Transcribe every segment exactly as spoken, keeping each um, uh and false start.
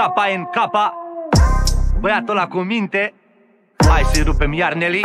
K N K. Băiatul ăla cu minte. Hai să-i rupem iar, Nelly.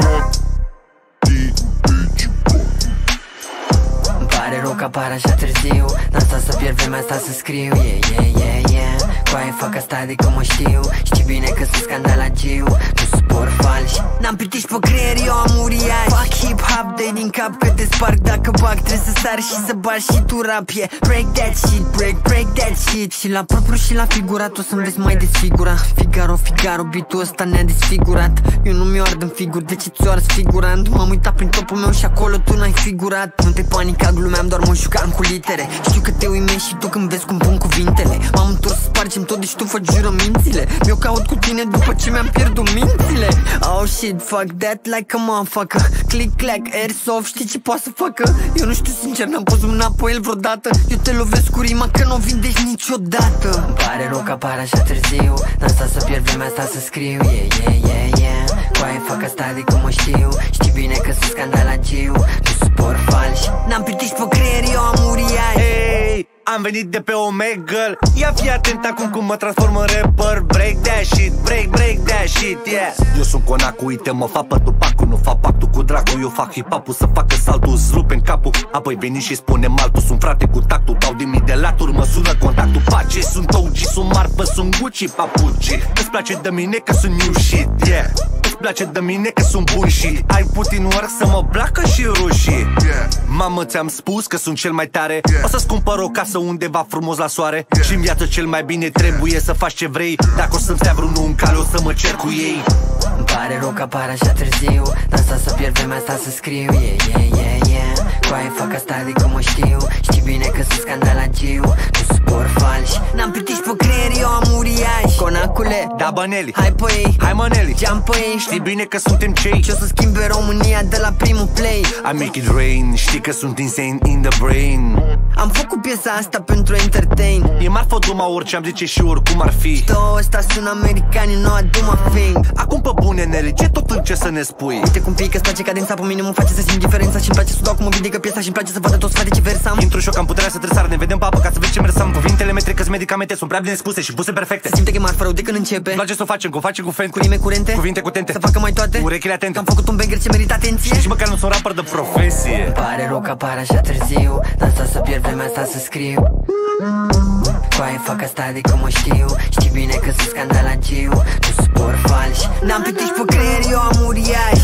Îmi pare rău că apar așa târziu. N-am stat să pierd vremea asta să scriu. Yeah, yeah, yeah, yeah. Coaie fac asta de că mă știu. Știi bine că sunt scandalagiu. Nu suport falși. N-am pitiși pe creier, eu am uriaș. Fac hip-hop, dă-i din cap că te sparg. Dacă bag trebuie să sar și să bagi și tu rap, yeah. Break that shit, break, break that shit. Și la propriu și la figurat o să-mi vezi mai desfigura. Figaro, Figaro, beat-ul ăsta ne-a desfigurat. Eu nu mi-o ard în figur, de ce ți-o arzi figurant? M-am uitat prin topul meu și acolo tu n-ai figurat. Nu te panica, glumeam, doar mă jucam cu litere. Știu că te uimești și tu când vezi cum pun cuvintele. M-am întors să spargem tot, deci tu fă jurămințile. Mi-o caut cu tine după ce mi-am pierdut mințile. Oh shit, fuck that like a motherfucker. Click, clack, airsoft, știi ce poate să facă? Eu nu știu sincer, n-am pus mâna pe el vreodată. Eu te lovesc cu rima că n-o vindești niciodată. Îmi pare rău că apar așa târziu. N-am stat să pierd vremea asta să scriu. Yeah, yeah, yeah, yeah. Coaie fac asta de că mă știu. Știi bine că sunt scandalagiu. Nu suport falși. N-am pitiși pe creier, eu am uriaș. Hey, am venit de pe Omegle. Ia fi atent acum cum mă transform în rapper. Break that shit, break, break that shit, yeah. Eu sunt Conacu, uite mă fac pe tupacul. Nu fac pactul cu dracu, eu fac hip-hop-ul să facă saltul, îți rupe în capul. Apoi veni și spune altul, sunt frate cu tactul. Dau din mii de laturi, mă sună contactul. Pace, sunt O G, sunt marfă, sunt Gucci, papuci. Îți place de mine că sunt new shit, yeah. Îți place de mine că sunt bun și ai putin work să mă placă și rușii, yeah. Mamă, ți-am spus că sunt cel mai tare, yeah. O să-ți cumpăr o casă undeva frumos la soare, yeah. Și în viață cel mai bine trebuie să faci ce vrei. Dacă o să-mi stea vreunul în cale, o să mă cer cu ei. Îmi pare rău că apar așa târziu. N-am stat să pierd vremea asta să scriu. Yeah, yeah, yeah, yeah. Coaie fac asta de că mă știu. Știi bine că sunt scandalagiu. Nu suport falși. N-am pitiși pe creier, eu am uriaș. Conacule, da bă Nelly, hai pe ei, hai mă Nelly, geam pe ei. Știi bine că suntem cei ce o să schimbe România de la primul play. I make it rain, știi că sunt insane in the brain. Am făcut piesa asta pentru entertain. E marfă duma orice am zice și oricum ar fi. Știu, ăsta sunt americanii, nu aduma fame. Acum pe bune Nelly, ce tot înce să ne spui? Uite cum pică, îți place cadența, pe mine mă face să simt diferența. Și-mi place să dau cum mă ridică piesa și-mi place să vadă toți frate ce versam. Intru șoc, am puterea să tresar, ne vedem pe apă ca să vezi ce mersam. Cuvintele mele că-s medicamente sunt prea bine spuse și puse perfecte. Se simte că e marfă rău de când începe. Îmi place să o facem, cum facem cu fan, cu rime curente, cuvinte cu tente, să facă mai toate, urechile atente. Am făcut un banger ce merită atenție. Știi măcar nu sunt rapper de profesie. Îmi pare rău că apar așa târziu. N-am stat să pierd vremea asta să scriu. Coaie fac asta de că mă știu. Știi bine că sunt scandalagiu. Nu suport falși. N-am pitiși pe creier, eu am uriaș.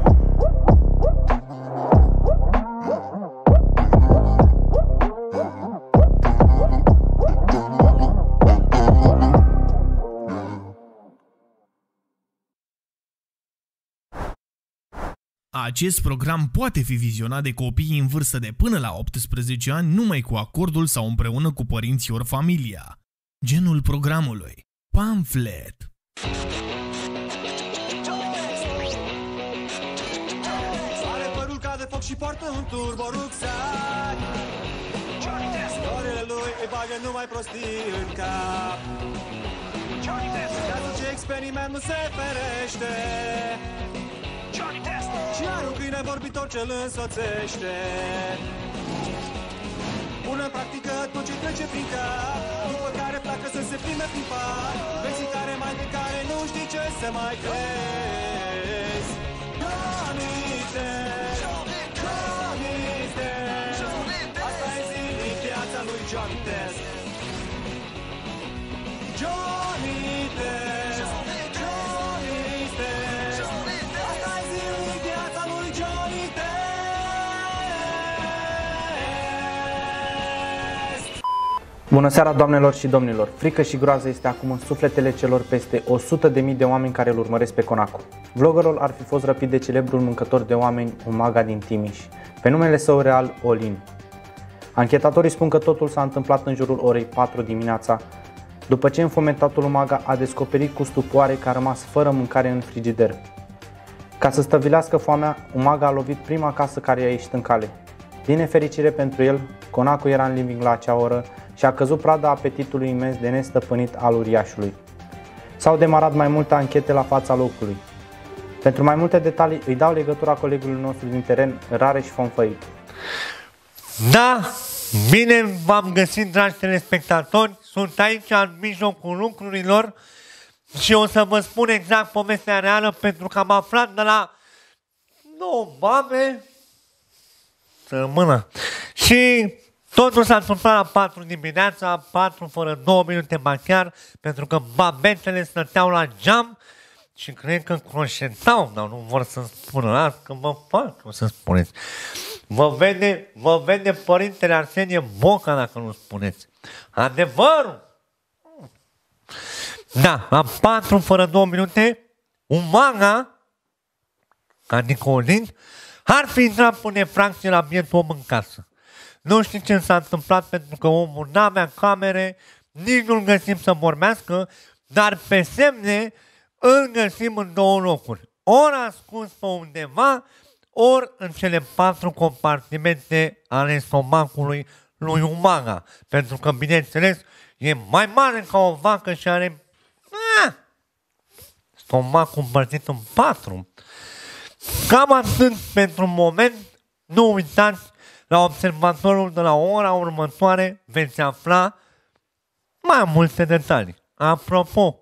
Acest program poate fi vizionat de copii în vârstă de până la optsprezece ani numai cu acordul sau împreună cu părinții ori familia. Genul programului: pamflet. Are părul ca de foc și poartă un turbo rucsac. Orele lui îi bagă numai prostii în cap. Iată ce experiment nu se ferește. Și are un câine vorbitor ce-l însoțește. Pune în practică tot ce trece prin cap, după care pleacă să se plimbe prin par. Vezi care mai de care nu știi ce să mai crezi. Johnny Test, Johnny Test, asta e zilnic viața lui Johnny Test. Johnny Test, Johnny Test, asta e zilnic viața lui Johnny Test. Bună seara, doamnelor și domnilor! Frică și groază este acum în sufletele celor peste o sută de mii de oameni care îl urmăresc pe Conacu. Vloggerul ar fi fost răpit de celebrul mâncător de oameni Umaga din Timiș, pe numele său real Olin. Anchetatorii spun că totul s-a întâmplat în jurul orei patru dimineața, după ce înfometatul Umaga a descoperit cu stupoare că a rămas fără mâncare în frigider. Ca să stăvilească foamea, Umaga a lovit prima casă care i-a ieșit în cale. Din nefericire pentru el, Conacu era în living la acea oră și a căzut prada apetitului imens de nestăpânit al uriașului. S-au demarat mai multe anchete la fața locului. Pentru mai multe detalii îi dau legătura colegului nostru din teren, Rareș Fonfăit. Da, bine v-am găsit, dragi telespectatori, sunt aici în mijlocul lucrurilor și o să vă spun exact povestea reală pentru că am aflat de la două babe să rămână. Și totul s-a întâmplat la patru dimineața, patru fără două minute mai chiar, pentru că babetele stăteau la geam și cred că croșetau, dar nu vor să spună asta, că vă fac, o să spuneți. Vă vede, vă vede părintele Arsenie Boca dacă nu spuneți. Adevărul! Da, la patru fără două minute, un manga, adică o link, ar fi intrat până fracție la bietul om în casă. Nu știu ce s-a întâmplat pentru că omul n-avea camere, nici nu-l găsim să vorbească, dar pe semne îl găsim în două locuri. Ori ascuns pe undeva, ori în cele patru compartimente ale stomacului lui Umaga. Pentru că, bineînțeles, e mai mare ca o vacă și are ah, stomacul împărțit în patru. Cam atât pentru moment. Nu uitați, la observatorul de la ora următoare veți afla mai multe detalii. Apropo,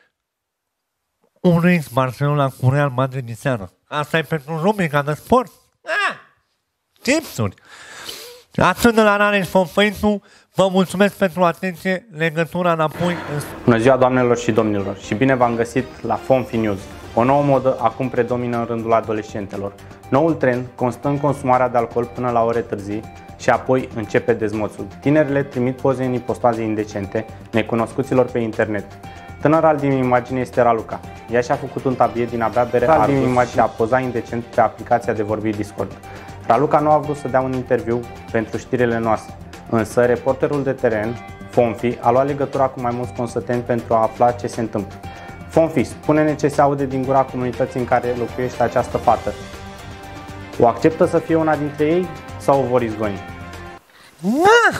un X Barcelona cu Real Madrid din seară. Asta e pentru rubrica de sport. Ah, tipsuri. Atât de la Rareș Fonfăintu, vă mulțumesc pentru atenție, legătura înapoi. Bună ziua, doamnelor și domnilor, și bine v-am găsit la Fonfi News. O nouă modă acum predomină în rândul adolescentelor. Noul trend constă în consumarea de alcool până la ore târzii și apoi începe dezmoțul. Tinerile trimit poze în ipostaze indecente necunoscuților pe internet. Tânăra din imagine este Raluca. Ea și-a făcut un tabiet din abia bere ardus din imagine și a pozat indecent pe aplicația de vorbit Discord. Raluca nu a vrut să dea un interviu pentru știrile noastre, însă reporterul de teren, Fonfi, a luat legătura cu mai mulți consăteni pentru a afla ce se întâmplă. Fonfi, spune-ne ce se aude din gura comunității în care locuiește această fată. O acceptă să fie una dintre ei sau o vor izgoni? Ah!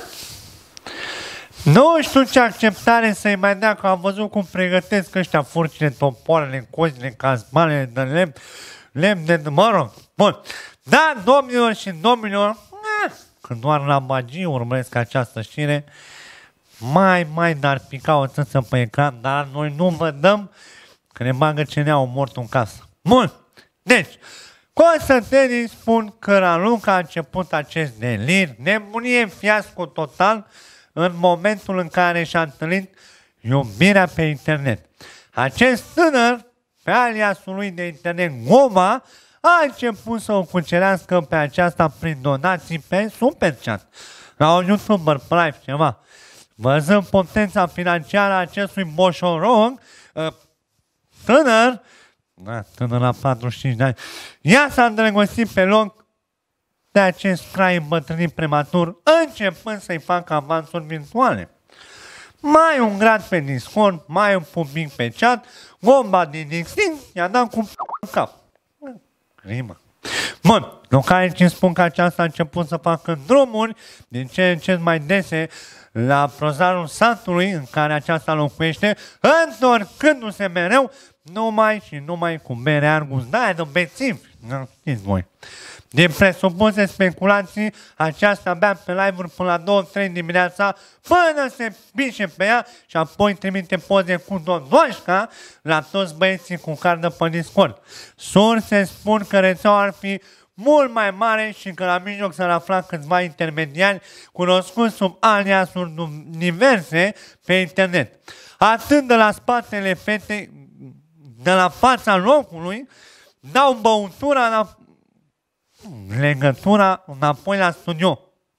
Nu știu ce acceptare să-i mai dea, că am văzut cum pregătesc ăștia furcile, topoarele, cozile, cazmalele de lemn, lemn de, mă rog, bun. Da, domnilor și domnilor, ah, că doar la magii urmăresc această știre, mai, mai n-ar pica o țâță pe ecran, dar noi nu vă dăm că ne bagă ceneaua mort în casă. Bun, deci, consătenii spun că Raluca a început acest delir, nebunie, fiasco total, în momentul în care și-a întâlnit iubirea pe internet. Acest tânăr, pe aliasul lui de internet Goma, a început să o cucerească pe aceasta prin donații pe Superchat, la un YouTuber pe live ceva. Văzând potența financiară a acestui boșorog, tânăr, da, tânăr la patruzeci și cinci de ani, ea s-a îndrăgostit pe loc de acest crai îmbătrânit prematur, începând să-i facă avansuri virtuale. Mai un grad pe Discord, mai un public pe chat, Gomba din Extinct i-a dat cu în cap. Rimă. Bun, localnicii îmi spun că aceasta a început să facă drumuri din ce în ce mai dese la prozarul satului în care aceasta locuiește, întorcându-se mereu numai și numai cu bere Argus, da, de bețivi, nu știți voi. Din presupuse speculații, aceasta bea pe live-uri până la două trei dimineața, până se pișe pe ea și apoi trimite poze cu Dodoșca la toți băieții cu cardă pe Discord. Surse spun că rețeaua ar fi mult mai mare și că la mijloc s-ar afla câțiva intermediari cunoscuți sub aliasuri diverse pe internet. Atât de la spatele fetei, de la fața locului, dau băutura la legătura înapoi la studio.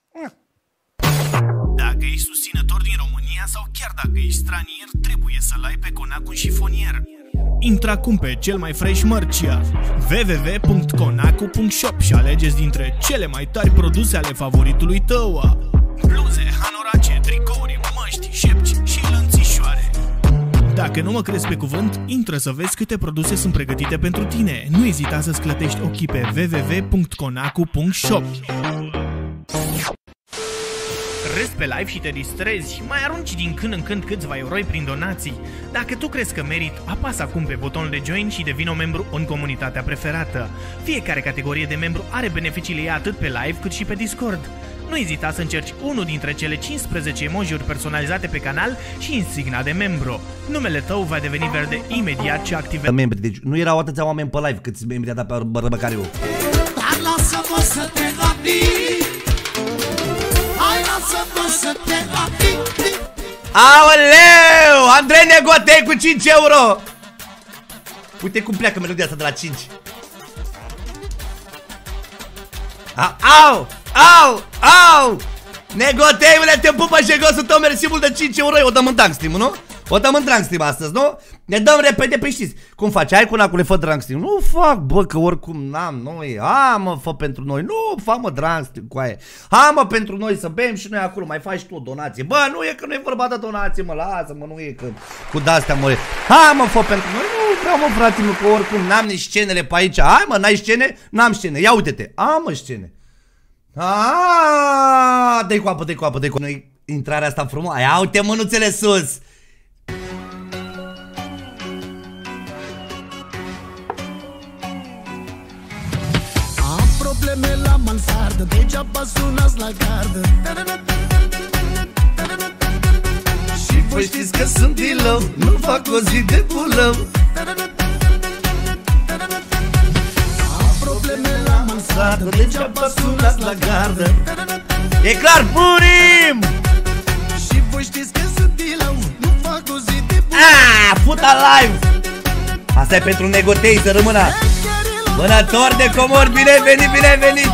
Dacă ești susținător din România sau chiar dacă ești stranier, trebuie să-l ai pe Conacu în șifonier. Intră acum pe cel mai fresh merch w w w punct conacu punct shop și alegeți dintre cele mai tari produse ale favoritului tău. Bluze, hanorace, tricouri, măști, șepci și lănțișoare. Dacă nu mă crezi pe cuvânt, intră să vezi câte produse sunt pregătite pentru tine. Nu ezita să-ți clătești ochii pe w w w punct conacu punct shop. Râzi pe live și te distrezi, mai arunci din când în când câțiva euroi prin donații. Dacă tu crezi că merit, apasă acum pe butonul de join și devină un membru în comunitatea preferată. Fiecare categorie de membru are beneficiile ei atât pe live cât și pe Discord. Nu ezita să încerci unul dintre cele cincisprezece emoji-uri personalizate pe canal și insigna de membru. Numele tău va deveni verde imediat ce activezi membri. Deci nu erau atâția oameni pe live câți membri a dat pe Bărbăcariu. Dar lasă-mă să te rapi. Hai lasă-mă să te rapi. Aoleu! Andrei Negotei cu cinci euro! Uite cum pleacă melodia asta de la cinci. Au! Au! Au! Au! Negoteule, te pupă jegosul tău, mersi mult de cinci euro. O dăm în drunk stream, nu? O dăm în drunk stream astăzi, nu? Ne dăm repede, pe știți cum faci? Hai cu nacule, fă drunk stream. Nu fac, bă, că oricum n-am noi. Ha, mă, fă pentru noi. Nu, fă mă drunk stream cu aia. Ha, mă, pentru noi să bem și noi acolo. Mai faci tu o donație. Bă, nu e că nu e vorba de donație, mă, lasă-mă, nu e că cu de-astea, mă. Ha, mă, fă pentru noi. Nu vreau, mă, frate, mă, că oricum n-am nici scenele pe aici. Hai, mă, n-ai scene? N-am scene. Ia uite-te. Am, mă, scene. Aaaa, dă-i cu apă, dă-i cu apă, dă-i cu apă. Noi intrarea asta frumoasă. Ia uite mânuțele sus. Am probleme la mansardă, degeaba sunați la gardă. Și voi știți că sunt dilău, nu fac o zi de bulău. Probleme la mansardă, degeaba sunați la gardă. E clar, murim! Și voi știți că sunt dilău, nu fac o zi de bulău. Aaaa, futa live! Asta e pentru Negotei, să rămână. Vânător de comori, bine venit, bine venit!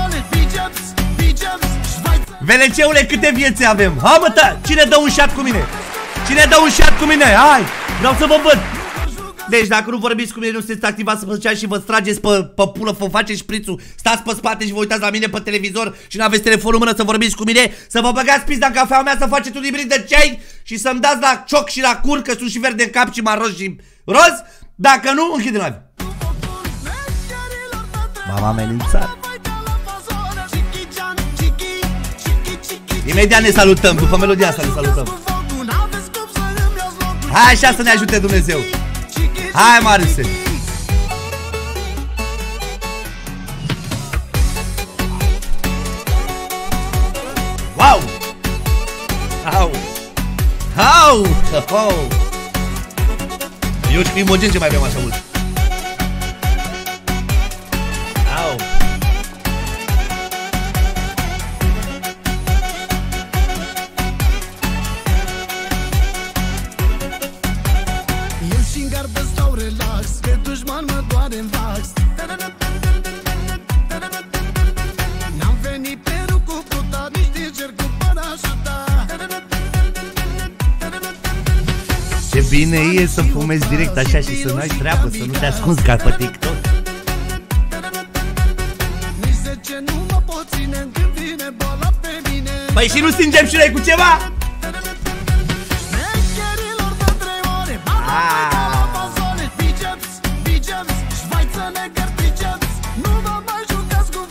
Veleceule, câte vieți avem? Ha, mă, ta, cine dă un șat cu mine? Cine dă un șat cu mine? Hai, vreau să vă văd! Deci dacă nu vorbiți cu mine, nu sunteți activați să vă duceați și vă strageți pe, pe pulă, vă faceți șprițul, stați pe spate și vă uitați la mine pe televizor și nu aveți telefonul în mână să vorbiți cu mine, să vă băgați pizda în cafeaua mea, să faceți un hibrid de ceai și să-mi dați la cioc și la cur, că sunt și verde în cap și maro și roz. Dacă nu, închide live. M-am amenințat. Imediat ne salutăm, după melodia asta ne salutăm. Hai așa să ne ajute Dumnezeu. Hai, Mariuse! Wow! Au! Au! Au! Eu și cu Imogen ce mai avem așa mult. Au! N-am venit pe rucu puta, nici diger cu parașuta. Ce bine e să fumezi direct așa și să nu ai treabă, să nu te ascunzi ca pe TikTok. Nici zece nu mă pot ține când vine boala pe mine. Păi și nu stingem și noi cu ceva? Șmecherilor de trei ore, bata la fazole, biceps, biceps, șvaiță negăr triceps. Nu vă mai jucați cu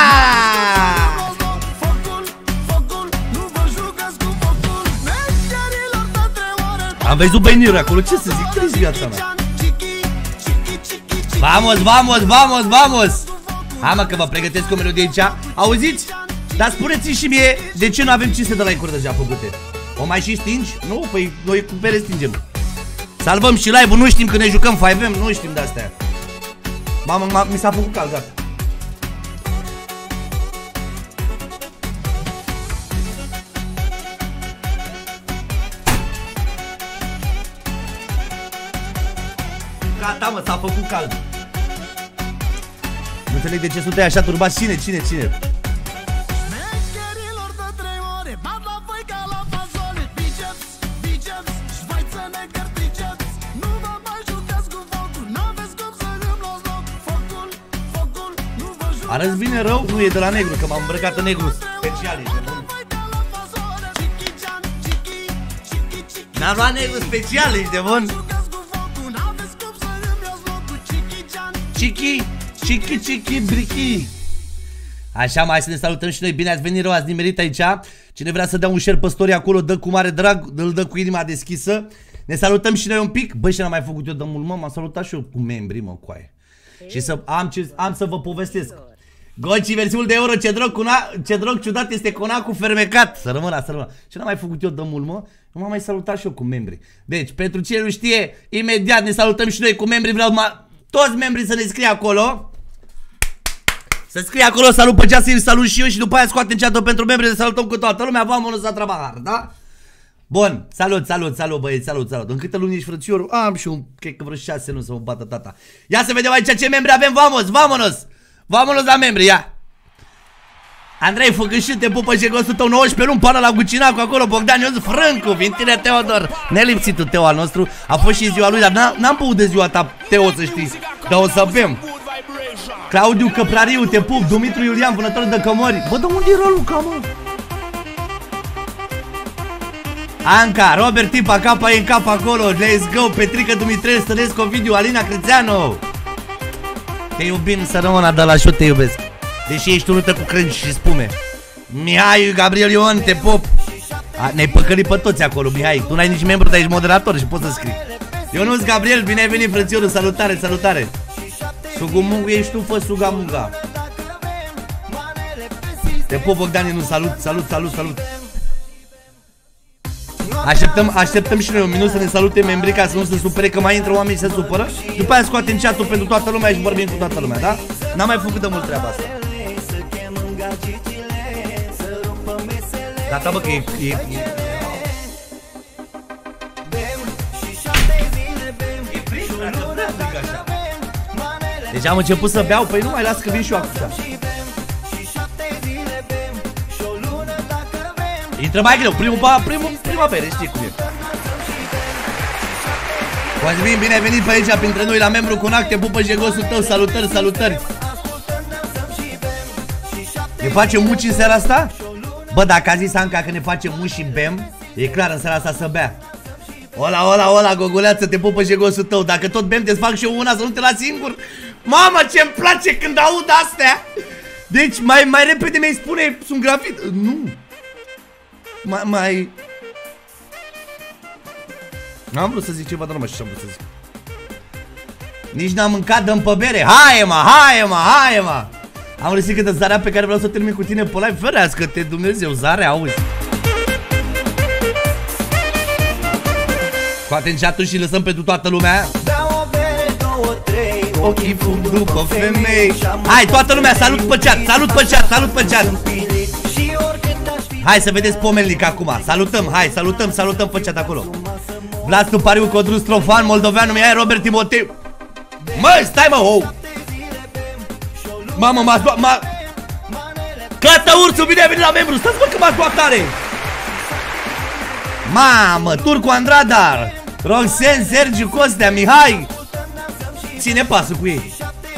focul, focul, nu vă jucați cu focul. Șmecherilor de trei ore. Am văzut benirul acolo, ce să zic, treci viața mea. Vamos, vamos, vamos, vamos. Hai mă că vă pregătesc o melodie aici. Auziți? Dar spuneți-mi și mie, de ce nu avem cinste de like-uri deja făcute? O mai și stingi? Nu, păi noi cu pere stingem. Salvăm și live-ul, nu știm că ne jucăm cinci M, nu știm de-astea. Mamă, mi s-a făcut cald, gata. Gata, mă, s-a făcut cald. Nu înțeleg de ce sunt așa turbați. Cine, cine, cine? Șmecherilor de trei ore, bat la voi ca la fazole. Biceps, biceps, șvaiță negăr triceps. Nu vă mai jucați cu focul, n-aveți cum să îmi luați loc. Focul, focul, nu vă jucați. Arăți bine rău? Nu e de la negru, că m-am îmbrăcat în negru special. N-am luat negru special, ești de bun. Chichi, chichi, chichi, brichi. Așa, mai să ne salutăm și noi. Bine ați venit, rău, ați nimerit aici. Cine vrea să dea un share pe story acolo, dă cu mare drag, îl dă cu inima deschisă. Ne salutăm și noi un pic. Băi, ce n-am mai făcut eu de mult, mă, m-am salutat și eu cu membrii, mă, coaie. Și să am, ce, am să vă povestesc. Goci, versiunul de euro, ce drog, cuna, ce drog ciudat este conacul fermecat. Să rămână, să rămână. Ce n-am mai făcut eu de mult, mă? Nu m-am mai salutat și eu cu membrii. Deci, pentru cine nu știe, imediat ne salutăm și noi cu membrii. Vreau ma... toți membrii să ne scrie acolo. Să scrie acolo, salut pe cea, să-i salut și eu și după aia scoatem chat-ul pentru membrii, ne salutăm cu toată lumea. Vamonos la trabajar, da? Bun, salut, salut, salut băieți, salut, salut. În câte luni ești frățiorul? Am și un, cred că vreo șase nu să mă bată tata. Ia să vedem aici ce membri avem, vamos, vamonos. Vamonos la membri, ia. Andrei Făcășit, te pupă și gostul tău, nouăsprezece luni, până la Gucinacu, acolo, Bogdan Ionuț, Frâncu, Vintire Teodor. Nelipsitul Teo al nostru, a fost și ziua lui, dar n-am băut de ziua ta, Teo, să știi. Dar o să bem. Claudiu Căprariu, te pup, Dumitru Iulian, vânător de cămări. Bă, de unde e Raluca, mă? Anca, Robert Tipa, capa e în cap acolo, let's go, Petrică Dumitrel, Stănescu, Ovidiu, Alina Crețeanu. Te iubim, să rămână de la șut, te iubesc. Deși ești unută cu crânci și spume. Mihai, Gabriel Ion, te pup. Ne-ai păcălit pe toți acolo, Mihai. Tu n-ai nici membru, dar ești moderator și poți să scrii. Ionuț Gabriel, bine ai venit, frățiorul, salutare, salutare. Sugumungu, ești tu, fă Sugamunga. Te pup, Bogdan Ionuț, salut, salut, salut, salut. Așteptăm, așteptăm și noi un minut să ne salute membrii ca să nu se supere, că mai intră oamenii și se supără. După aia scoatem chat-ul pentru toată lumea și vorbim cu toată lumea, da? N-am mai făcut de mult treaba asta. Gata, bă, că e... e, e... Deci am început să beau, păi nu mai las că vin și eu acum. Intră mai greu, primul, primul, prima bere, știi cum e. Cosmin, bine ai venit pe aici printre noi la membru Conac, te pupă jegosul tău, salutări, salutări. Ne facem muci în seara asta? Bă, dacă a zis Anca că ne facem muci și bem, e clar în seara asta să bea. Ola, ola, ola, gogoleață, te pupă jegosul tău. Dacă tot bem, te fac și eu una să nu te las singur. Mamă, ce-mi place când aud astea. Deci, mai, mai repede mi-ai spune, sunt gravid. Nu. Mai, mai... N-am vrut să zic ceva, dar nu mai știu ce am vrut să zic. Nici n-am mâncat, dăm pe bere. Haie, mă, haie, mă, haie, mă. Am reușit câtă Zarea pe care vreau să termin cu tine pe live. Ferească-te, Dumnezeu, Zarea, auzi. Scoatem chat-ul și lăsăm pentru toată lumea. Ochii fug după femei. Hai, toată lumea, salut pe chat, salut pe chat, salut pe chat. Hai să vedeți pomelnic acum. Salutăm, hai, salutăm, salutăm pe chat acolo. Vlad Stupariu, Codru Strofan, Moldoveanu, Mihai, Robert Timoteu. Mă, stai mă, oh. Mamă, m-ați luat, m-a... Clată Ursu, bine ai venit la membru. Stați mă că m-ați luat tare. Mamă, Turcu Andradar, Roxen, Sergiu Costea, Mihai. Ține pasul cu ei.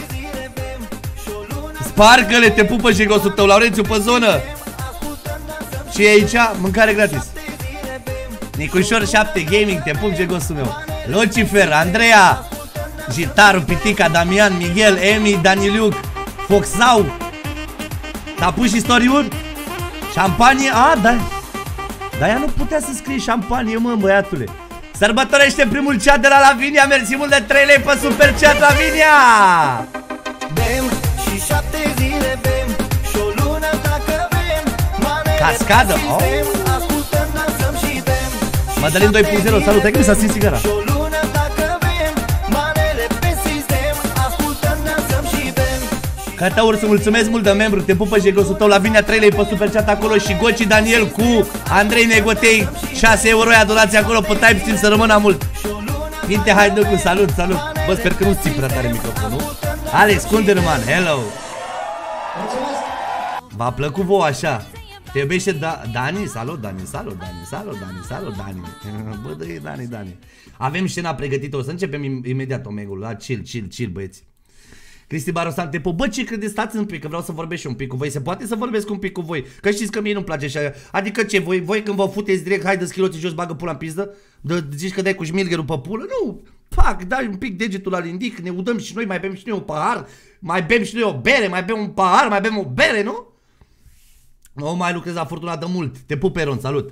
Spargă-le, te pupă și gosul tău, Laurențiu pe zonă. Și e aici, mâncare gratis. Nicușor șapte Gaming, te pup, gegosul meu. Lucifer, Andreea, Gitaru, Pitica, Damian, Miguel, Emi, Daniliuc, Foxau. T-a pus și story-uri? Șampanie? A, da. Dar ea nu putea să scrie șampanie, mă, băiatule. Sărbătorește primul chat de la Lavinia. Mersi mult de trei lei pe super chat, Lavinia. Bem și șapte zile bem și o lună dacă bem. Cascadă, oh. Madalin doi punct zero, salut, ai că mi s-a stins sigara. Cataur, să mulțumesc mult de membru, te pupă jegosul tău, Lavinia trei lei pe super chat acolo și Goci Daniel cu Andrei Negotei șase euro donație acolo pe Typestream, să rămână mult. Minte Haiducu, salut, salut. Bă, sper că nu-ți ții prea tare microfonul. Alex Kunderman, hello. V-a plăcut vouă așa? Te iubește da Dani? Salut Dani, salut Dani, salut Dani, salut Dani. Bă, dă-i Dani, Dani. Avem scena pregătită, o să începem imediat omegul, la chill, chill, chill, băieți. Cristi Barosan, te bă, ce credeți? Stați un pic, că vreau să vorbesc și un pic cu voi. Se poate să vorbesc un pic cu voi? Că știți că mie nu-mi place așa. Adică ce, voi, voi când vă futeți direct, hai de schiloții jos, bagă pula în pizdă? De, zici că dai cu șmilgerul pe pulă? Nu, pac, dai un pic degetul la lindic, ne udăm și noi, mai bem și noi un pahar, mai bem și noi o bere, mai bem un pahar, mai bem o bere, nu? Nu mai lucrez la Fortuna de mult. Te pup, Peron, salut.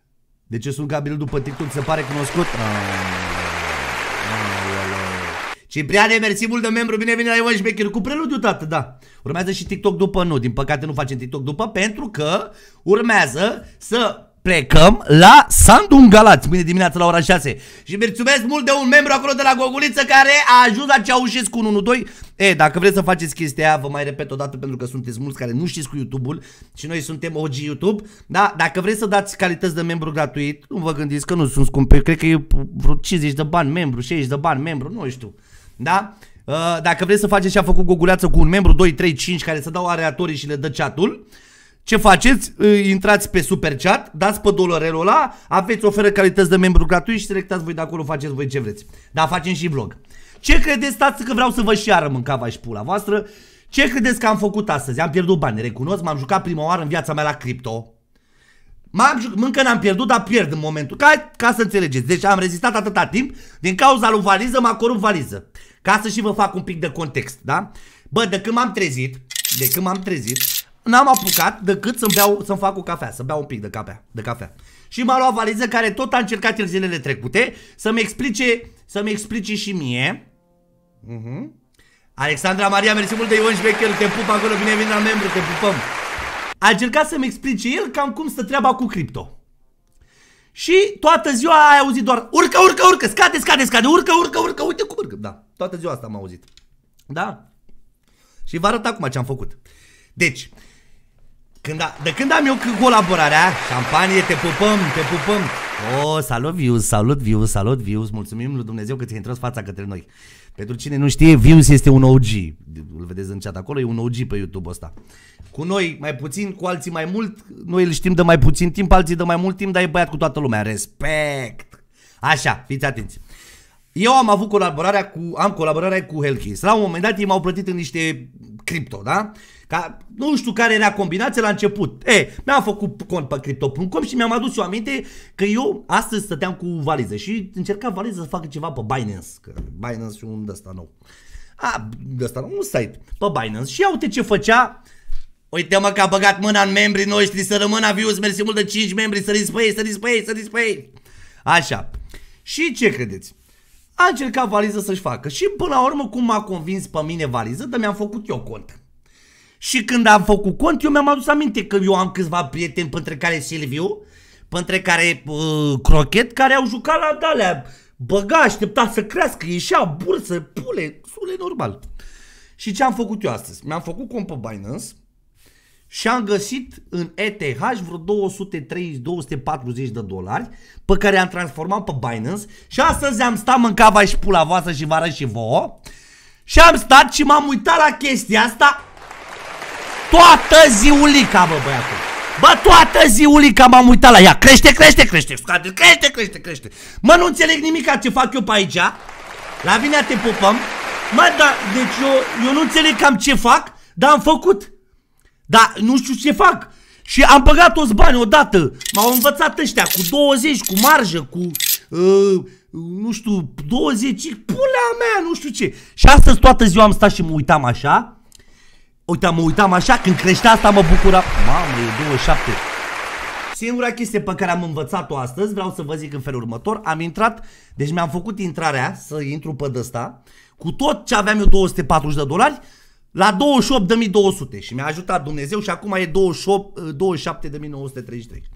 De ce sunt Gabriel după TikTok? Se pare cunoscut? Cipriane, mersi mult de membru, bine vine la Ion Șmecher. Cu preludiu, tată, da. Urmează și TikTok după, nu, din păcate nu facem TikTok după, pentru că urmează să plecăm la Sandun Galați, mâine dimineață la ora șase. Și mulțumesc mult de un membru acolo de la Goguliță care a ajuns la Ceaușescu unu unu doi. E, dacă vreți să faceți chestia aia, vă mai repet o dată pentru că sunteți mulți care nu știți cu YouTube-ul și noi suntem O G YouTube. Da, dacă vreți să dați calități de membru gratuit, nu vă gândiți că nu sunt scumpe, cred că e vreo cincizeci de bani membru, șaizeci de bani membru, nu știu. Da? Uh, dacă vreți să faceți ce a făcut Goguleață cu un membru, doi, trei, cinci care să dau aleatorii și le dă chat-ul, ce faceți? Intrați pe super chat, dați pe dolarelul ăla, aveți oferă calități de membru gratuit și selectați voi de acolo, faceți voi ce vreți. Dar facem și vlog. Ce credeți, stați că vreau să vă și arăt mâncava și pula voastră? Ce credeți că am făcut astăzi? Am pierdut bani, recunosc, m-am jucat prima oară în viața mea la cripto. M-am jucat, încă n-am pierdut, dar pierd în momentul. Ca, ca să înțelegeți, deci am rezistat atâta timp, din cauza lui Valiză m-a corupt Valiză. Ca să și vă fac un pic de context, da? Bă, de când m-am trezit, de când m-am trezit, n-am apucat decât să-mi beau, să-mi fac o cafea, să beau un pic de cafea, de cafea. Și m-a luat Valiză care tot a încercat el zilele trecute să-mi explice, să-mi explice și mie. Uh-huh. Alexandra Maria, mersi mult de Ion Șmecher, te pup acolo, bine vine la membru, te pupăm. A încercat să-mi explice el cam cum stă treaba cu cripto. Și toată ziua ai auzit doar urcă, urcă, urcă, scade, scade, scade, urcă, urcă, urcă, uite cum urcă. Da, toată ziua asta am auzit. Da. Și vă arăt acum ce am făcut. Deci, când a, de când am eu colaborarea, șampanie, te pupăm, te pupăm. Oh, salut views, salut views, salut views. Mulțumim lui Dumnezeu că ți-ai intrat fața către noi. Pentru cine nu știe, views este un O G. Îl vedeți în chat acolo, e un O G pe YouTube ăsta. Cu noi mai puțin, cu alții mai mult. Noi îl știm de mai puțin timp, alții de mai mult timp, dar e băiat cu toată lumea. Respect. Așa, fiți atenți. Eu am avut colaborarea cu, am colaborarea cu Hellkiss. La un moment dat ei m-au plătit în niște cripto, da? Ca, nu știu care era combinația la început. E, mi-am făcut cont pe crypto punct com și mi-am adus eu aminte că eu astăzi stăteam cu Valiză și încerca Valiză să facă ceva pe Binance. Că Binance e un ăsta nou. A, ăsta nou, un site pe Binance. Și uite ce făcea. Uite mă că a băgat mâna în membrii noștri, să rămână views, mersi mult de cinci membri, săriți pe ei, săriți pe ei, săriți pe ei. Așa. Și ce credeți? A încercat Valiză să-și facă. Și până la urmă, cum m-a convins pe mine Valiză, de mi-am făcut eu cont. Și când am făcut cont, eu mi-am adus aminte că eu am câțiva prieteni, printre care Silviu, printre care uh, Crochet, care au jucat la dalea. Băga, aștepta să crească, ieșea bursă, pule, sule normal. Și ce am făcut eu astăzi? Mi-am făcut cont pe Binance și am găsit în E T H vreo două sute treizeci două sute patruzeci de dolari pe care am transformat pe Binance și astăzi am stat mâncava și pula voastră și vă arăt și vouă și am stat și m-am uitat la chestia asta toată ziulica, bă, băiatul. Bă, toată ziulica m-am uitat la ea. Crește, crește, crește, scade, crește, crește, crește. Mă, nu înțeleg nimic ce fac eu pe aici. La vinea te pupăm. Mă, da, deci eu, eu nu înțeleg cam ce fac, dar am făcut. Dar nu știu ce fac. Și am băgat toți banii odată. M-au învățat ăștia cu douăzeci, cu marjă, cu uh, nu știu, douăzeci, pula mea, nu știu ce. Și astăzi toată ziua am stat și mă uitam așa. Uite, mă uitam așa, când creștea asta mă bucura. Mamă, e douăzeci și șapte. Singura chestie pe care am învățat-o astăzi, vreau să vă zic în felul următor. Am intrat, deci mi-am făcut intrarea, să intru pe ăsta, cu tot ce aveam eu două sute patruzeci de dolari, la douăzeci și opt de mii două sute. Și mi-a ajutat Dumnezeu și acum e douăzeci și opt, douăzeci și șapte de mii nouă sute treizeci și trei.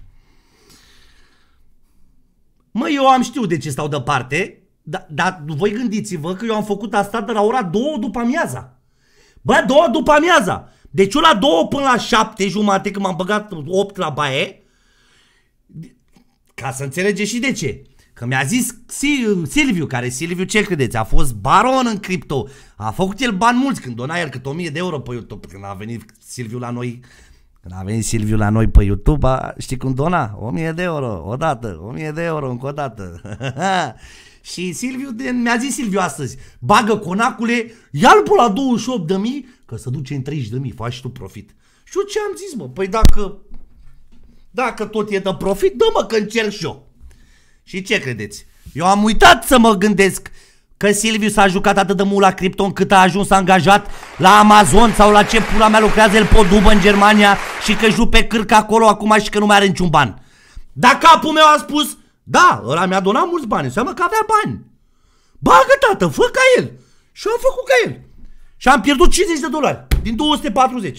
Mă, eu am știut de ce stau departe, dar da, voi gândiți-vă că eu am făcut asta de la ora două după amiaza. Bă, două după amiaza. Deci eu la două până la șapte jumate, când m-am băgat opt la baie, ca să înțelegeți și de ce. Că mi-a zis Silviu, care Silviu, ce credeți, a fost baron în cripto. A făcut el bani mulți când dona el cât o mie de euro pe YouTube. Când a venit Silviu la noi, când a venit Silviu la noi pe YouTube, a, știi cum dona? o mie de euro, odată, o mie de euro încă o dată. Și Silviu, mi-a zis Silviu astăzi, bagă conacule, ia-l pe la douăzeci și opt de mii, că se duce în treizeci de mii, faci și tu profit. Și eu ce am zis, mă? Păi dacă, dacă tot e de profit, dă-mă că încerc și eu. Și ce credeți? Eu am uitat să mă gândesc că Silviu s-a jucat atât de mult la cripto încât a ajuns angajat la Amazon sau la ce pula mea lucrează el pe dubă în Germania și că juc pe cârcă acolo acum și că nu mai are niciun ban. Dar capul meu a spus, da, ăla mi-a donat mulți bani, înseamnă că avea bani. Bagă, tată, fă ca el. Și am făcut ca el. Și am pierdut cincizeci de dolari din două sute patruzeci.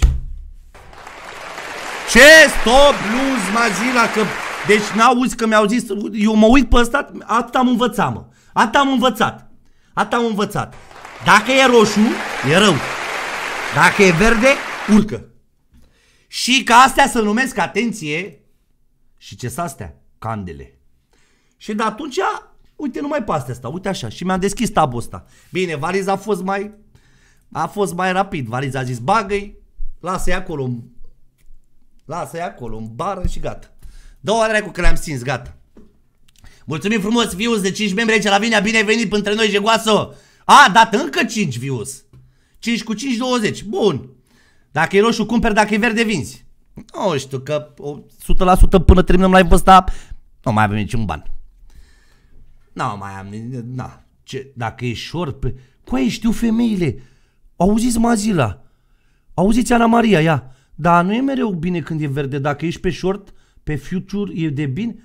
Ce? Stop, luz, Mazila, că... Deci n-auzi că mi-au zis... Eu mă uit pe ăsta, atât am învățat, mă. Atât am învățat. Atât am învățat. Dacă e roșu, e rău. Dacă e verde, urcă. Și ca astea să numesc, atenție, și ce sunt astea? Candele. Și de atunci, uite numai pe astea asta, uite așa. Și mi-am deschis tabul ăsta. Bine, Variza a fost mai... A fost mai rapid. Variza a zis, bagă-i, lasă-i acolo. Lasă-i acolo, în bară și gata. Două dracu că le-am stins, gata. Mulțumim frumos, views de cinci membri aici la Vinea, bine ai venit între noi, Jegoaso. A, dat încă cinci views. cinci cu cinci, douăzeci, bun. Dacă e roșu cumperi, dacă e verde vinzi. Nu știu că o sută la sută până terminăm live-ul ăsta nu mai avem niciun ban. Nu mai am, na. Ce, dacă e short pe... Coaie, știu femeile. Auziți Mazila. Auziți Ana Maria, ia. Dar nu e mereu bine când e verde. Dacă ești pe short, pe future, e de bine.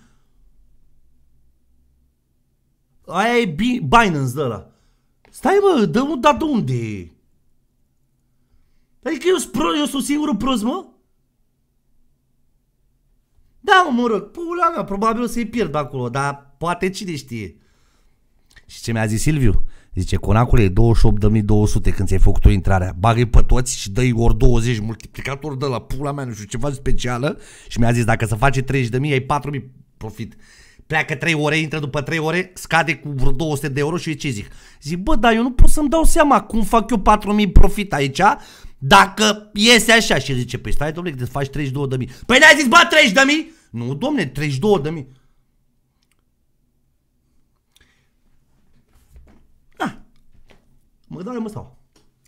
Aia e Binance de ăla. Stai bă, dă-mă, dar de unde e? Adică eu sunt pro, eu sunt singurul prost, mă? Da, mă, mă rog, pula mea, probabil o să-i pierd acolo, dar poate cine știe. Și ce mi-a zis Silviu? Zice, conacule, e douăzeci și opt de mii două sute când ți-ai făcut o intrare. Bagă-i pe toți și dă-i ori douăzeci, multiplicator de la pula mea, nu știu, ceva specială. Și mi-a zis, dacă să face treizeci de mii, ai patru mii profit. Pleacă trei ore, intră după trei ore, scade cu vreo două sute de euro și ce zic? Zic, bă, dar eu nu pot să-mi dau seama cum fac eu patru mii profit aici, dacă iese așa. Și zice, păi stai, domnule, că te faci treizeci și două de mii. Păi n-ai zis, bă, treizeci de mii? Nu, domne, treizeci și două de mii. Na, mă doare, mă stau.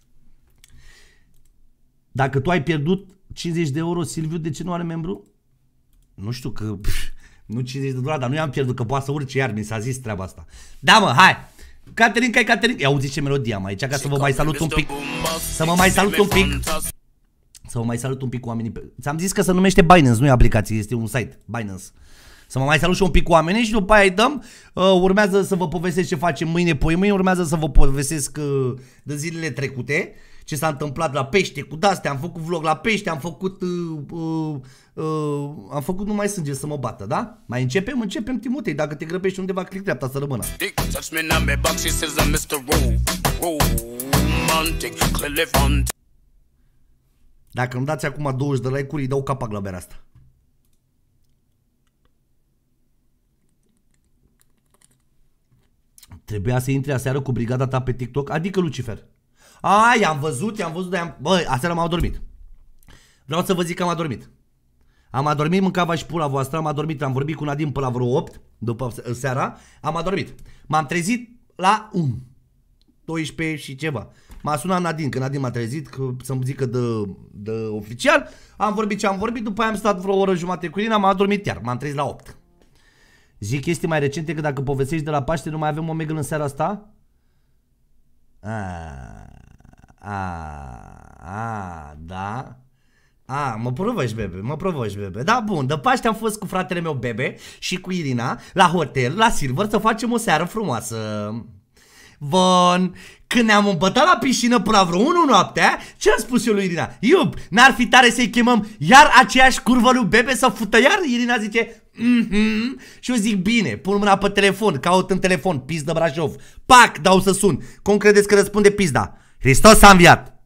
Dacă tu ai pierdut cincizeci de euro, Silviu, de ce nu are membru? Nu știu, că... Nu cincizeci de dolari, dar nu i-am pierdut, că poate să urce iar, mi s-a zis treaba asta. Da, mă, hai! Caterin, ca-i Caterin. Ia auziți ce melodie am aici, ca să vă mai salut un pic. Să mă mai salut un pic. Să vă mai salut un pic cu oamenii. Ți-am zis că se numește Binance, nu e aplicație, este un site, Binance. Să mă mai salut și un pic cu oamenii și după aia îi dăm. Uh, urmează să vă povestesc ce facem mâine, poi mâine urmează să vă povestesc uh, de zilele trecute. Ce s-a întâmplat la pește, cu de-astea, am făcut vlog la pește, am făcut, uh, uh, uh, am făcut numai sânge să mă bată, da? Mai începem? Începem, Timotei, dacă te grăbești undeva, click dreapta să rămână. Dacă îmi dați acum douăzeci de like-uri, îi dau capac la berea asta. Trebuia să intri aseară cu brigada ta pe TikTok, adică Lucifer. A, i-am văzut, i-am văzut, i-am... Băi, aseară m-am adormit. Vreau să vă zic că am adormit. Am adormit, mâncava și pula voastră, am adormit, am vorbit cu Nadim pe la vreo opt, după seara, am adormit. M-am trezit la unu, doisprezece și ceva. M-a sunat Nadim, că Nadim m-a trezit, să-mi zică de, de oficial. Am vorbit ce am vorbit, după aia am stat vreo oră jumate cu Irina, m-am adormit iar, m-am trezit la opt. Zic chestii mai recente, că dacă povestești de la Paște, nu mai avem o Omegle în seara asta? Aaaa... A, a, da. A, mă provoci, bebe, mă provoci, bebe. Da, bun, de Paște am fost cu fratele meu, Bebe, și cu Irina la hotel, la Silver, să facem o seară frumoasă. Bun, când ne-am îmbătat la piscină până la vreo unu noaptea, ce am spus eu lui Irina? Iub, n-ar fi tare să-i chemăm iar aceeași curvă lui Bebe să fută iar? Irina zice, mhm, și eu zic, bine, pun mâna pe telefon, caut în telefon, Pizda Brașov, pac, dau să sun. Cum credeți că răspunde Pizda? Hristos s-a înviat!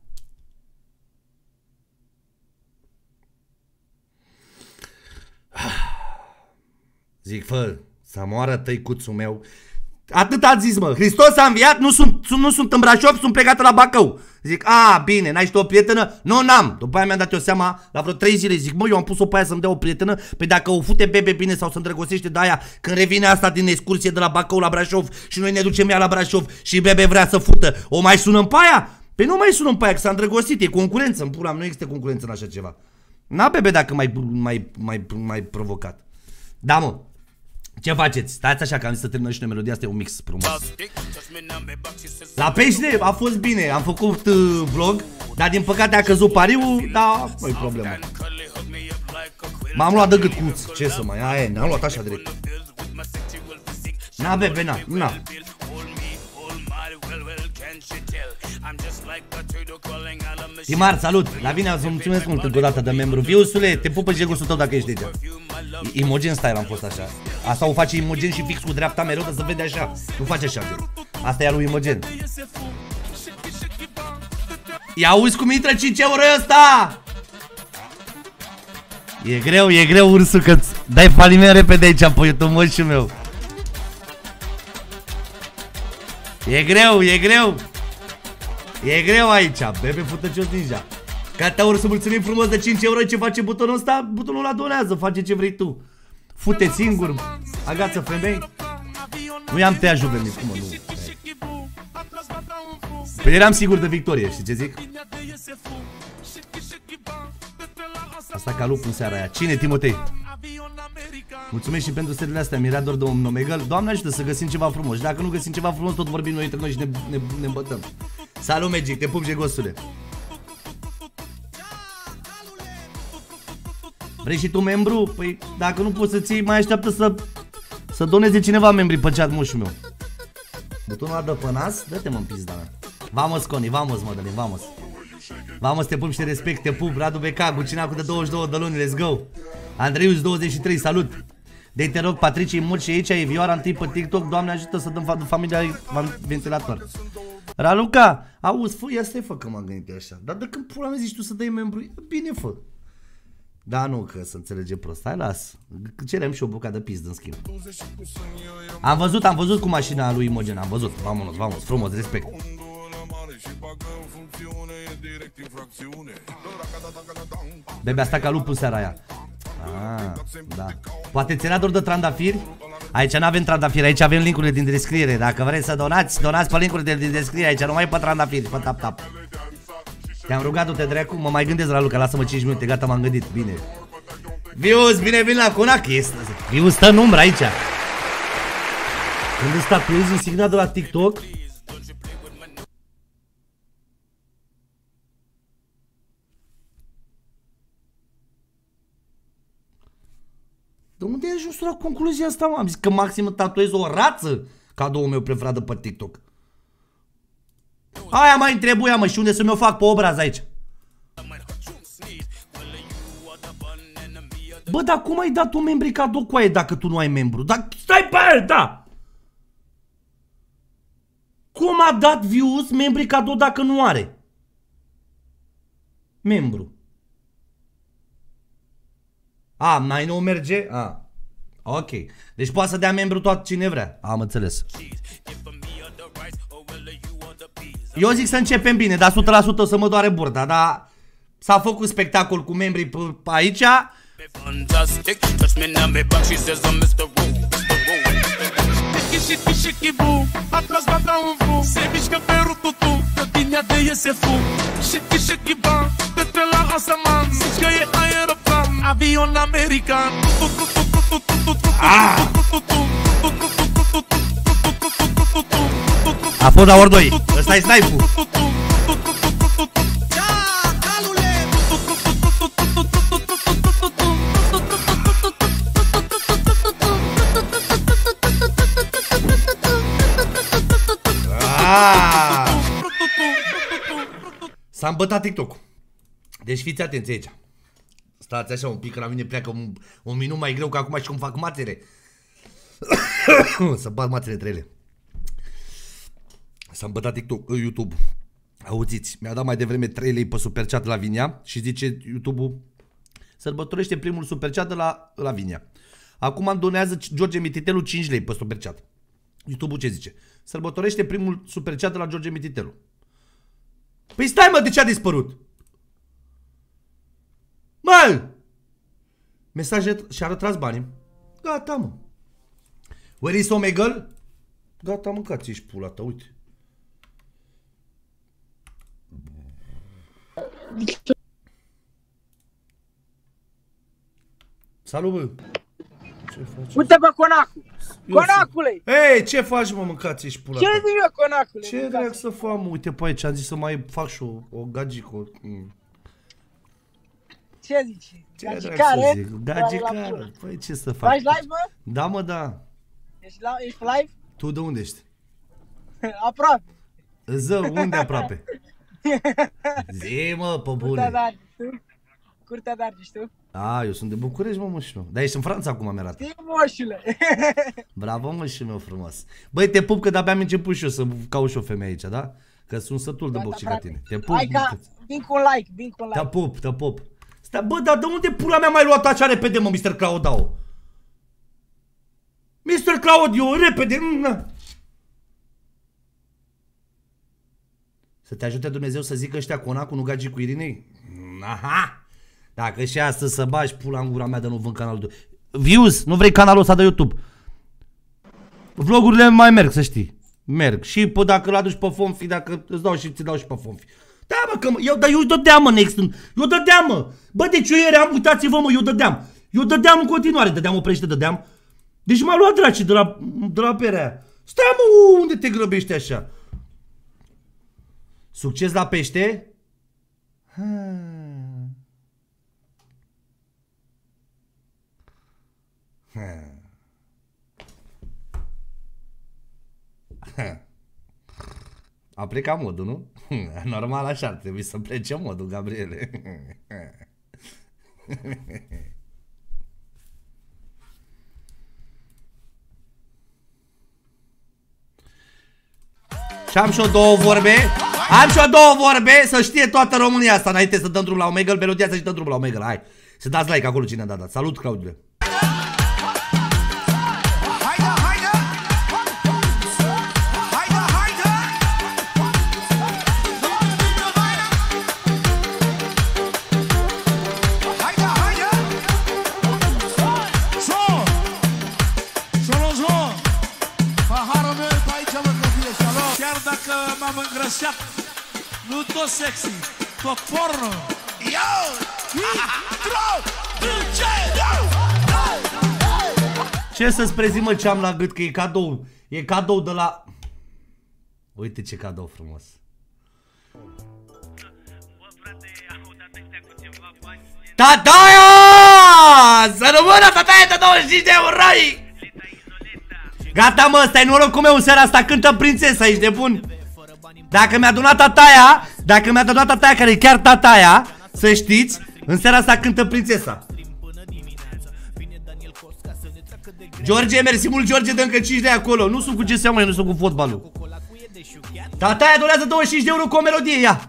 Zic, fă, să moară tăicuțul meu. Atât ați zis, mă, Hristos s-a înviat, nu sunt, nu sunt în Brașov, sunt plecată la Bacău. Zic, a, bine, n-ai și tu o prietenă? Nu, n-am. După aia mi-am dat eu seama, la vreo trei zile, zic, mă, eu am pus-o pe aia să-mi dea o prietenă, pe dacă o fute Bebe bine sau se îndrăgostește de aia, când revine asta din excursie de la Bacău la Brașov și noi ne ducem ea la Brașov și Bebe vrea să fută, o mai sunăm pe aia? Păi nu mai sunăm pe aia, că s-a îndrăgostit, e concurență, în pula, nu există concurență în așa ceva. N-a Bebe dacă mai, mai, mai, mai provocat. Da, mă. Ce faceți? Stați așa că am zis să terminăm și noi melodia, asta e un mix frumos. La pește a fost bine, am făcut uh, vlog, dar din păcate a căzut pariul, dar nu-i problemă. M-am luat de gâtcuț, ce să mai, aia e, ne-am luat așa direct. Na, Bebe, na, na. Timar, salut! Lavinia, îți mulțumesc mult încă o dată de membru. Viusule, te pupă jegusul tău dacă ești aici. Imogen style am fost așa. Asta o face Imogen și fix cu dreapta mereu, să se vede așa. Nu face așa, gen. Asta e a lui Imogen. Ia auzi cum intră cinci euro ăsta! E greu, e greu, ursul, că dai faliment repede aici pe YouTube, moșul meu. E greu, e greu. E greu aici, bebe futăcios ninja. Gata, ursul, mulțumim frumos de cinci euro. Ce face butonul ăsta? Butonul ăla donează, face ce vrei tu. Fute singur, agață femei. Nu i-am tăiat juvenil, cum mă, nu. Păi eram sigur de victorie, știi ce zic? Asta ca lup în seara aia. Cine, Timotei? Mulțumesc și pentru serile astea, Mirador de un Omegal. Doamne ajută să găsim ceva frumos. Și dacă nu găsim ceva frumos, tot vorbim noi între noi și ne, ne, ne îmbătăm. Salut, Magic, te pup, jegosule. Vrei și tu membru? Păi dacă nu poți să ții, mai așteaptă să Să doneze cineva membrii pe chat, moșul meu. Butonul ăla de pe nas? Dă-te mă în pizda mea. Vamos, Coni, vamos, Mădălin, vamos. Vamos, te pup și te respect, te pup. Radu Beca, Gucinacu de douăzeci și două de luni, let's go. Andreius douăzeci și trei, salut. Dei te rog, Patricie, mult și aici, e Vioara întâi pe TikTok. Doamne ajută să dăm familia ventilator. Raluca, auzi, fă, ia stai, fă că m-am gândit așa. Dar de când pula mea zici tu să dai membru? Bine, fă. Da, nu, că să înțelege prost. Hai, las. Cerem și o bucată de pizdă, în schimb. Am văzut, am văzut cu mașina lui Imogen. Am văzut. Vamos, vamos, frumos, respect. Bebe, asta ca lup în seara aia. Ah, da. Poate ți era dor de trandafiri? Aici nu avem trandafiri, aici avem linkurile din descriere. Dacă vreți să donați, donați pe linkurile din descriere. Aici numai pe trandafiri, pe tap-tap. Te-am rugat, du-te dracu, mă mai gândesc la Luca, lasă-mă cinci minute, gata, m-am gândit, bine. Vius, bine, bine la Conac, Vius stă în umbră aici. Când îți tatuezi insignat de la TikTok? De unde ai ajuns la concluzia asta, mă? Am zis că maxim tatuez o rață, cadoul meu preferat de pe TikTok. Aia mai întrebuia, mă, și unde să mi-o fac pe obraz aici? Bă, dar cum ai dat tu membrii cadou cu aia dacă tu nu ai membru? Dar stai pe aia, da! Cum a dat Views membrii cadou dacă nu are? Membru. A, mai nou merge? A, ok. Deci poate să dea membru tot cine vrea. Am înțeles. Eu zic să începem bine, dar o sută la sută o să mă doare burda, dar s-a făcut spectacol cu membrii pe aici. Avion american. A fost la ori doi. Ăsta e snipe-ul. S-a îmbătat TikTok. Deci fiți atenți aici. Stați așa un pic, că la mine pleacă un, un minut mai greu, că acum și cum fac mațere. Să bat mațere între ele. S-a îmbătat TikTok, YouTube. Auziți, mi-a dat mai devreme trei lei pe superchat la Vinia și zice YouTube-ul sărbătorește primul superchat de la, la Vinia. Acum îmi donează George Mititelu cinci lei pe superchat. YouTube-ul ce zice? Sărbătorește primul superchat de la George Mititelu. Păi stai, mă, de ce a dispărut? Mă! Mesaje și-a retras banii. Gata, mă. Where is Omegal? Gata, mâncați ești pula ta, uite. Salut, bă. Ce faci? Uite pe Conacu! Conacule! Ei, ce faci, mă, mâncați ești pula ta? Ce zic eu, Conacule? Ce dreac să fac, mă? Uite pe aici, am zis să mai fac și o, o gagică. Mm. Ce zici? Ce dreac Gagicare? să zic? Gagicare. Păi ce să fac? Faci live, mă? Da, mă, da. Ești, la, ești live? Tu de unde ești? Aproape. Ză, unde aproape? Zi, mă, pe Curtea bune. de Argeș, tu? Curtea de Argeș, tu? A, eu sunt de București, mă, mășu. Dar ești în Franța acum, mi-arată. Știi, moșule? Bravo, mășu meu frumos. Băi, te pup că de-abia am început și eu să caut și o femeie aici, da? Că sunt sătul de Gata, boxii ca frate. tine. Te pup. Hai ca, vin cu un like, vin cu un Te like. pup, te pup. Stai, bă, dar de unde pula mea mai luat așa repede, mă, mister Claudao? mister Claudio, repede! Na. Să te ajute Dumnezeu să zică ăștia Conacu, nu Gagi cu Irinei? Aha! Dacă și astăzi să bagi pula în gura mea de nu vând canalul de... Views, nu vrei canalul ăsta de YouTube? Vlogurile mai merg, să știi. Merg. Și pe dacă îl aduci pe Fonfi, dacă îți dau și ți dau și pe Fonfi. Da, mă, că mă, eu, dar eu dădeam, mă, next. Eu dădeam, mă. Bă, deci eu eram, uitați-vă, mă, eu dădeam. Eu dădeam în continuare, dădeam, oprește, dădeam. Deci m-a luat draci de la, de la perea aia. Stai, mă, unde te grăbești așa? Succes la pește? Hmm. Hmm. A plecat modul, nu? Normal așa ar trebui să plece modul, Gabriele. Și am și o două vorbe. Am și o două vorbe. Să știe toată România asta înainte să dăm drum la Omegle. Melodia să-și dăm drum la Omegle. Hai, să dați like acolo cine a dat, dat. Salut, Claudiule. M-am îngrășat, nu tot sexy, tot porno. Yo! Ce să-ți prezint, mă, ce am la gât, că e cadou. E cadou de la... Uite ce cadou frumos. Tataia! Să rămână, Tataia, de douăzeci și cinci de euro! Gata, mă, stai norocul meu, în seara asta cântă prințesa, ești de bun? Dacă mi-a donat Tataia, dacă mi-a donat Tataia, care e chiar Tataia, să știți, în seara asta cântă prințesa. George, mersi mult, George, dă încă cinci de acolo. Nu sunt cu ce seamănă, nu sunt cu fotbalul. Tataia donează douăzeci și cinci de euro cu o melodie, ia.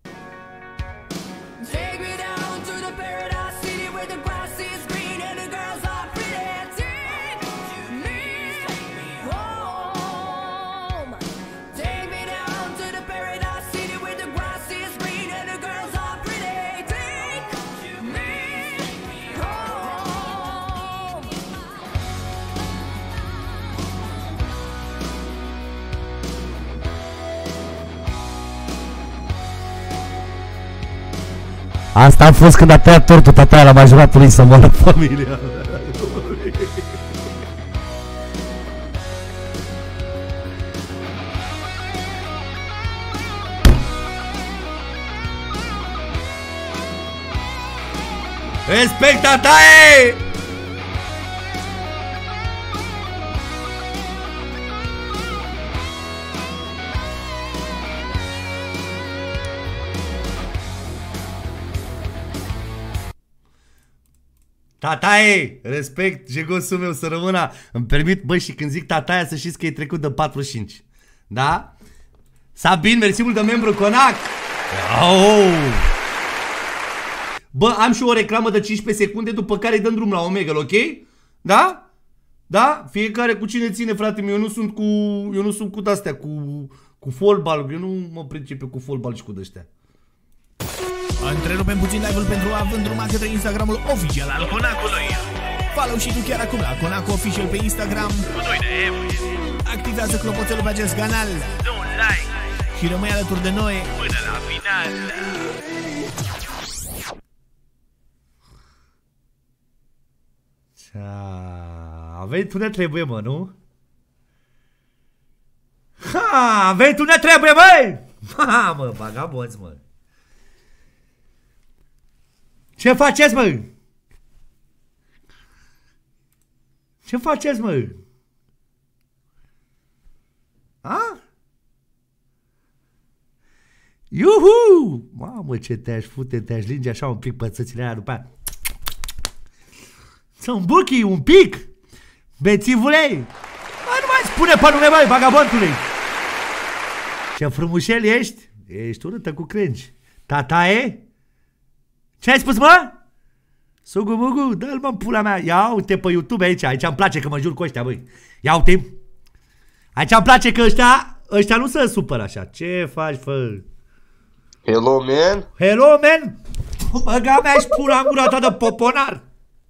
Asta a fost când a tăiat tortul Tataia la majoratul lui să moară familia. Respect, Tataie! Tataie, respect, jegosul meu, să rămână. Îmi permit, băi, și când zic Tataia să știți că e trecut de patruzeci și cinci. Da? Sabin, mersi mult de membru, Conac. Oh! Bă, am și o reclamă de cincisprezece secunde, după care îi dăm drum la Omegle, ok? Da? Da? Fiecare cu cine ține, frate meu. Eu nu sunt cu, eu nu sunt cu astea, cu, cu fotbal. Eu nu mă pricep cu fotbal și cu de-astea. Întrerupem puțin live-ul pentru a vândruma către Instagramul oficial al Conacului. Follow și tu chiar acum la Conacu Official pe Instagram cu doi de M. Activează clopoțelul pe acest canal, dă un like și rămâi alături de noi până la final. A venit unde trebuie, mă, nu? Ha, a venit unde trebuie, băi! Ha, mă, vagabonți, mă. Ce faceți, mă? Ce faceți, mă? A? Iuhu! Mamă, ce te-aș fute, te-aș linge așa un pic pe țățile aia după aia. Să-mi buchii un pic, bețivulei. Mai nu mai spune pe nume, băi, vagabondului. Ce frumușel ești. Ești urâtă cu crengi. Tataie? Ce ai spus, mă? Sugu mugu, dă-l mă pula mea. Ia uite pe YouTube aici, aici îmi place că mă jur cu ăștia, băi. Ia uite. Aici îmi place că ăștia, ăștia nu se supără așa. Ce faci, fă? Hello, man. Hello, man. Băga mea-și pula în gura ta de poponar.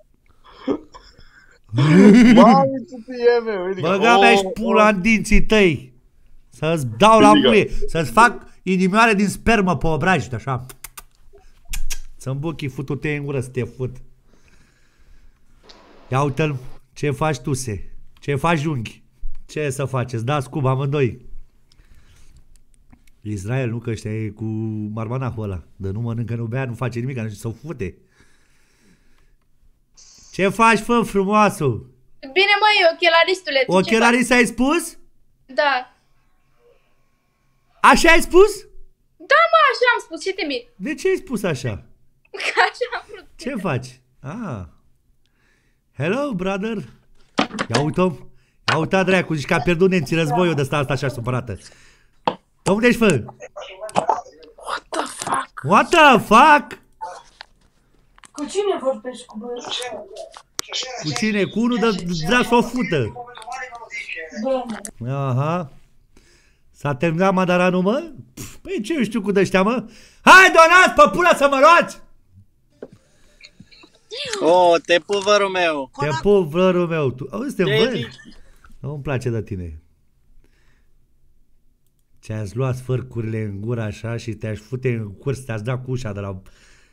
Băga mea-și pula în dinții tăi. Să-ți dau la muie. Să-ți fac inimioare din spermă pe obraj, așa. Să-mi buchi futu-te în gură să te fut. Ia uite-l. Ce faci tu, se? Ce faci, junghi? Ce să faceți? Da, scub amândoi. Israel, nu că ăștia e cu marmanahul ăla. Dă nu mănâncă, nu bea, nu face nimic, nu știu să-o fute. Ce faci, fă, frumoasă? Bine, măi, ochelaristule. Ochelarist ai spus? Da. Așa ai spus? Da, mă, așa am spus, ce te mir? De ce ai spus așa? Că așa am vrut. Ce faci? Ah. Hello, brother. Ia uite-o. Ia uite-a, dracu, zici că a pierdut nemții războiul de asta așa supărată. Unde ești, fă? What the fuck? What the fuck? Cu cine vorbești, cu băi? Cu cine? Cu unul de vrea să o fută. Aha. S-a terminat madaranul, mă? Păi ce eu știu cu de-ăștia, mă? Hai, donați, pe pula să mă luați! Oh, te pup, vărul meu. Te pup, vărul meu. Tu, auzi, te văd? Nu-mi place de tine. Ți-ați luat sfârcurile în gură așa și te-aș fute în curs, te-ați dat cu ușa de la...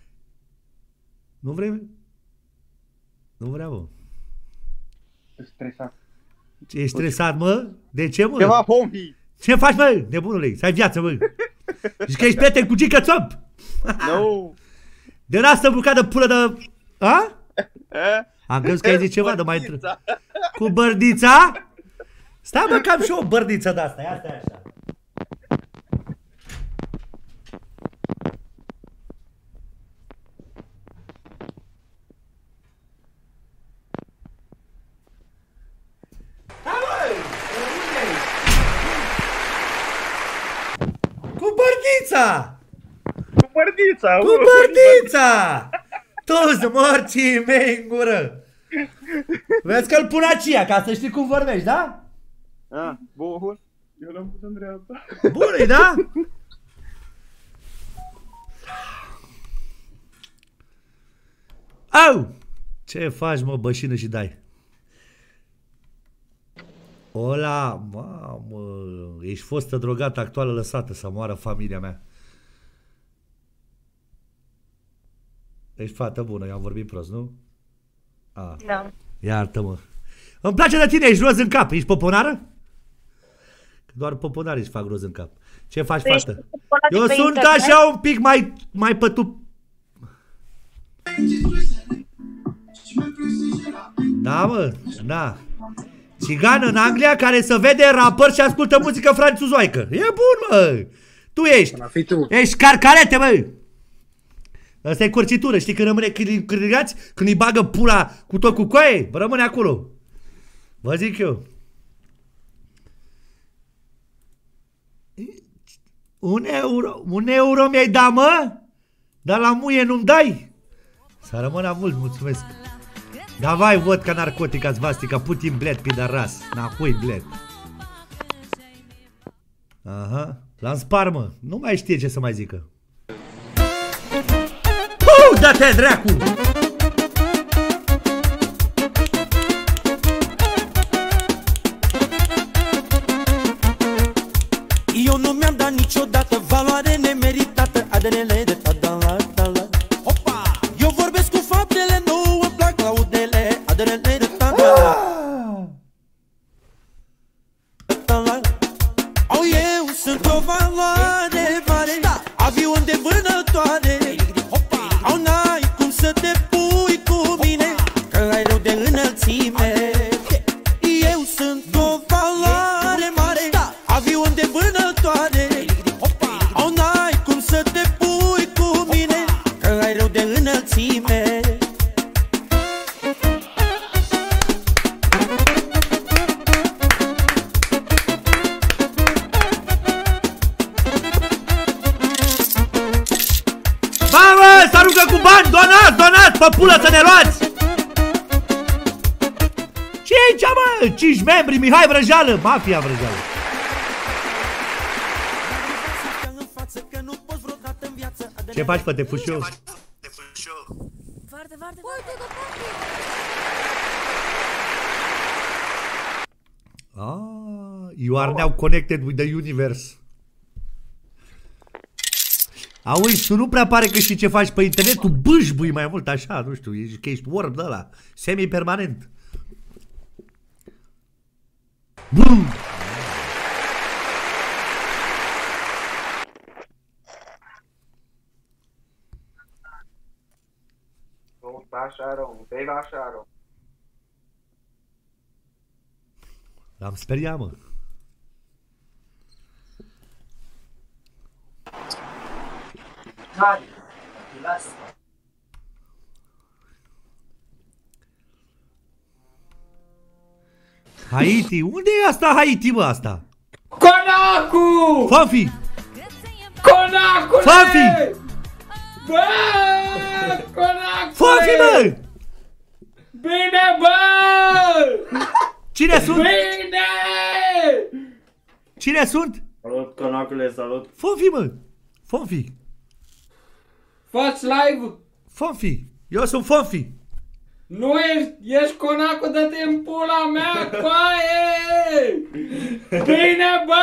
Nu vrei? Nu vreau, mă. Stresat. Ești stresat, mă? De ce, mă? Ceva, homie. Ce faci, mă, nebunule? Să ai viață, mă. Zici că ești prieten cu Gică Țomp? Nu. De lasă bucată de pulă de... A? Am crezut că ai zis ceva de mai... Cu bărdița? Stai, mă, că am și eu o bărdiță de asta. Ia stai așa. Cu bărdița! Cu bărdița! Cu bărdița! Toți morții mei în gură! Vezi că-l pun aceea, ca să știi cum vorbești, da? Ah, bun. Eu l-am pus în dreapta. Bun-i, da? Au! Ce faci, mă, bășină și dai? Ola, mamă, ești fostă drogată actuală lăsată să moară familia mea. Ești fată bună, eu am vorbit prost, nu? A. Da. Iartă-mă. Îmi place de tine, ești roz în cap, ești poponară? Că doar poponarii își fac roz în cap. Ce faci, păi fată? Eu sunt internet? Așa un pic mai, mai pătup. Da, mă, da. Țigan în Anglia care se vede rapper și ascultă muzică franțuzoaică. E bun, mă. Tu ești. Ești carcarete, mă. Asta e curcitură, știi când rămâne cârligați? Când îi bagă pula cu tot cu coaie, rămâne acolo. Vă zic eu. Un euro, un euro mi-ai dat, mă? Dar la muie nu-mi dai? Să rămână mult, mulțumesc. Давай, водка наркотика свастика, Putin, блядь, пидорас. Нахуй, блядь. Aha. L-am spart, mă. Nu mai știe ce să mai zică. Puh, dă-te, dracu! Eu nu mi-am dat niciodată valoare nemeritată. Aderele de ta-da-la, ta-la. Hopa! Eu vorbesc cu faptele, nu îmi plac laudele. Aderele de ta-da-la. Ta-la. Au, eu sunt o valoare mare, avion de vânătoare. Au, n-ai cum să te pui cu mine, că ai rău de înălțime. Eu sunt o valoare mare, avion de vânătoare. Au, n-ai cum aruncă cu bani, donați, donați, pe pulă să ne luați! Ce e aici, mă? cinci membri, Mihai Vrăjeală, Mafia Vrăjeală. Ce faci, fă, te fușu? Foarte, foarte, Ah, you are now connected with the universe. Auzi, tu nu prea pare că știi ce faci pe internet, tu bâșbâi mai mult așa, nu știu, ești, că ești orb de ăla, semi-permanent. Bum! Nu sta așa rău, nu te așa rău. L-am speriat, mă. Hai, lasă. Haiti, unde e asta Haiti, bă, asta? Conacu! Fofi! Conacule! Fofi! Bă! Conacule! Fofi, bă! Bine, bă! Cine sunt? Bine! Cine sunt? Salut, Conacule, salut. Fofi, bă! Fofi! Faci live? Fofi! Eu sunt Fofi! Nu ești, ești Conacu, dă-te în pula mea, coaie! Bine, bă!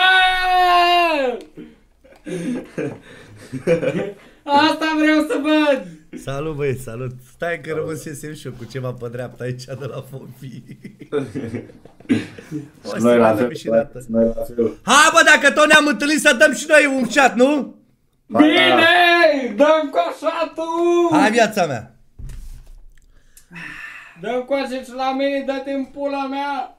Asta vreau să văd! Salut, băieți, salut! Stai că rămăsesem și eu cu ceva pe dreapta aici de la Fofi. Noi la fel, noi la fel. Hai, bă, dacă tot ne-am întâlnit să dăm și noi un chat, nu? Bine! Dăm coșatul! Hai, viața mea! Dă-mi coace și la mine, dă-te în pula mea!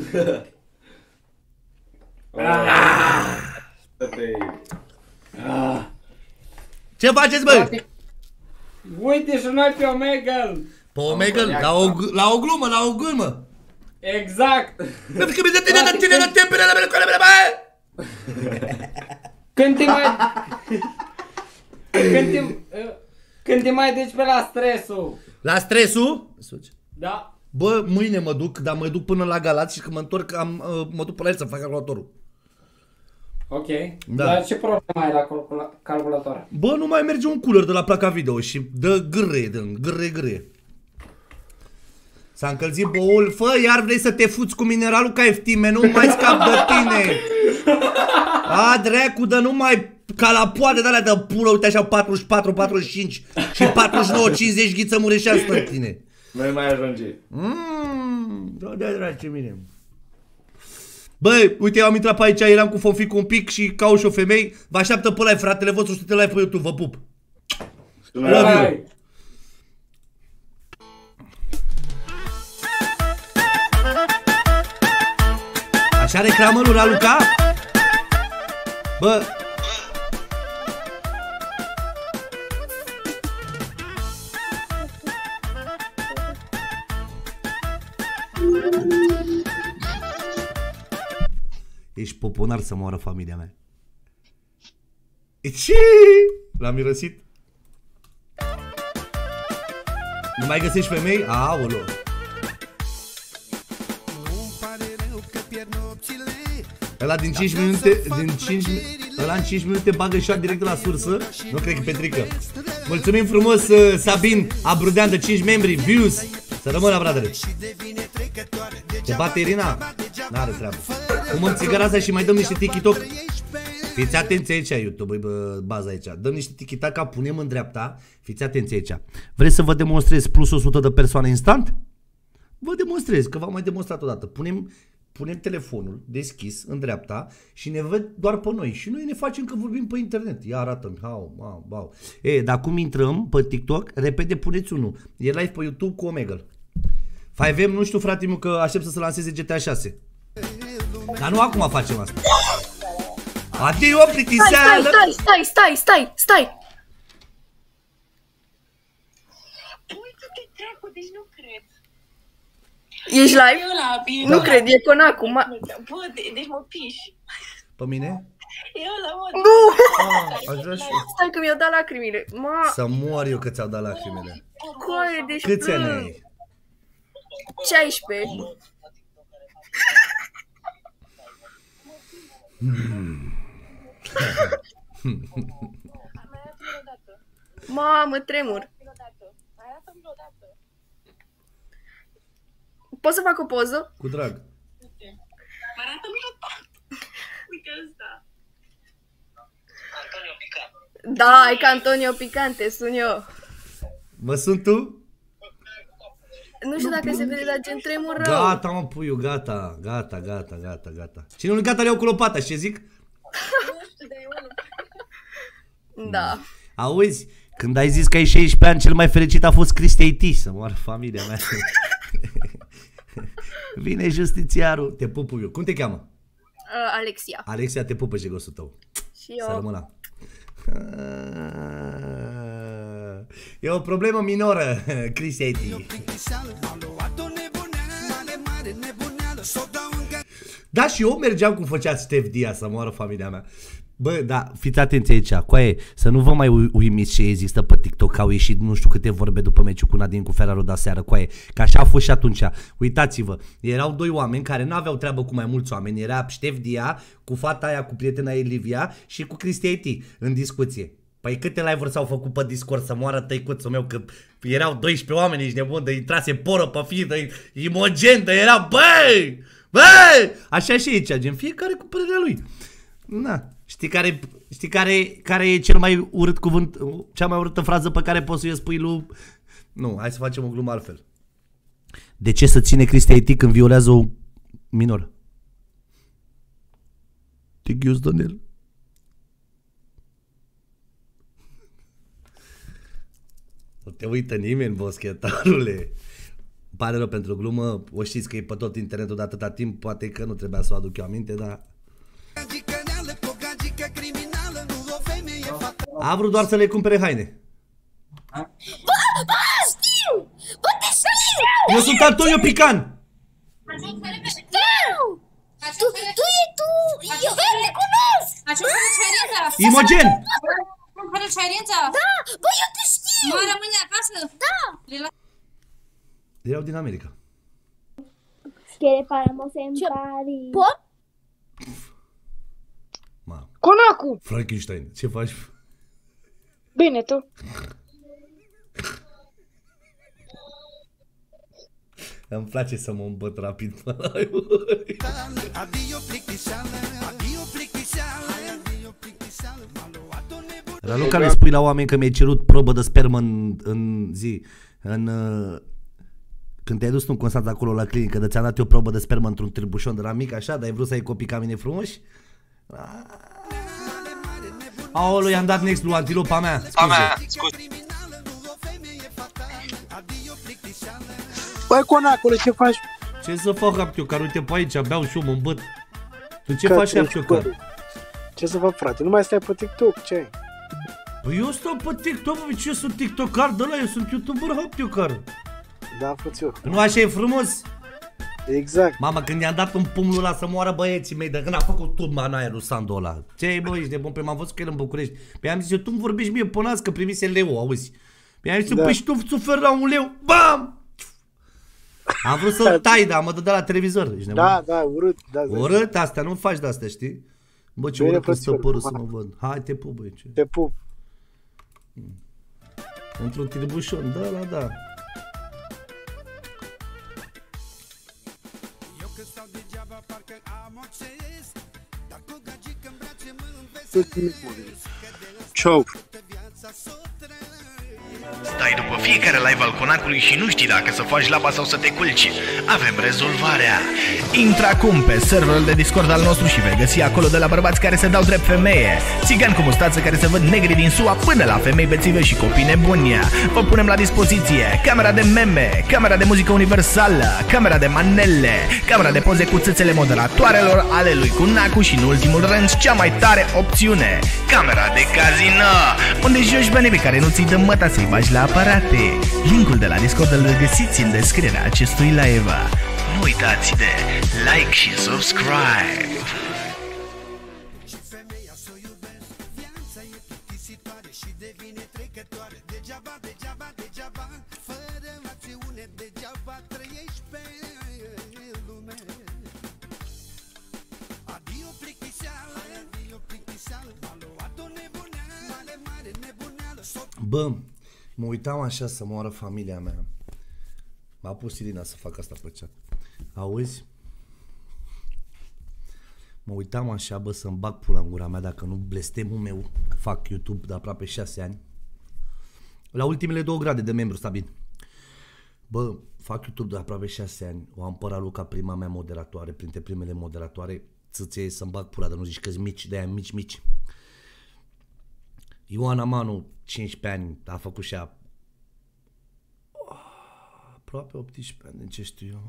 Ce faceți, bă? Uite și noi pe Omegle! Pe Omegle? La o, la o glumă, la o glumă! Exact! Când te mai... Când te... Când te mai duci pe la stresul? La stresul? Da. Bă, mâine mă duc, dar mă duc până la Galați și când mă întorc am, mă duc până la el să fac calculatorul. Ok. Da. Dar ce problemă ai la calcula calculator? Bă, nu mai merge un cooler de la placa video și dă gâre, dă gâre, gâre. S-a încălzit boul, fă, iar vrei să te fuți cu mineralul ca eftime, nu mai scap de tine. A, dracu, dă nu mai ca la poade de-alea de pulă, uite așa patruzeci și patru, patruzeci și cinci și patruzeci și nouă, cincizeci Ghiță Mureșan stă în tine. Nu mai ajunge. Mmm, da, da, dragi mine. Băi, uite, eu am intrat pe aici, eram cu Fonfic un pic și caut și o femei. Vă așteaptă pe live, fratele vostru, să te live pe YouTube, vă pup. Love you. Așa reclamă lui Raluca? Bă. Ești popular să moară familia mea. Ce? L-am mirosit. Nu mai găsești femei? Aolo. Ăla din cinci minute, din cinci, ăla în cinci minute bagă shot direct de la sursă. Nu cred că Petrică. Mulțumim frumos, uh, Sabin Abrudean de cinci membri, views. Să rămână, bradere. Te bate Irina? N-are treabă. Fumăm țigara asta și mai dăm niște TikTok. Fiți atenți aici, YouTube, bă, baza aici. Dăm niște TikTok, punem în dreapta. Fiți atenți aici. Vreți să vă demonstrez plus o sută de persoane instant? Vă demonstrez, că v-am mai demonstrat odată. Punem, punem telefonul deschis în dreapta și ne văd doar pe noi. Și noi ne facem că vorbim pe internet. Ia arată-mi. Hau, mau, bau. E, dar cum intrăm pe TikTok, repede puneți unul. E live pe YouTube cu Omegle. cinci M, nu știu, frate meu, că aștept să se lanseze G T A șase. Dar nu acum facem asta. Adio, plictiseală! Stai, stai, stai, stai, stai! Uite-te, dracu, deci nu cred. Ești live? Da. Nu cred, e Conacu. Bă, de deci mă piși. Pe mine? E ăla, mă. Nu! Ah. aș vrea și Stai că mi-au dat lacrimile. Ma... să mor eu că ți-au dat lacrimile. Coaie, deci Câți ani plâng. ai? șaisprezece. Hmm. Mamă, tremur. Poți să fac o poză? Cu drag. Uite ăsta. Da, e ca Antonio Picante, sun eu. Mă sunt tu? Nu știu dacă se vede, dar gen tremur rău. Gata, mă, puiu, gata, gata, gata, gata, gata. Cine nu gata, le iau cu lopata, și ce zic? Da. Auzi, când ai zis că ai șaisprezece ani, cel mai fericit a fost Cristi A T, să moară familia mea. Vine justițiarul, te pup, puiu. Cum te cheamă? Uh, Alexia. Alexia, te pupă jegosul tău. Și eu. Să rămână. E o problemă minoră, Cristi A T. Da, și eu mergeam cum făcea Stef Dia, să moară familia mea. Bă, da, fiți atenți aici, coaie, să nu vă mai uimiți ce există pe TikTok, că au ieșit nu știu câte vorbe după meciul cu Nadine cu Ferraro de aseară, coaie, că așa a fost și atunci. Uitați-vă, erau doi oameni care nu aveau treabă cu mai mulți oameni, era Stef Dia cu fata aia, cu prietena ei Livia și cu Cristi A T în discuție. Păi câte live-uri s-au făcut pe Discord, să moară tăicuțul meu, că erau doisprezece oameni, ești nebun, de intrase poră pe fi, de Imogen, de era, băi, băi, așa și aici, gen, fiecare cu părerea lui. Na, știi care, știi care, care e cel mai urât cuvânt, cea mai urâtă frază pe care poți să-i spui lui... Nu, hai să facem o glumă altfel. De ce să ține Cristi A T când violează o minoră? Te ghiuzi, Daniel. Nu te uită nimeni, boschetarule. Îmi pare rău pentru glumă, o știți că e pe tot internetul de atâta timp, poate că nu trebuia să o aduc eu aminte, dar... A vrut doar să le cumpere haine. Bă, bă, știu! Bă, te știu! Eu sunt Antonio Pican! Tu, tu e tu! Eu te cunosc! Imogen! Fără cerință? Da! Bă, eu te știu! Mă rămâne acasă? Da! Erau din America. Quiere paramos en Paris. Pot? Conacu! Frankenstein, ce faci? Bine, tu? Îmi place să mă îmbăt rapid. Raluca, le spui la oameni că mi-ai cerut probă de spermă în, în zi, în... Când te-ai dus tu în Constanța acolo la clinică, de ți-am dat eu probă de spermă într-un târbușon de la mic, așa, dar ai vrut să ai copii ca mine frumoși? Aolo, i-am dat next lui antilopa mea, scuze. Băi, conacule, ce faci? Ce să fac, aptiocar? Uite pe aici, beau și eu, mă îmbăt. Tu ce faci, aptiocar? Ce să fac, frate? Nu mai stai pe TikTok, ce ai? Păi eu stau pe TikTok, bă, ce sunt TikToker de ăla, eu sunt YouTuber, aptiocar. Da, frățiu. Nu așa e frumos? Exact. Mama, când i-am dat un pumnul ăla să moară băieții mei, de când a făcut turma în aer lui Sandu ăla. Ce bă, ești de bun? Pe m-am văzut că el în București. Pe am zis eu, tu-mi vorbești mie pănați că primise leu, auzi. Pe am zis eu, da. Păi și tu suferi la un leu, bam! Am vrut să-l tai, dar mă dădea la televizor. Ești da, da, urât. Da, urât, astea, nu faci de-astea, știi? Bă, ce urât îți ți-o părut să mă văd. Hai, te pup, băi. Te pup. Într-un tirbușon, da, da, da. Ciao. Stai după fiecare live al Conacului și nu știi dacă să faci laba sau să te culci. Avem rezolvarea. Intră acum pe serverul de Discord al nostru și vei găsi acolo de la bărbați care se dau drept femeie, țigani cu mustață care se văd negri din S U A până la femei bețive și copii nebuni. Vă punem la dispoziție camera de meme, camera de muzică universală, camera de manele, camera de poze cu țâțele moderatoarelor ale lui Conacu și în ultimul rând cea mai tare opțiune, camera de casino, unde joci banii pe care nu ți-i dă măta să-i bagi la aparate. Linkul de la Discord îl găsiți în descrierea acestui live. Nu uitați de like și subscribe. costisitoare și devine trecătoare. Degeaba, degeaba, degeaba, fără acțiune, degeaba trăiești pe lume. Adio plictiseală, adio plictiseală, m-a luat-o nebuneală, mare, mare nebuneală. Bă, mă uitam așa să moară familia mea. M-a pus Irina să fac asta pe chat. Auzi? Mă uitam așa, bă, să-mi bag pula în gura mea dacă nu blestemul meu, fac YouTube de aproape șase ani. La ultimele două grade de membru stabil. Bă, fac YouTube de aproape șase ani. O am pe Raluca, prima mea moderatoare, printre primele moderatoare. Țâțe să-mi bag pula, dar nu zici că-s mici, de-aia mici, mici. Ioana Manu, cincisprezece ani, a făcut și ea aproape optsprezece ani, din ce știu eu.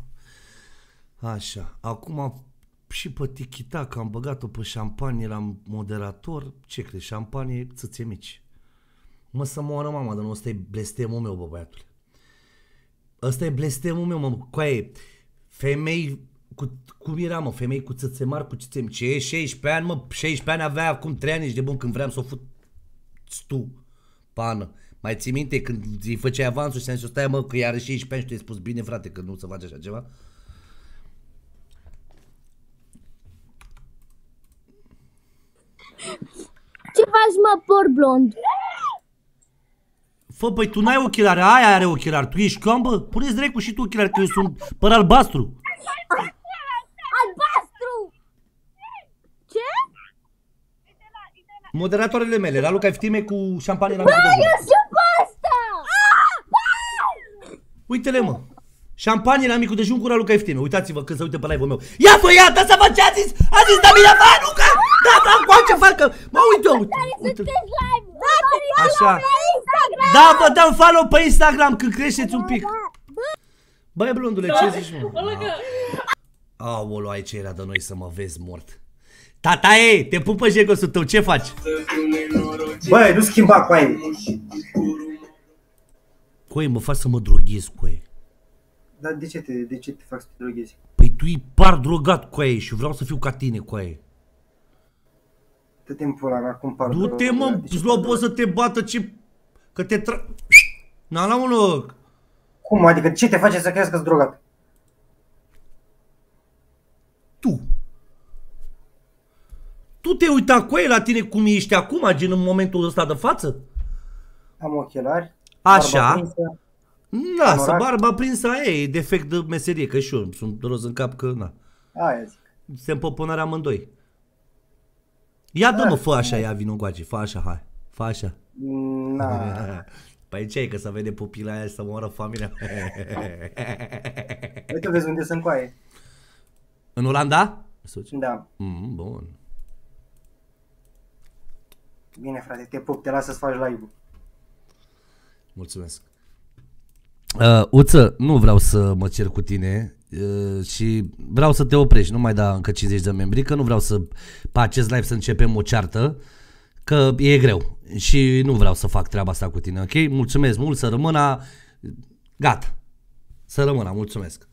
Așa, acum și pe Tichita, că am băgat-o pe șampanie, eram moderator. Ce crezi, șampanie, țâțe mici. Mă, să moară mama, dar nu, ăsta e blestemul meu, bă, băiatule. Ăsta e blestemul meu, mă, coaie. Femei, cu, cum era, mă, femei cu țâțe mari, cu țâțe mici. Ce, șaisprezece ani, mă, șaisprezece ani avea acum trei ani, ești de bun, când vreau să o fut tu, pană. Mai ții minte când îi făceai avansul și am zis, stai, mă, că iară șaisprezece ani și tu ai spus bine, frate, că nu se face așa ceva? Ce faci, mă, por blond? Fă, păi tu n-ai ochelari, aia are ochelari, tu ești cam, bă? Puneți dracu și tu ochelari, că eu sunt păr albastru. Albastru! Ce? Moderatoarele mele, Raluca Iftime cu șampanie la Bă, micul dejun. eu sunt pe ăsta! Uite-le, mă. Șampanie la micul dejun cu Raluca Iftime. Uitați-vă când se uite pe live-ul meu. Ia-vă, ia-te să vă ce a zis! A zis Damila Vanuca! Da, da, cu ce facă? Mă, uite, uite. uite. Așa. Da, vă dăm follow pe Instagram când creșteți un pic. Băi, blondule, ce zici, mă? Aoleu, aici era de noi să mă vezi mort. Tata, e, te pupă jegosul tău, ce faci? Băi, nu schimba coaie. Coaie, mă faci să mă droghez, coaie. Dar de ce te, de ce te fac să te droghezi? Păi tu îi par drogat, coaie, și vreau să fiu ca tine, coaie. Dă-te în pula mea, cum par drogat. Du-te, mă, zlob, o să te bată, ce... Că te tra... Na, la un loc. Cum, adică ce te face să crezi că-s drogat? Tu. Tu te uita cu ei la tine cum ești acum, gen în momentul ăsta de față? Am ochelari. Așa. Da, să barba prinsă aia e defect de meserie, că și eu sunt roz în cap că, na. Aia zic. Se împăpânare amândoi. Ia dă-mă, fă așa, ia vino încoace, fă așa, hai. Fă așa. Na. Păi ce-i, că să vede pupila aia să moară familia? Uite, vezi unde sunt coaie. În Olanda? Da. Mm, bun. Bine, frate, te pup, te las să-ți faci live-ul. Mulțumesc. Uh, Uță, nu vreau să mă cer cu tine uh, și vreau să te oprești, nu mai da încă cincizeci de membri, că nu vreau să, pe acest live să începem o ceartă, că e greu și nu vreau să fac treaba asta cu tine, ok? Mulțumesc mult, să rămână, gata, să rămână, mulțumesc.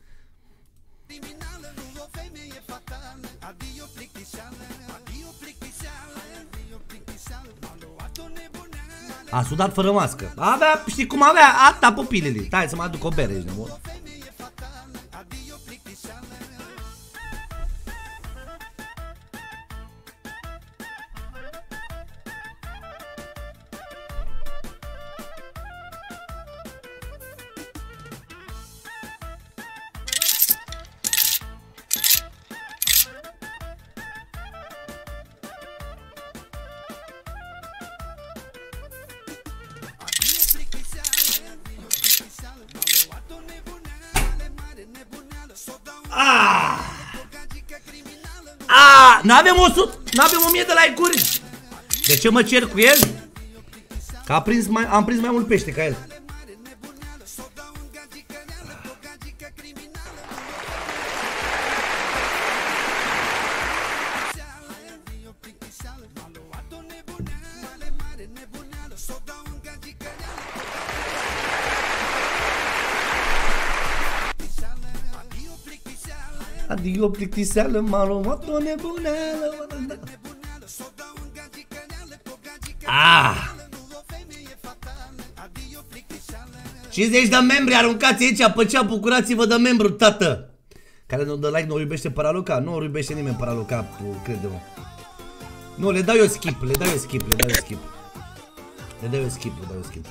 A sudat fără mască. Avea, știi cum avea? Ata pupilele. Stai să mă aduc o bere, ești nebun. N-avem o sută, n-avem o mie de like-uri. De ce mă cer cu el? Că a prins mai, am prins mai mult pește ca el. Adio plictiseală, m-a luat o nebuneală. Ah! cincizeci de membri aruncați aici pe cea, bucurați-vă de membru, tată! Care nu dă like, nu iubește Paraluca? Nu iubește nimeni Paraluca, crede-mă. Nu, le dau eu skip, le dau eu skip, le dau eu skip. Le dau eu skip, le dau eu skip.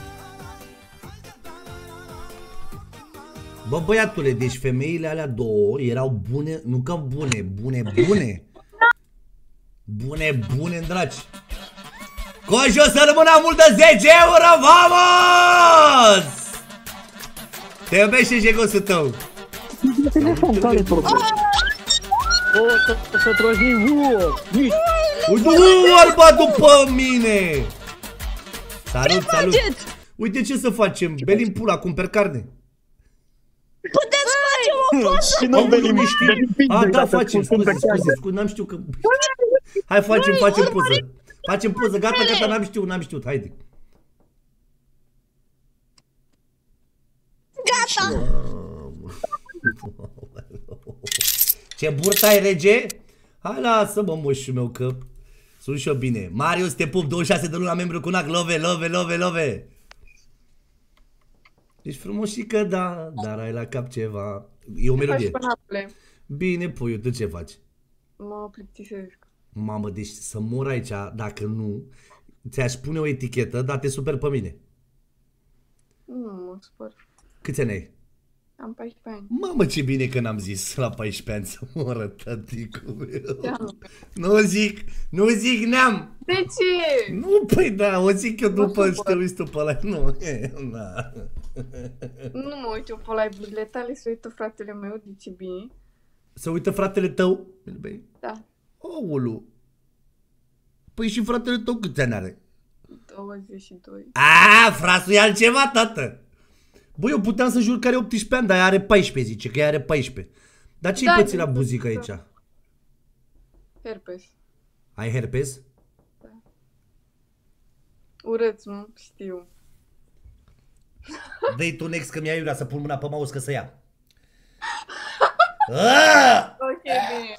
Bă, băiatule, deci femeile alea două erau bune, nu că bune, bune, bune. Bune, bune, dragi. Coșu, să rămână mult de zece euro, vamos! Te iubește jegosul tău. Telefon, care e problema? O, să să trăjim, nu, arba după mine! Salut, salut! Uite ce să facem, belim pula, cumperi carne. Puteți face o poză? Și nu belim știi. A, da, facem, scuze, scuze, scuze, n-am știut că... Hai, facem, facem poză. Facem poză, gata, gata, n-am știut, n-am știut, haide. Gata! Ce burtă ai, rege? Hai, lasă-mă, moșul meu, că sunt și eu bine. Marius, te pup, douăzeci și șase de luna, membru cu N A C, love, love, love, love. Ești frumos și că da, dar ai la cap ceva. E o melodie. Bine, puiu, tu ce faci? Mă plictisesc. Mamă, deci să mor aici, dacă nu, ți-aș pune o etichetă, dar te super pe mine. Nu mă supăr. Câți ani ai? Am paisprezece ani. Mamă, ce bine că n-am zis la paisprezece ani să moră tăticul meu. Nu zic, nu zic neam. De ce? Nu, păi da, o zic eu după ce te uiți tu pe ăla. Nu, na. Nu mă uit eu pe live-urile tale, se uită fratele meu, de ce bine. Se uită fratele tău? Da. Oulu. Păi și fratele tău câți ani are? douăzeci și doi. Aaa, frasul e altceva, tată. Băi, eu puteam să jur că are optsprezece ani, dar ea are paisprezece, zice că ea are paisprezece. Dar ce-i da, pățit la buzică aici? Herpes. Ai herpes? Da. Urât, nu știu. Dă-i tu next că mi-a iurea să pun mâna pe mouse că să ia. Ok, bine.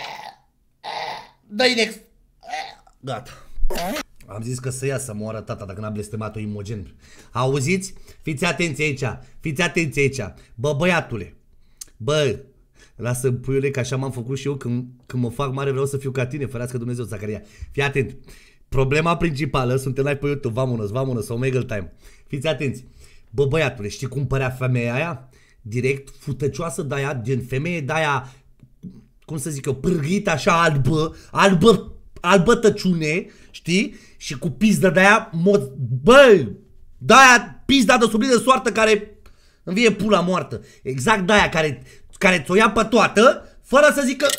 Dă-i next. Gata. Am zis că să ia să moară tata dacă n-a blestemat-o imogen. Auziți? Fiți atenți aici. Fiți atenți aici. Bă, băiatule. Bă, lasă puiule că așa m-am făcut și eu când, când mă fac mare vreau să fiu ca tine. Ferească Dumnezeu, Zacaria. Fii atent. Problema principală, suntem live pe YouTube. Vamonos, vamonos, Omegle Time. Fiți atenți. Bă, băiatule, știi cum părea femeia aia? Direct futăcioasă de aia, din femeie de aia, cum să zic eu, pârghită așa albă, albă, albă tăciune, știi? Și cu pizdă de aia, mod, bă, de aia pizda de sublit de soartă care învie pula moartă. Exact de aia care, care ți-o ia pe toată, fără să zică...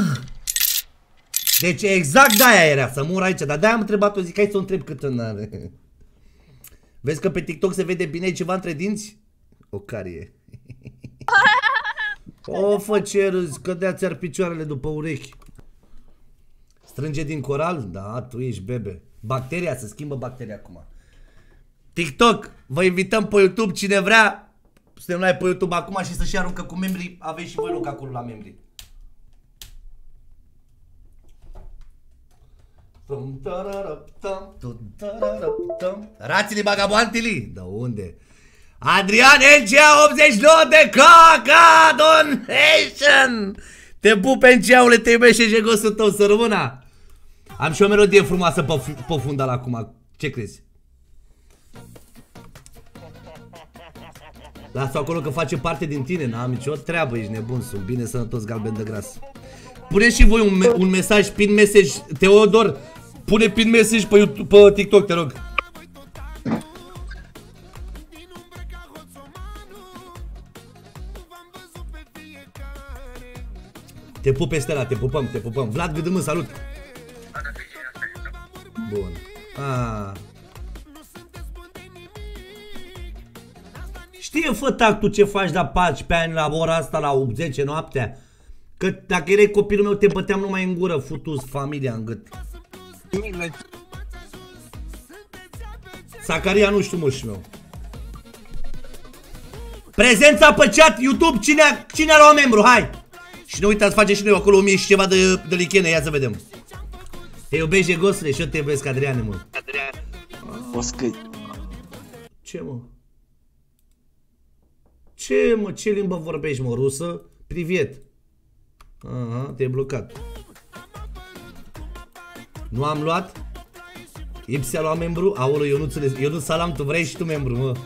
Deci exact de aia era, să mor aici, dar de aia am întrebat-o, zic, hai să o întreb cât în are. Vezi că pe TikTok se vede bine ceva între dinți? O carie. O, fă ce râzi, cădea ți-ar picioarele după urechi. Strânge din coral? Da, tu ești bebe. Bacteria, se schimbă bacteria acum. TikTok, vă invităm pe YouTube, cine vrea. Suntem live pe YouTube acum și să-și aruncă cu membrii. Aveți și voi loc acolo la membrii. Rații bagaboantili. Da unde? Adrian Encea optzeci și nouă de caca donation. Te pup Enceaule, te iubește jegosul tău, să rămână. Am și o melodie frumoasă pe, pe fundal acum. Ce crezi? Lasă acolo că face parte din tine, n-am nicio treabă, ești nebun, sunt bine sănătos, galben de gras. Puneți și voi un, me un mesaj, pin message, Teodor, pune pin message pe, YouTube, pe TikTok, te rog. Te pup pe Stella, te pupăm, te pupăm. Vlad Gâdâmân, salut! Bun. Ah. Știe, fă tac, tu ce faci la paisprezece ani la ora asta, la zece noaptea? Că dacă erai copilul meu te băteam numai în gură, futus familia în gât. Zacaria nu știu, moșul meu. Prezența pe chat, YouTube, cine a, cine a luat membru, hai! Și nu uitați, face și noi acolo o mie și ceva de, de lichene, ia să vedem. Te iubești, Gosle, și eu te iubesc, Adriane, mă. Adriane. O scăi. Ce, mă? Ce, mă? Ce limbă vorbești, mă? Rusă? Privet. Aha, te-ai blocat. Nu am luat? Ipsi a luat membru? Aoleu, eu nu înțeles. Eu nu salam, tu vrei și tu membru, mă.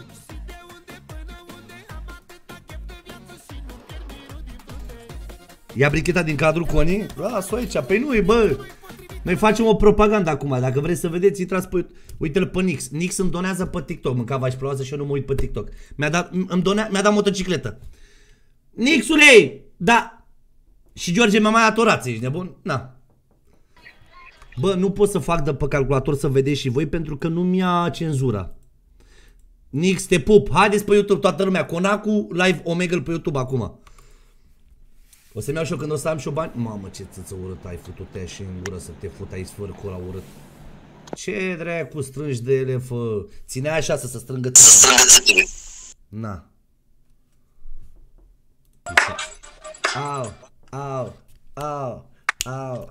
Ia bricheta din cadrul Coni? Las-o aici. Păi nu, bă. Noi facem o propagandă acum. Dacă vreți să vedeți, intrați pe... Uite-l pe Nix. Nix îmi donează pe TikTok. Mâncava și plouază și eu nu mă uit pe TikTok. Mi-a dat, îmi donea, mi-a dat motocicletă. Nixule! Da. Și George mi-a mai dat o rață. Ești nebun? Na. Bă, nu pot să fac de pe calculator să vedeți și voi pentru că nu mi-a cenzura. Nix, te pup. Haideți pe YouTube toată lumea. Conacu live Omegle pe YouTube acum. O să-mi iau și eu când o să am și o bani. Mamă, ce țâță urât ai futut-te și în gură să te fut aici sfârcul ăla urât. Ce dracu strângi de ele, fă? Ținea așa să se strângă tine. Na. Au, au, au, au.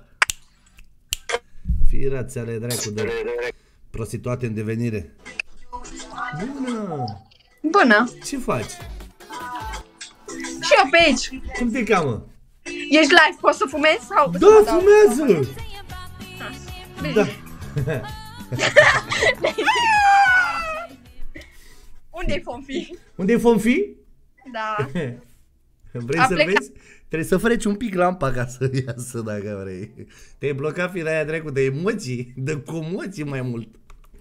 Firați ale dracu de prostituate în devenire. Bună! Bună! Ce faci? Și eu pe aici. Cum te cheamă? Ești live, poți să fumezi? Sau da, fumează! Da. Unde-i vom fi? Unde-i vom fi? Da. Vrei să vezi? Trebuie să freci un pic lampa ca să iasă dacă vrei. Te-ai blocat firea aia dracu de emoții, de comoții mai mult.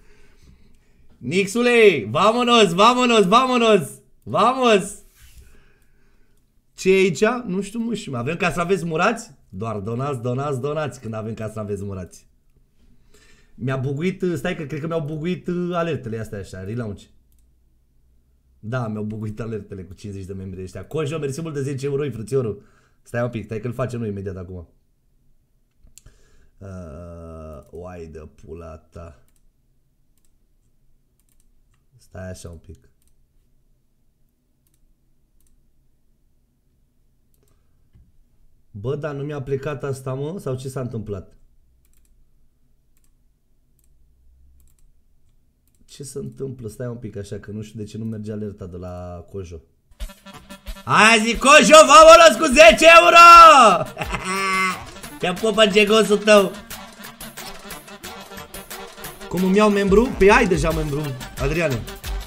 Nixule, vamonos, vamonos, vamonos, vamos! Ce e aici? Nu știu, mă, și avem castraveți murați? Doar donați, donați, donați când avem castraveți murați. Mi-a buguit, stai că cred că mi-au buguit alertele astea așa, relaunch. Da, mi-au buguit alertele cu cincizeci de membri ăștia. Cojo, mersi mult de zece euro, frățiorul. Stai un pic, stai că îl facem noi imediat acum. Uh, oai de pula ta. Stai așa un pic. Bă, dar nu mi-a plecat asta, mă? Sau ce s-a întâmplat? Ce se întâmplă? Stai un pic așa, că nu știu de ce nu merge alerta de la Cojo. Hai zic, Cojo, vamonos cu zece euro! Te-am pupat gegosul tău! Cum îmi iau membru? Păi ai deja membru, Adriane.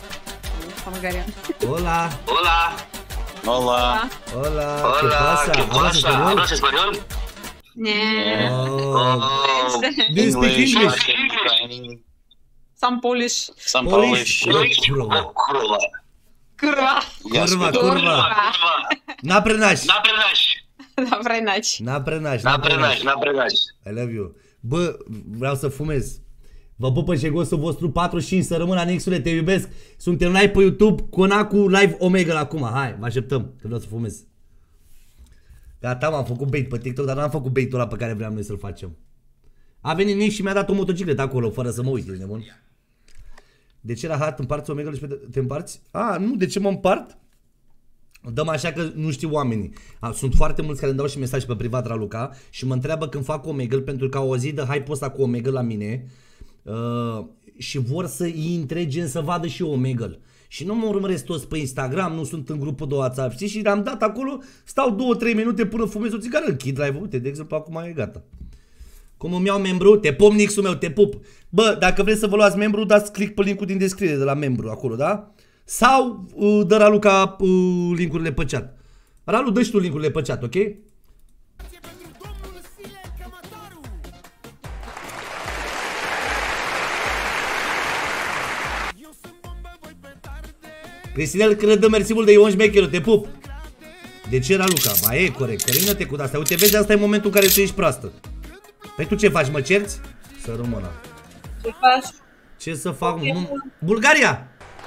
Hola! Hola! Hola! Hola! Hola! ¿Qué pasa? ¿Qué pasa? ¿Hablas español? Oh. Do you speak English? Some Polish. Some Polish. Kurwa. Kurwa, kurwa. Naprenaș. Naprenaș. Naprenaș. Naprenaș. Naprenaș. Naprenaș. I love you. Bă, vreau să fumez. Vă pupă jegosul vostru patruzeci și cinci, să rămână, Nixule, te iubesc. Suntem live pe YouTube, Conacu live Omegle acum. Hai, vă așteptăm, că vreau să fumez. Gata, m-am făcut bait pe TikTok, dar n-am făcut baitul ăla pe care vreau noi să-l facem. A venit Nix și mi-a dat o motocicletă acolo, fără să mă uit, ești nebun. De ce la hat împarți Omegle și te împarți? A, nu, de ce mă împart? Dăm așa că nu știu oamenii. A, sunt foarte mulți care îmi dau și mesaj pe privat, Raluca, și mă întreabă când fac Omegle, pentru că au auzit de hype-ul ăsta cu Omegle la mine. Uh, și vor să intre, gen să vadă și Omegle. Și nu mă urmăresc toți pe Instagram, nu sunt în grupul de WhatsApp, știi? Și am dat acolo, stau două trei minute până fumez o țigară, închid live-ul. Uite, de exemplu, acum e gata. Cum îmi iau membru? Te pup, Nixul meu, te pup. Bă, dacă vreți să vă luați membru, dați click pe linkul din descriere de la membru acolo, da? Sau uh, dă Raluca uh, linkurile pe chat. Ralu, dă și tu linkurile pe chat, ok? Cristinel, cred, mersi mult de Ion Șmecheru, te pup. De ce, Raluca? Ba, e corect, termină-te cu asta. Uite, vezi, asta e momentul în care tu ești proastă. Păi tu ce faci, mă cerți? Să rămână. Ce faci? Ce să fac? Bulgaria!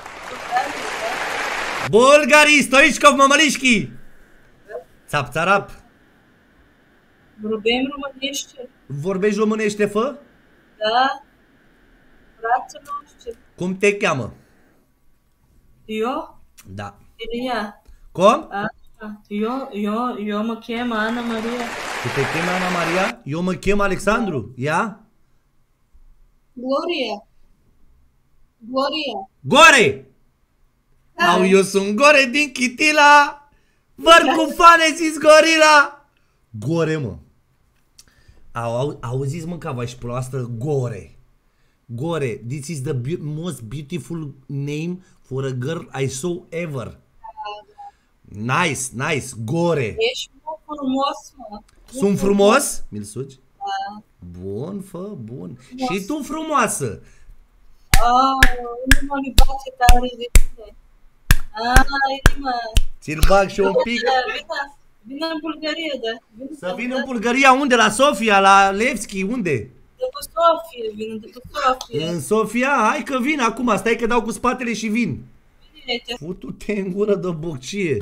Bulgarii, Stoichkov, Mămălișchi! Țap-țarap! Vorbim românește. Vorbești românește, fă? Da. Frații noștri. Cum te cheamă? Eu? Da. Ilia. Cum? Așa. Eu, eu, eu mă chem Ana Maria. Tu te chemi Ana Maria? Eu mă chem Alexandru. Ia? Gloria. Goria. Gore! Au, eu sunt Gore din Chitila. Văr cu fane zis gorila. Gore, mă. Au, au, auziți, mă, cava și pula asta, Gore. Gore, this is the be most beautiful name for a girl I saw ever. Nice, nice, Gore. Ești frumos, mă. Sunt frumos? Mi-l sugi? Da. Bun, fă, bun. Frumos. Și tu frumoasă. Ah, nu mă face tare de tine. Ai, mă. Ți-l bag și un pic. Vine, vine în Bulgaria, da. Vine să vină în Bulgaria, unde? La Sofia, la Levski, unde? De pe Sofia, vine de pe Sofia. În Sofia? Hai că vin acum, stai că dau cu spatele și vin. Futu-te în gură de boccie.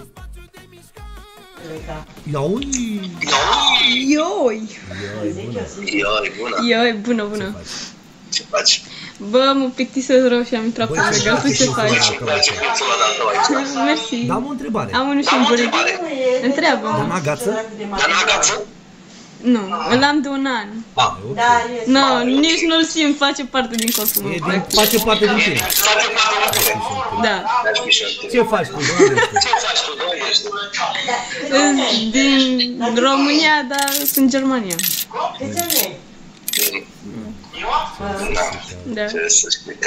Ia ui! Ioi! Ioi, bună! Ioi, bună, bună! Ce faci? Bă, mă plictisesc rău și am intrat pe legal. Tu ce faci? Mersi. Am o întrebare. Am unul și un buric. Întreabă-mă. Dana Gață? Dana Gață? Nu, îl am de un an. Ah, okay. Nu, nici nu-l simt, face parte din corpul meu. Din, face parte din tine. Da. Ce faci tu, doamne? Ce faci tu, doamne? Din România, dar sunt în Germania. Da. Ce să explica?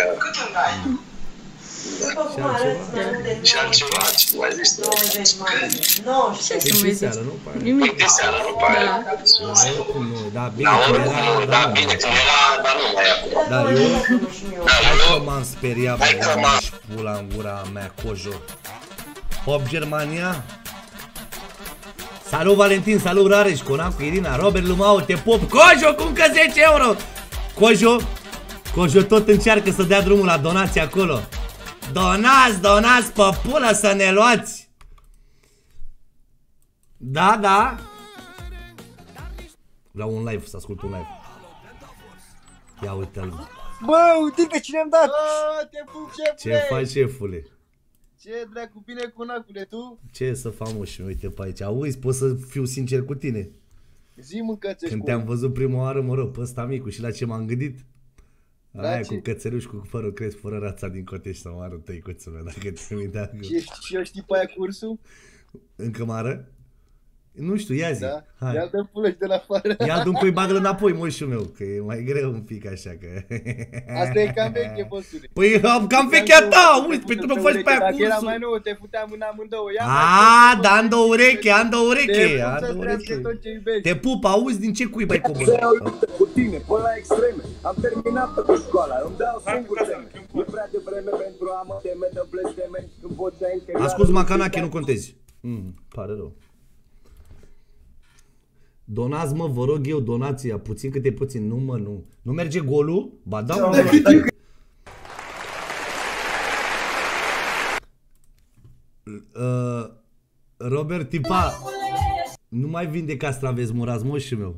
Și altceva, ce mai zici tu? Ce să mai zici? Nimic. De seara, nu pare. Da, bine că era, da, bine că era, dar nu mai e acum. Dar eu, hai că m-am speriat, bă, m-am pula în gura mea, Cojo. Hop Germania. Salut Valentin, salut Rareș, Conacu, Irina, Robert Lumau, te pup. Cojo cu încă zece euro. Cojo, Cojo tot încearcă să dea drumul la donații acolo. Donați, donați pe pulă să ne luați. Da, da. Vreau un live, să ascult un live. Ia uite-l. Bă, uite pe cine am dat. Bă, te pup, șefule. Ce faci, șefule? Ce dracu, bine, Conacule, tu? Ce să fac, mă, și uite pe aici. Auzi, pot să fiu sincer cu tine. Zi-mă, cățești. Când te-am văzut prima oară, mă rog, pe ăsta micu și la ce m-am gândit? Aia cu cățeluș, cu fără crezi, fără rața din Cotești să mă arăt tăicuțul meu, dacă te mintea. Și eu știi pe aia cursul? Încă mă ară? Nu știu, ia zi. Da, hai. Ia dă pulă și de la afară. Ia dă-mi pui bagă-l înapoi, moșul meu, că e mai greu un pic așa, că... Asta e cam veche, băsule. Păi cam vechea ta, uite, pe tu nu faci pe aia cursul. Dacă era mai nou, te futeam în amândouă. Aaa, da, am două ureche, am două ureche. Te pup, auzi din ce cuib ai coborât. Cu tine, până la extreme. Am terminat cu școala, îmi dau singur teme. E prea devreme pentru a mă teme de blesteme. În vocea interioară. Asculți Macanache, nu contezi. Mm, pare rău. Donați, mă, vă rog eu, donația, puțin câte puțin, nu mă, nu. Nu merge golul? Ba da, mă, uh, Robert Tipa, nu mai vinde castraveți murați, moșul meu.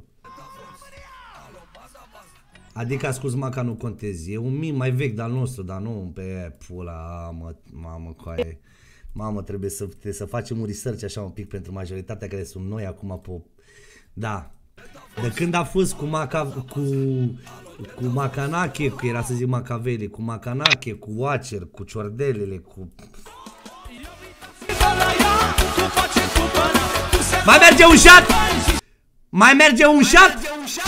Adică, asculți, Maca, nu contezi. E un mim mai vechi de-al nostru, dar nu pe pula, mă, mamă, coaie. Mamă, trebuie să, trebuie să facem un research așa un pic pentru majoritatea care sunt noi acum pe... Da. De când a fost cu Maca, cu, cu Macanache, că era să zic Macaveli, cu Macanache, cu Watcher, cu Ciordelele, cu... Mai merge un șat! Mai merge un șat!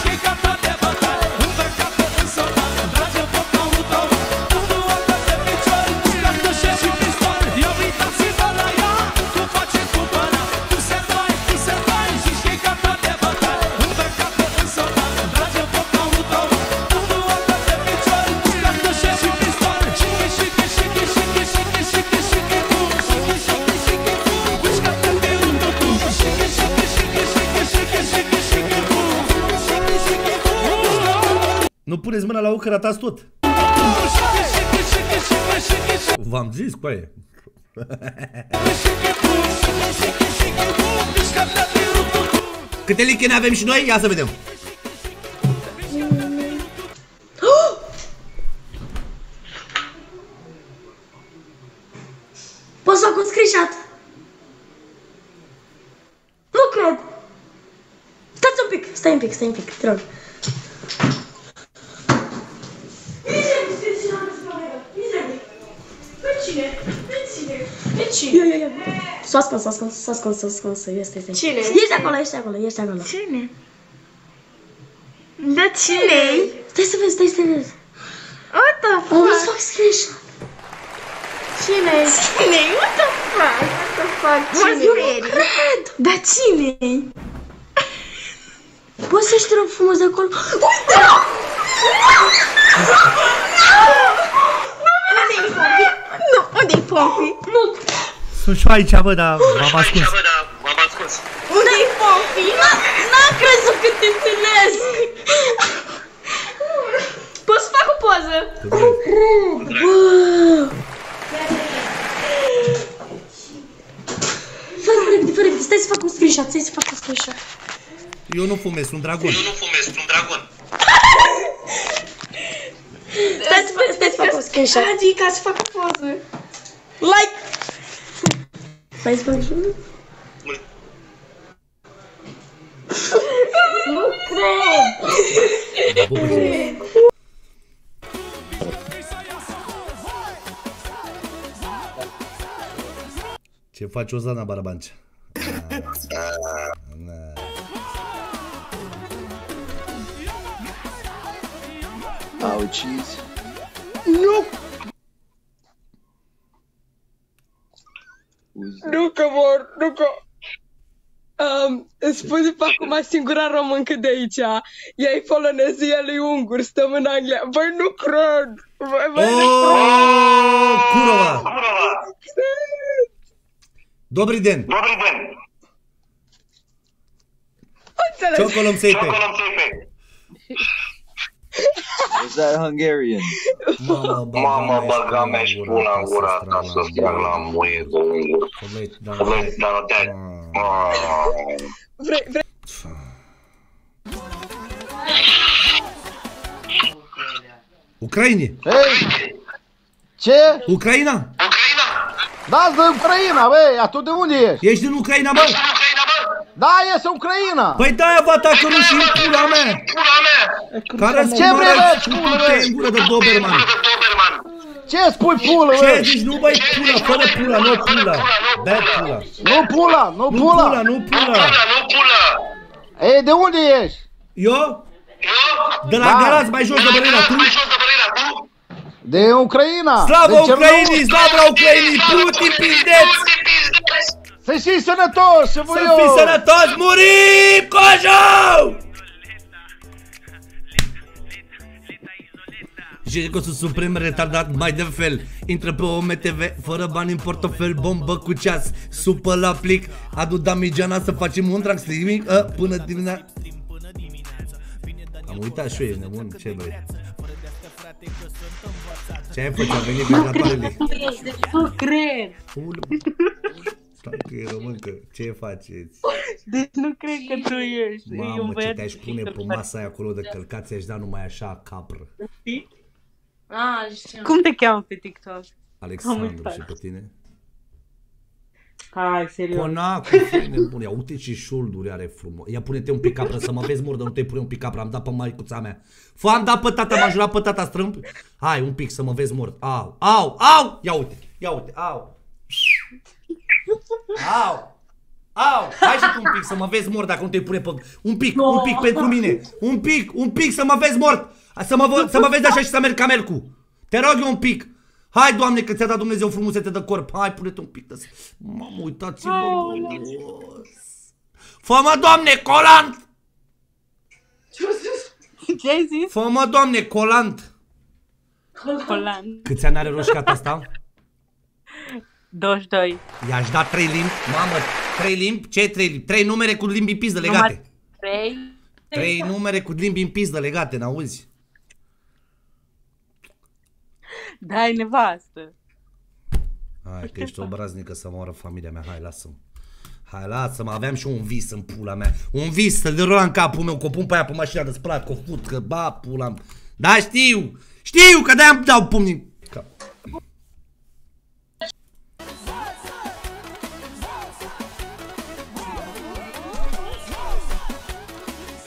Nu puneți mâna la ochi, ratați tot. V-am zis, coaie. Câte lichene avem și noi? Ia să vedem. Poți să fac un screenshot? Nu cred. Stați un pic, stai un pic, stai un pic, te rog. Misericus, cine? De cine? De cine? Ia, ia, ia. S-a ascuns, s-a ascuns, s-a ascuns, s-a ascuns, este, este. Cine? Ești acolo, ești acolo, ești acolo. Cine? De cine? Stai să vezi, stai să vezi. What the fuck? Am vrut să fac screenshot. Cine? Cine? What the fuck? What the fuck? Cine? Eu nu cred. Dar cine? Poți să-și te rog frumos de acolo? Uite! Unde-i Pompi? Nu, unde-i Pompi? Nu. Sunt și eu aici, bă, dar m-am ascuns. Unde-i Pompi? N-am crezut că te înțeles! Poți să fac o poză? Nu cred, bă! Fără repede, fără repede, stai să fac un screenshot, stai să fac un screenshot. Eu nu fumez, sunt dragon. Eu nu fumez, sunt dragon. Stai să fac, stai să fac un screenshot. Adică să fac o poză. Like! Stai să fac și unul? Nu cred! Nu cred! Ce faci, Ozana Barabancea? Au ucis. Nu! Nu că mor, nu că... Um, îți spun de acum singura româncă de aici. Ea e poloneză, el e ungur, stăm în Anglia. Băi, nu cred! Băi, băi, nu cred! Kurova! Dobry den! Dobry den! Ciocolom sejpe! Is that Hungarian? Mama, baga-mea și pula în gura ta să-ți trag la muie de ungur. Vrei, dar nu te-ai... Vrei, vrei... Ucraini! Hei! Ce? Ucraina? Ucraina? Da, de Ucraina, băi, tu de unde ești? Ești din Ucraina, bă? Da, este Ucraina! Păi da-aia va ta că nu și în pula mea! Care-ți ce vrei, bă? te în gură de Doberman! Ce spui pulă, bă? Ce zici? Nu băi pula, fără pula, nu pula! Bea pula! Nu pula, nu Nu pula! pula, nu pula! Ei, de unde ești? Eu? De la Da. Galați, mai jos de Bălina, tu? De Ucraina! Slavă De Ucrainii, slavă Ucrainii, Putin pizdeț! Să fii sănătos, să vă Să eu! fii sănătos, murim, Cojo! Și că sunt suprem retardat mai de fel. Intră pe O M T V, fără bani în portofel, bombă cu ceas, supă la plic, adu Damigeana să facem un track streaming a, până dimineața. Am uitat și eu, e nebun, ce vrei? Ce ai făcut? A venit vizatoarele. Nu cred! Stai că e româncă, ce faceți? Deci nu cred că tu ești. Mamă, ce te-aș pune pe masa aia acolo de călcați, aș da numai așa capră. Ah, știu. Cum te cheamă pe TikTok? Alexandru, și pe tine? Hai, serios. Conacu, nebun, ia uite ce șolduri are frumos. Ia pune-te un pic capră să mă vezi murdă, nu te pune un pic capră, am dat pe maicuța mea. Fă, am dat pe tata, m-a jurat pe tata strâmp. Hai, un pic să mă vezi mort. Au, au, au! Ia uite, ia uite, au! Au! Au! Hai și tu un pic să mă vezi mort dacă nu te pune pe... Un pic, un pic pentru mine. Un pic, un pic să mă vezi mort. Să mă, să mă vezi așa și să merg ca Melcu. Te rog eu un pic. Hai, Doamne, că ți-a dat Dumnezeu frumusețe de corp. Hai, pune-te un pic de... Mamă, uitați-vă. Fă-mă, Doamne, colant! Ce ai zis? Fă-mă, Doamne, colant! Colant. Câți ani are roșcata asta? douăzeci și doi. I-aș da trei limbi. Mamă, trei limbi? Ce trei limbi? Trei numere cu limbi în pizdă legate. trei. Trei numere cu limbi în pizdă legate, n-auzi? Da, ai nevastă. Hai că ești obraznică să moară familia mea, hai lasă-mă. Hai lasă-mă, aveam și un vis în pula mea. Un vis să-l derola în capul meu, că o pun pe aia pe mașina de spălat, că o fut, că ba pula. Da, știu, știu că de-aia îmi dau pumnii în cap.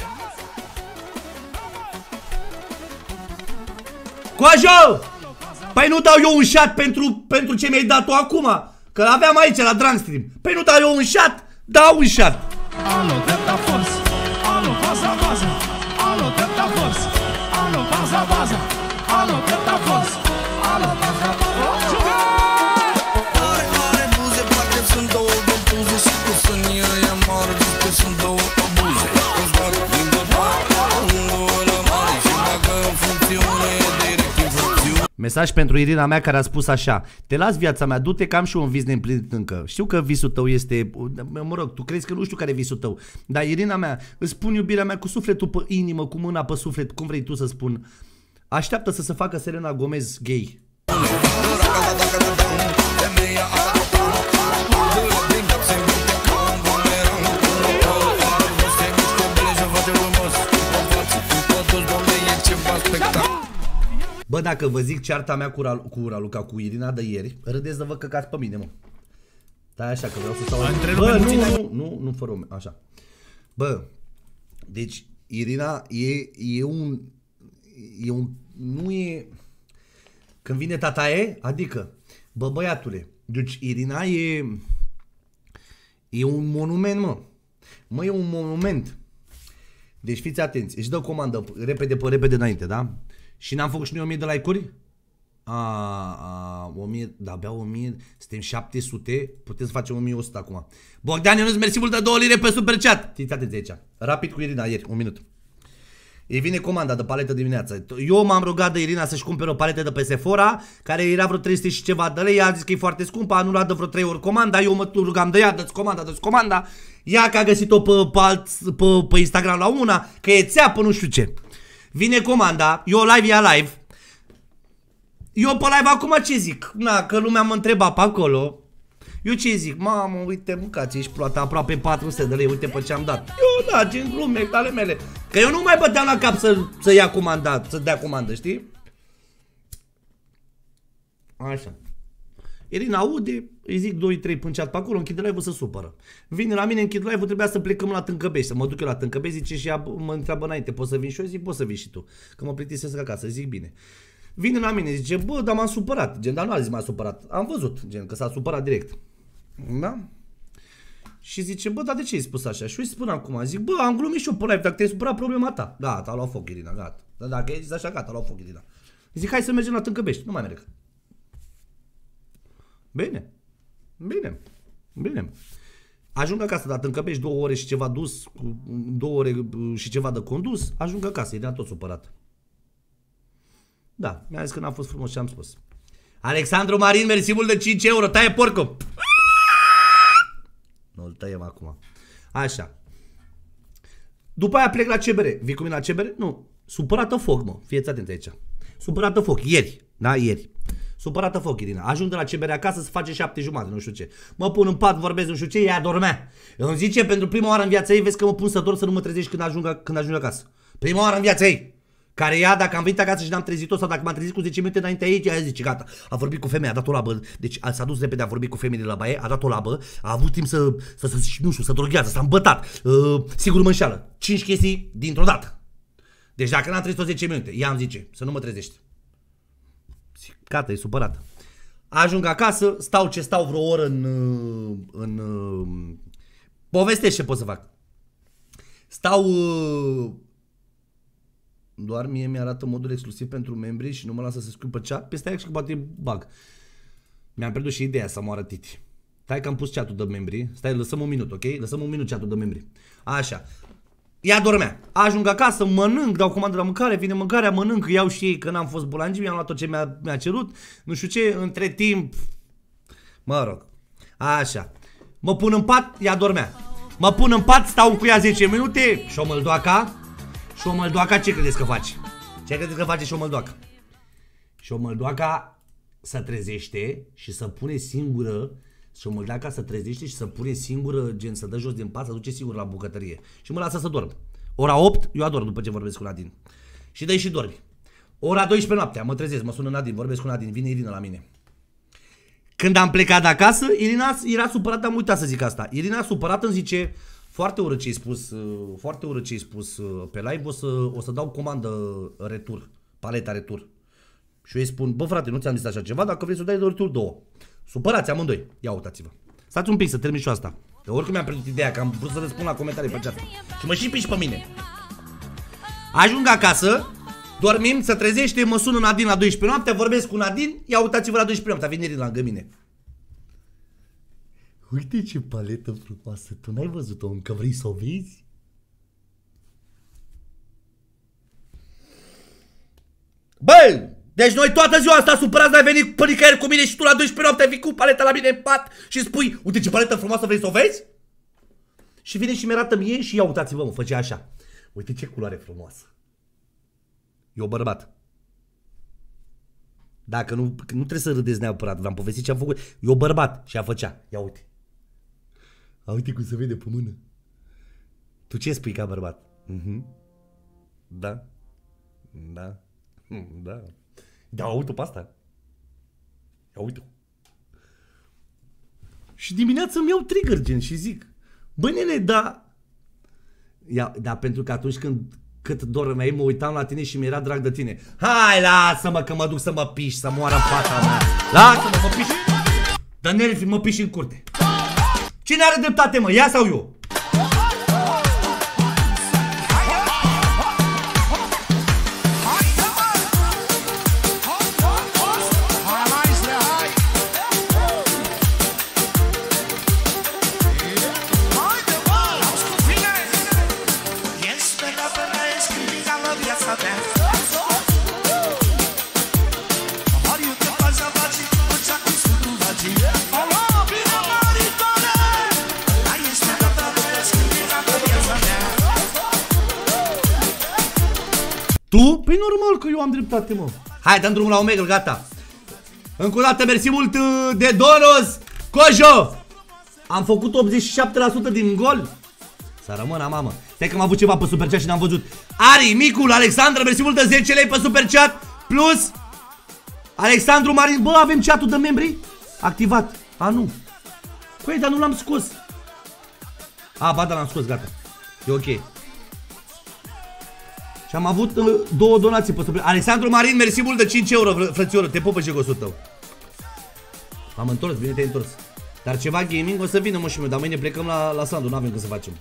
Cojo! Păi nu dau eu un shot pentru, pentru ce mi-ai dat tu acum? Că l-aveam aici la Dragstream. Păi nu dau eu un shot? Dau un shot. Alo, Delta Force. Alo, baza, baza. Alo, Delta Force. Alo, baza, baza. Alo, Delta Force. Alo, baza, baza. Are, are buze, poate sunt două buze și cu sânie ea mare, că sunt două buze. Îți bag din băbat, unul la mare și dacă în funcțiune e direct în funcțiune. Mesaj pentru Irina mea care a spus așa: te las viața mea, du-te că am și eu un vis neîmplinit încă. Știu că visul tău este, mă rog, tu crezi că nu știu care e visul tău. Dar Irina mea, îți spun iubirea mea cu sufletul pe inimă, cu mâna pe suflet, cum vrei tu să spun. Așteaptă să se facă Selena Gomez gay. Bă, dacă vă zic cearta mea cu, Ral cu Raluca, cu Irina de ieri, râdeți de vă căcați pe mine, mă. Stai așa că vreau să stau... Bă, nu, nu, nu, nu, fără om, așa. Bă, deci Irina e, e un... E un... Nu e... Când vine tataie, adică, bă, băiatule, deci Irina e... E un monument, mă. Mă, e un monument. Deci fiți atenți, își dă comandă repede pe repede înainte, da? Și n-am făcut și noi o mie de like-uri? A, a, o mie, da, abia o mie, suntem șapte sute, putem să facem o mie o sută acum. Bogdan Ionuț, mersi mult de două lire pe super chat. Fiți atenți aici, rapid cu Irina ieri, un minut. Îi vine comanda de paletă dimineața. Eu m-am rugat de Irina să-și cumpere o paletă de pe Sephora, care era vreo trei sute și ceva de lei. Ea a zis că e foarte scumpă, a anulat de vreo trei ori comanda. Eu mă rugam de ea, dă-ți comanda, dă-ți comanda. Ea că a găsit-o pe, pe, pe, pe Instagram la una, că e țeapă, nu știu ce. Vine comanda, eu live e live. Eu pe live acum ce zic? Na, că lumea mă întreba pe acolo. Eu ce zic? Mamă, uite, mâncați, ești plată aproape patru sute de lei, uite pe ce am dat. Eu, da, gen glume ale mele. Că eu nu mai băteam la cap să, să ia comanda, să dea comandă, știi? Așa. Irina aude, îi zic doi trei pânceat pe acolo, închide live-ul, să supără. Vine la mine, închid live-ul, trebuia să plecăm la Tâncăbești, să mă duc eu la Tâncăbești, zice și ea, mă întreabă înainte, poți să vin și eu? Zic, poți să vin și tu, că mă plictisesc acasă, zic bine. Vine la mine, zice, bă, dar m-am supărat, gen, dar nu a zis m-a supărat, am văzut, gen, că s-a supărat direct. Da? Și zice, bă, dar de ce ai spus așa? Și eu îi spun acum, zic, bă, am glumit și eu pe live, dacă te-ai supărat, problema ta. Gata, a luat foc, Irina, gata. Dar dacă ai zis așa, gata, a luat foc, Irina. Zic, hai să mergem la Tâncăbești, nu mai merg. Bine. Bine, bine. Ajung acasă, dar Tâncăbești, două ore și ceva dus, două ore și ceva de condus, ajung acasă, era tot supărat. Da, mi-a zis că n-a fost frumos ce am spus. Alexandru Marin, mersi mult de cinci euro, taie porcul. Nu-l tăiem acum. Așa. După aia plec la C B R. Vii cu mine la C B R? Nu. Supărată foc, mă. Fieți atenți aici. Supărată foc. Ieri. Da, ieri. Supărată foc, Irina. Ajung de la C B R acasă să face șapte jumate, nu știu ce. Mă pun în pat, vorbesc, nu știu ce, ea dormea. Îmi zice, pentru prima oară în viața ei, vezi că mă pun să dorm, să nu mă trezești când ajung, când ajung acasă. Prima oară în viața ei. Care ea, dacă am venit acasă și n-am trezit-o sau dacă m-am trezit cu zece minute înaintea ei, ea zice, gata, a vorbit cu femeia, a dat o labă. Deci s-a dus repede, a vorbit cu femeile la baie, a dat o labă, a avut timp să, să, să nu știu, să droghează, s-a îmbătat. Uh, sigur mă înșeală. Cinci chestii dintr-o dată. Deci dacă n-am trezit-o zece minute, ea îmi zice, să nu mă trezești. Gata, e supărată. Ajung acasă, stau ce stau vreo oră în... în povestesc ce pot să fac. Stau... Doar mie mi-arată modul exclusiv pentru membri și nu mă lasă să scriu pe chat. Pe stai că poate bag. Mi-am pierdut și ideea să moară Titi. Stai că am pus chat-ul de membri. Stai, lăsăm un minut, ok? Lăsăm un minut chat-ul de membri. Așa. Ea dormea. Ajung acasă, mănânc, dau comandă la mâncare, vine mâncarea, mănânc, iau și ei că n-am fost bulangii, mi-am luat tot ce mi-a mi cerut, nu știu ce, între timp, mă rog, așa. Mă pun în pat, ea dormea. Mă pun în pat, stau cu ea zece minute și o măldoaca. Și o măldoaca ce credeți că face? Ce credeți că face și o măldoaca? Și o măldoaca se trezește și să pune singură. Și o măldoaca se trezește și să pune singură, gen să dă jos din pat, să duce singur la bucătărie. Și mă lasă să dorm. Ora opt, eu adorm după ce vorbesc cu Nadine. Și dă-i și dormi. Ora douăsprezece noaptea, mă trezesc, mă sună Nadine, vorbesc cu Nadine, vine Irina la mine. Când am plecat de acasă, Irina era supărată, am uitat să zic asta. Irina supărată îmi zice, foarte urât ce-ai spus, foarte urât ce-ai spus pe live, o să, o să dau comandă retur, paleta retur. Și eu îi spun, bă frate, nu ți-am zis așa ceva, dacă vrei să o dai de ori tu două. Supărați amândoi. Ia uitați-vă. Stați un pic să termin și eu asta. Că oricum mi-am pierdut ideea, că am vrut să răspund la comentarii pe chat. Și mă și piși pe mine. Ajung acasă, dormim, se trezește, mă sună Nadine la douăsprezece noaptea, vorbesc cu Nadine, ia uitați-vă la douăsprezece noaptea, vine lângă mine. Uite ce paletă frumoasă, tu n-ai văzut-o încă, vrei să o vezi? Băi, deci noi toată ziua asta supărați, n-ai venit pe nicăieri cu mine și tu la douăsprezece noapte vii cu paleta la mine în pat și spui, uite ce paletă frumoasă, vrei să o vezi? Și vine și mi arată mie și ia uitați-vă, mă, făcea așa. Uite ce culoare frumoasă. Eu bărbat. Dacă nu, nu trebuie să râdeți neapărat, v-am povestit ce am făcut. Eu bărbat și a făcea. Ia uite. A, uite cum se vede pe mână. Tu ce spui ca bărbat? Mhm. Da. Da. Da. Da, uite pe asta. Ia uite. Și dimineața îmi iau trigger gen și zic, bă nene, da. Ia, da, pentru că atunci când cât dormeai, mă uitam la tine și mi-era drag de tine. Hai, lasă-mă că mă duc să mă piși, să moară fata mea. Lasă-mă, mă piși. Dar nervi, mă piși în curte. Cine are dreptate, mă, ea sau eu? Tu? Păi normal că eu am dreptate, mă. Hai, dăm drumul la Omegle, gata. Încă o dată, mersi mult de donos, Cojo. Am făcut optzeci și șapte la sută din gol. Să rămână, mamă. Stai că am avut ceva pe Super Chat și n-am văzut. Ari, Micul, Alexandra, mersi mult de zece lei pe Super Chat. Plus Alexandru Marin. Bă, avem chat-ul de membri activat. A, nu. Păi, dar nu l-am scos. A, ba, da, l-am scos, gata. E ok. Și am avut uh, două donații pe Super. Alexandru Marin, mersi mult de cinci euro, frățioră. Te pupă jegosul tău. M-am întors, bine te-ai întors. Dar ceva gaming o să vină, mă, și meu. Dar mâine plecăm la, la Sandu, n-avem cum să facem.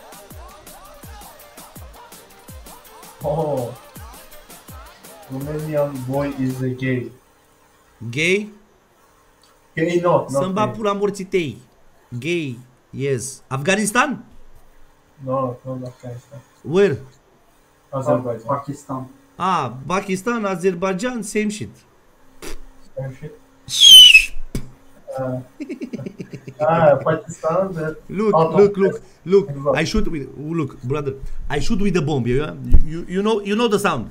Oh, Romanian boy is a gay. Gay? Gay, no, not Să-mi bat pula morții tăi. Gay, yes. Afganistan? No, no, not Afghanistan. Where? Azerbaijan. Pakistan. Ah, Pakistan, Azerbaijan, same shit. Same shit? uh, ah, Pakistan. Look, look, look, look. I shoot with, look, brother. I shoot with the bomb. You, you, you know, you know the sound.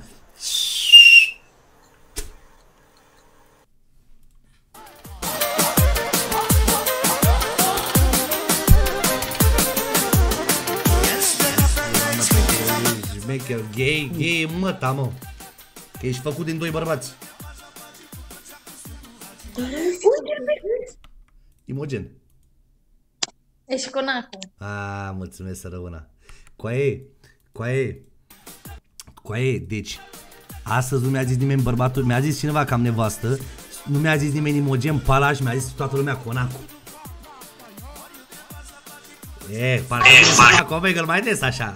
Maker, gay, gay, măta, mă. Că ești făcut din doi bărbați. Imogen. Ești Conacu. Ah, mulțumesc, să rămână. Coaie, coaie, coaie, deci astăzi nu mi-a zis nimeni bărbatul, mi-a zis cineva că am nevastă, nu mi-a zis nimeni Imogen Palaș, mi-a zis toată lumea Conacu. E, parcă nu fac Omegle mai des așa.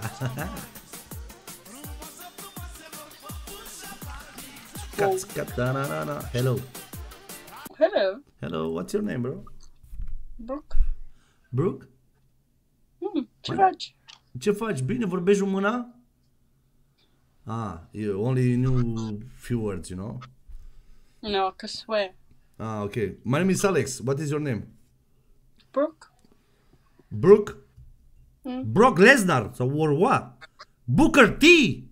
Cut, cut, da, na, na, na. Hello. Hello. Hello, what's your name, bro? Brooke. Brooke? Hmm, ce faci? Ce faci? Bine, vorbești româna? Ah, you only knew few words, you know? No, I can swear. Ah, okay. My name is Alex. What is your name? Brooke. Brooke? Hmm. Brock Lesnar, so or what? Booker T!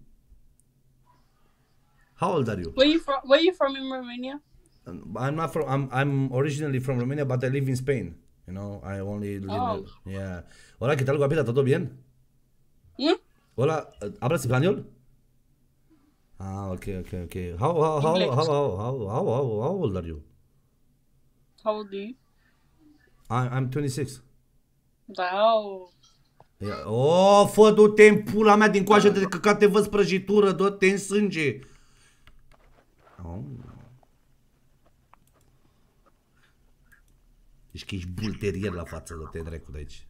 How old are you? Where you from? Where you from in Romania? I'm not from. I'm I'm originally from Romania, but I live in Spain. You know, I only live. Oh. In, yeah. Hola, ¿qué tal, guapita? ¿Todo bien? Hmm? Hola, ¿hablas español? Ah, okay, okay, okay. How how how how how how how how, how old are you? How old are you? I I'm twenty-six. Wow. Yeah. Oh, fă, du-te în pula mea din coajă de căcat, te văd prăjitură, du-te în sânge. Oh. Ești că ești bulterier la față, de te dracu de aici.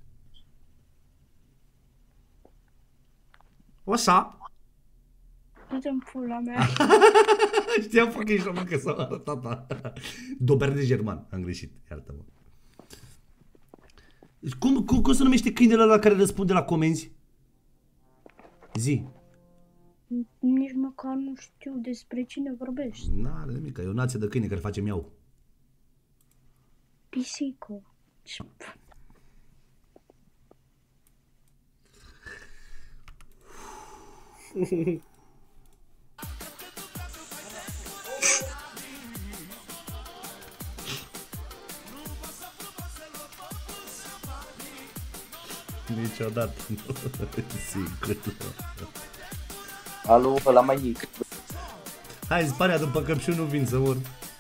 Osa? Du-te-n pula mea. Știam că ești român, că s-a arătat. Dober de german, am greșit, iartă-mă. Cum, cum, cum se numește câinele ăla care răspunde la comenzi? Zi. Nici măcar nu știu despre cine vorbești. N-are nimic, e o nație de câine care face miau. Pisico. Niciodată. Sigur. Alo, ăla mai mic. Hai, sparea după căpșuni, nu vin să mor.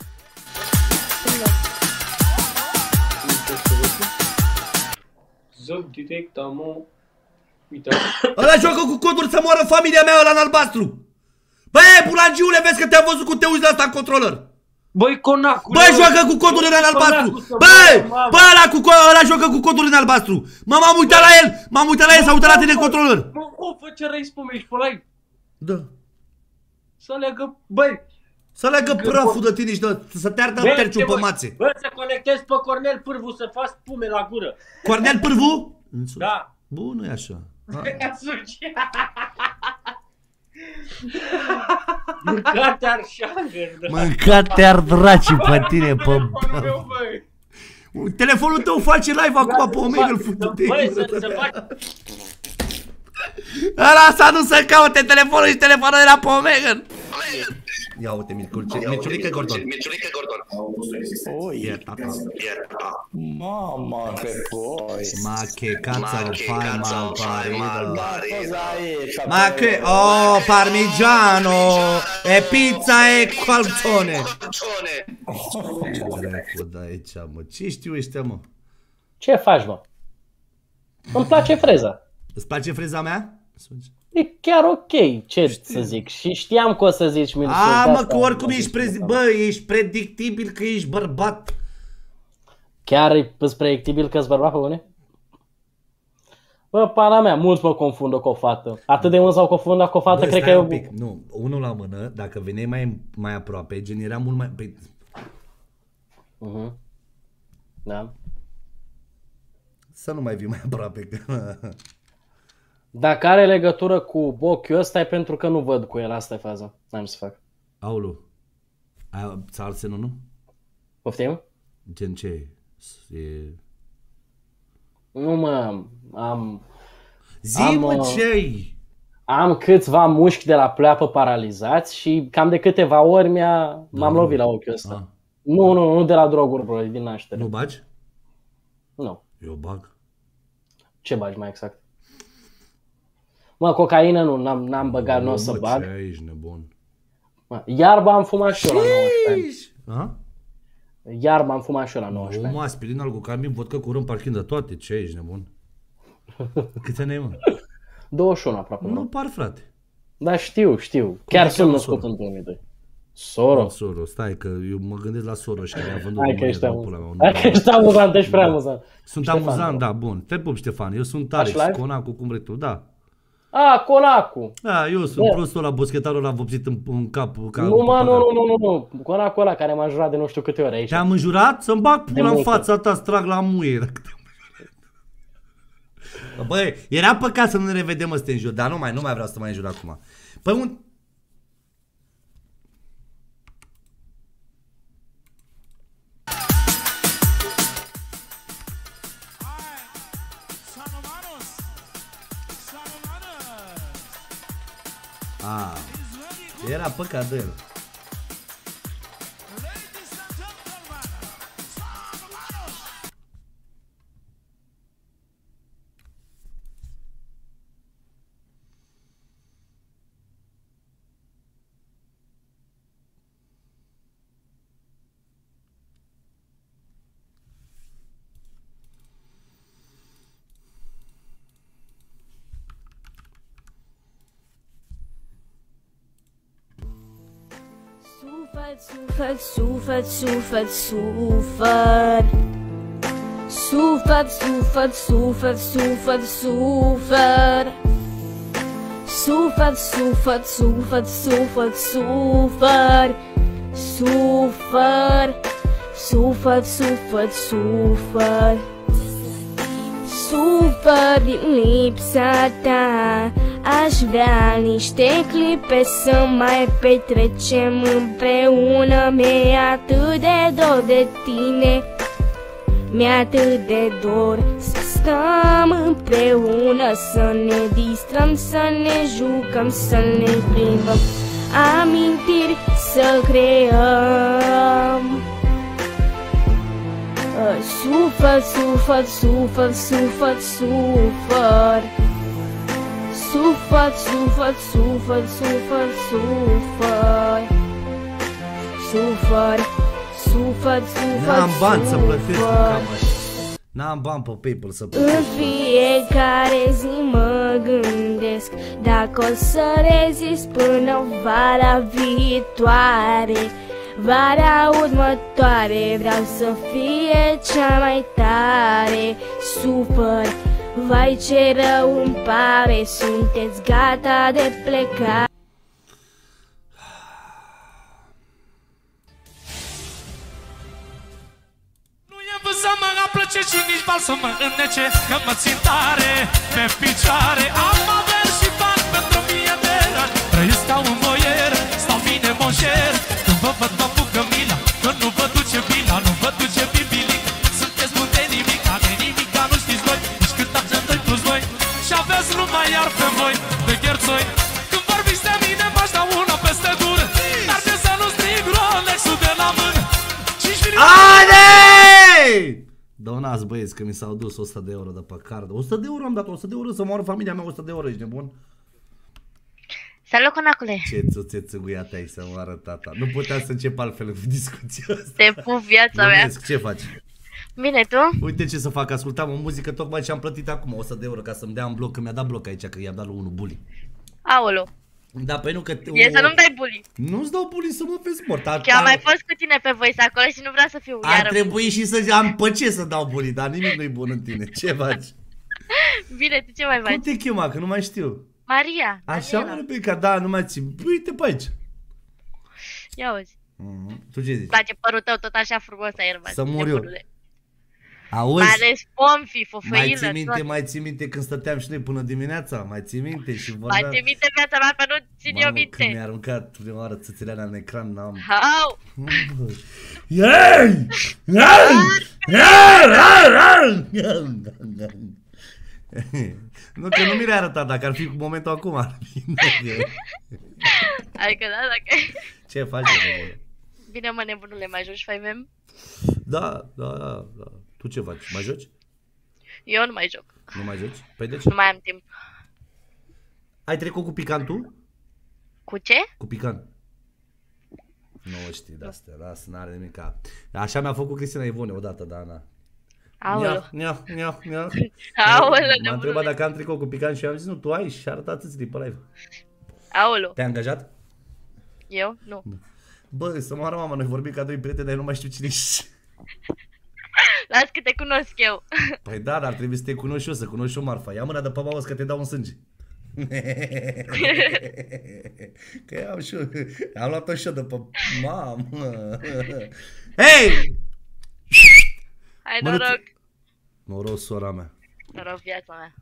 Zău, direct, amu. Uite. Ăla joacă cu coduri să moară familia mea, ăla în albastru. Băi, bulangiule, vezi că te-am văzut cum te uiți la asta în controller. Băi, conacule. Băi, joacă cu coduri în albastru. Băi, băi, ăla, cu, ăla joacă cu coduri în albastru. Mă, m-am uitat la el, m-am uitat la el, s-a uitat la tine în controller. Mă, o, fă ce răi spomești pe live. Da. Să leagă, băi. Să leagă praful de tine și de, să te ardă terciul pe mațe. Bă, să conectezi pe Cornel Pârvu să faci spume la gură. Cornel Pârvu? Da. Bun, nu e așa. Mâncate-ar șangăr. Mâncate-ar dracii pe tine, pe... Telefonul tău face live acum pe Omega-l fute. Băi, să faci... Ăla s-a dus să caute telefonul și telefonul era pe Omega. Ia uite, Miciurică Gordon. Miciurică Gordon. Oi, e tata. Mama, pe boi. Ma che cazzo fai mal parito. Ma che, oh, parmigiano, e pizza e calzone. Ce dracu de aici, mă? Ce știu ăștia, mă? Ce faci, mă? Îmi place freza. Îți place freza mea? E chiar ok, ce să zic. Și știam că o să zici mine. A, mă, că oricum ești prezi... Bă, ești predictibil că ești bărbat. Chiar e predictibil că-s bărbat pe une? Bă, pana mea, mulți mă confundă cu o fată. Atât de mulți s-au confundat cu o fată, bă, cred că e... un pic. Nu, unul la mână, dacă veneai mai, mai aproape, gen era mult mai... Pe... Uh-huh. Da. Să nu mai vii mai aproape, că... Dacă are legătură cu ochiul ăsta e pentru că nu văd cu el, asta e faza. N-am să fac. Aulu, ți-a ars senul, nu? Poftim? Gen ce? E... Nu mă, am... Zi mă ce-i? Am câțiva mușchi de la pleoapă paralizați și cam de câteva ori m-am da, lovit la ochiul ăsta. Ah. Nu, nu, nu de la droguri, bro, din naștere. Nu bagi? Nu. Eu bag. Ce bagi mai exact? Mă, cocaină nu, n-am băgat, nu o să bag. Ce ești nebun? Mă, iarba am fumat și eu la nouăsprezece ani. Iarba am fumat și eu la nouăsprezece ani. Nu, mă, aspirin, algocamin, vodka, curând, parchind de toate. Ce ești nebun? Câți ani ai, mă? douăzeci și unu aproape. Nu par, frate. Da, știu, știu. Chiar sunt născut în două mii doi. Soro. Soro, stai că eu mă gândesc la Soro și care a vândut Hai că ești amuzant. Hai că ești amuzant, ești prea amuzant. Sunt amuzant, da, bun. Te pup, Ștefan. Eu sunt tare, Conacu, cum vrei tu, da. A, Conacu. Da, eu sunt da. prostul ăla, boschetarul ăla vopsit în, în cap. Ca nu, mă, nu, nu, nu, nu, nu. Conacu ăla care m-a înjurat de nu știu câte ori aici. Te-am înjurat? Să-mi bag pula în fața ta, să trag la muie. Băi, era păcat să nu ne revedem ăsta în jur, dar nu mai, nu mai vreau să mai înjur acum. Păi un... Ah, era păcat de el. Suflet, suflet, suflet, suflet, suflet. Sufăr, sufăr, sufăr, sufăr, sufăr. Sufăr, sufăr, sufăr, sufăr, sufăr. Sufăr, sufăr, sufăr, sufăr. Sufăr din lipsa ta. Aș vrea niște clipe să mai petrecem împreună. Mi-e atât de dor de tine, mi-e atât de dor să stăm împreună, să ne distrăm, să ne jucăm, să ne plimbăm, amintiri să creăm. Sufăr, sufăr, sufăr, sufăr, sufăr. Sufăr, sufăr, sufăr, sufăr, sufăr. Sufăr, sufăr, sufăr. N-am bani să plătesc cu cam așa. N-am bani pe PayPal să plătesc. În fiecare zi mă gândesc dacă o să rezist până vara viitoare. Vara următoare vreau să fie cea mai tare. Sufăr, vai ce rău îmi pare, sunteți gata de plecat. Să mă aplăce și nici val să mă înnece, că mă țin tare pe picioare. Am averi și bani pentru mie de ani, trăiesc ca un boier, stau bine monșer. Când vă văd mă bucă mila, că nu vă duce bila, nu vă duce bibilic. Sunteți buni de nimica, de nimica nu știți voi, nici cât argent doi plus doi. Și aveți numai iar pe voi, de gherțoi. Când vorbiți de mine m-aș da una peste dură, dar ce să nu strig Rolex-ul de la mână. Ale! Donați băieți că mi s-au dus o sută de euro de pe card. o sută de euro am dat, o sută de euro să moară familia mea, o sută de euro, ești nebun? Salut, conacule! Ce țuțețuguiat ai să moară tata. Nu puteam să încep altfel în discuția asta. Te pup viața mea. Ce faci? Bine, tu? Uite ce să fac, ascultam o muzică tocmai ce am plătit acum o sută de euro ca să-mi dea în bloc, că mi-a dat bloc aici, că i-am dat lui unul bully. Aolo. Da, păi nu că... E să nu-mi dai bully. Nu-ți dau bully să mă vezi mort. Că am mai fost cu tine pe voice acolo și nu vreau să fiu iară. Ar trebui și să am pe ce să dau bully, dar nimic nu-i bun în tine. Ce faci? Bine, tu ce mai faci? Cum te chema, că nu mai știu. Maria. Așa, mă, Rebecca, da, nu mai țin. Uite pe aici. Ia uzi. Mm-hmm. Tu ce zici? Place părul tău tot așa frumos aer. Să mor eu. Auzi? Mai ales pomfi, fofăilă. Mai ții minte, tot. mai ții minte când stăteam și noi până dimineața? Mai ții minte și vorbeam... Mai ții minte viața mea, că nu țin eu minte. Când mi-a aruncat prima oară țâțile alea în ecran, n-am... Hau! Iei! Nu, că nu mi le-ai arătat, dacă ar fi cu momentul acum ar fi. Hai că da, dacă... Ce faci, nebunule? Bine, mă, nebunule, mai joci five M? Da, da, da, da. Tu ce faci? Mai joci? Eu nu mai joc. Nu mai joci? Păi de ce? Nu mai am timp. Ai trecut cu Pican tu? Cu ce? Cu Pican. Nu știi de-astea, lasă, n-are nimic. Așa mi-a făcut Cristina Ivone odată, da, na. Aoleu. Nia, nia, nia. Aoleu, m-a întrebat dacă am tricou cu Pican și am zis, nu, tu ai și arăta țâțile pe live. Aoleu. Te-ai angajat? Eu? Nu. Bă, să moară mama, noi vorbim ca doi prieteni, dar eu nu mai știu cine ești. Las că te cunosc eu. Păi da, dar trebuie să te cunoști eu, să cunoști eu Marfa. Ia mâna de pe baos că te dau în sânge. Că am și eu, am luat-o și eu de pe mamă. Hei! Hai, noroc. Noroc, sora mea. Noroc, viața mea.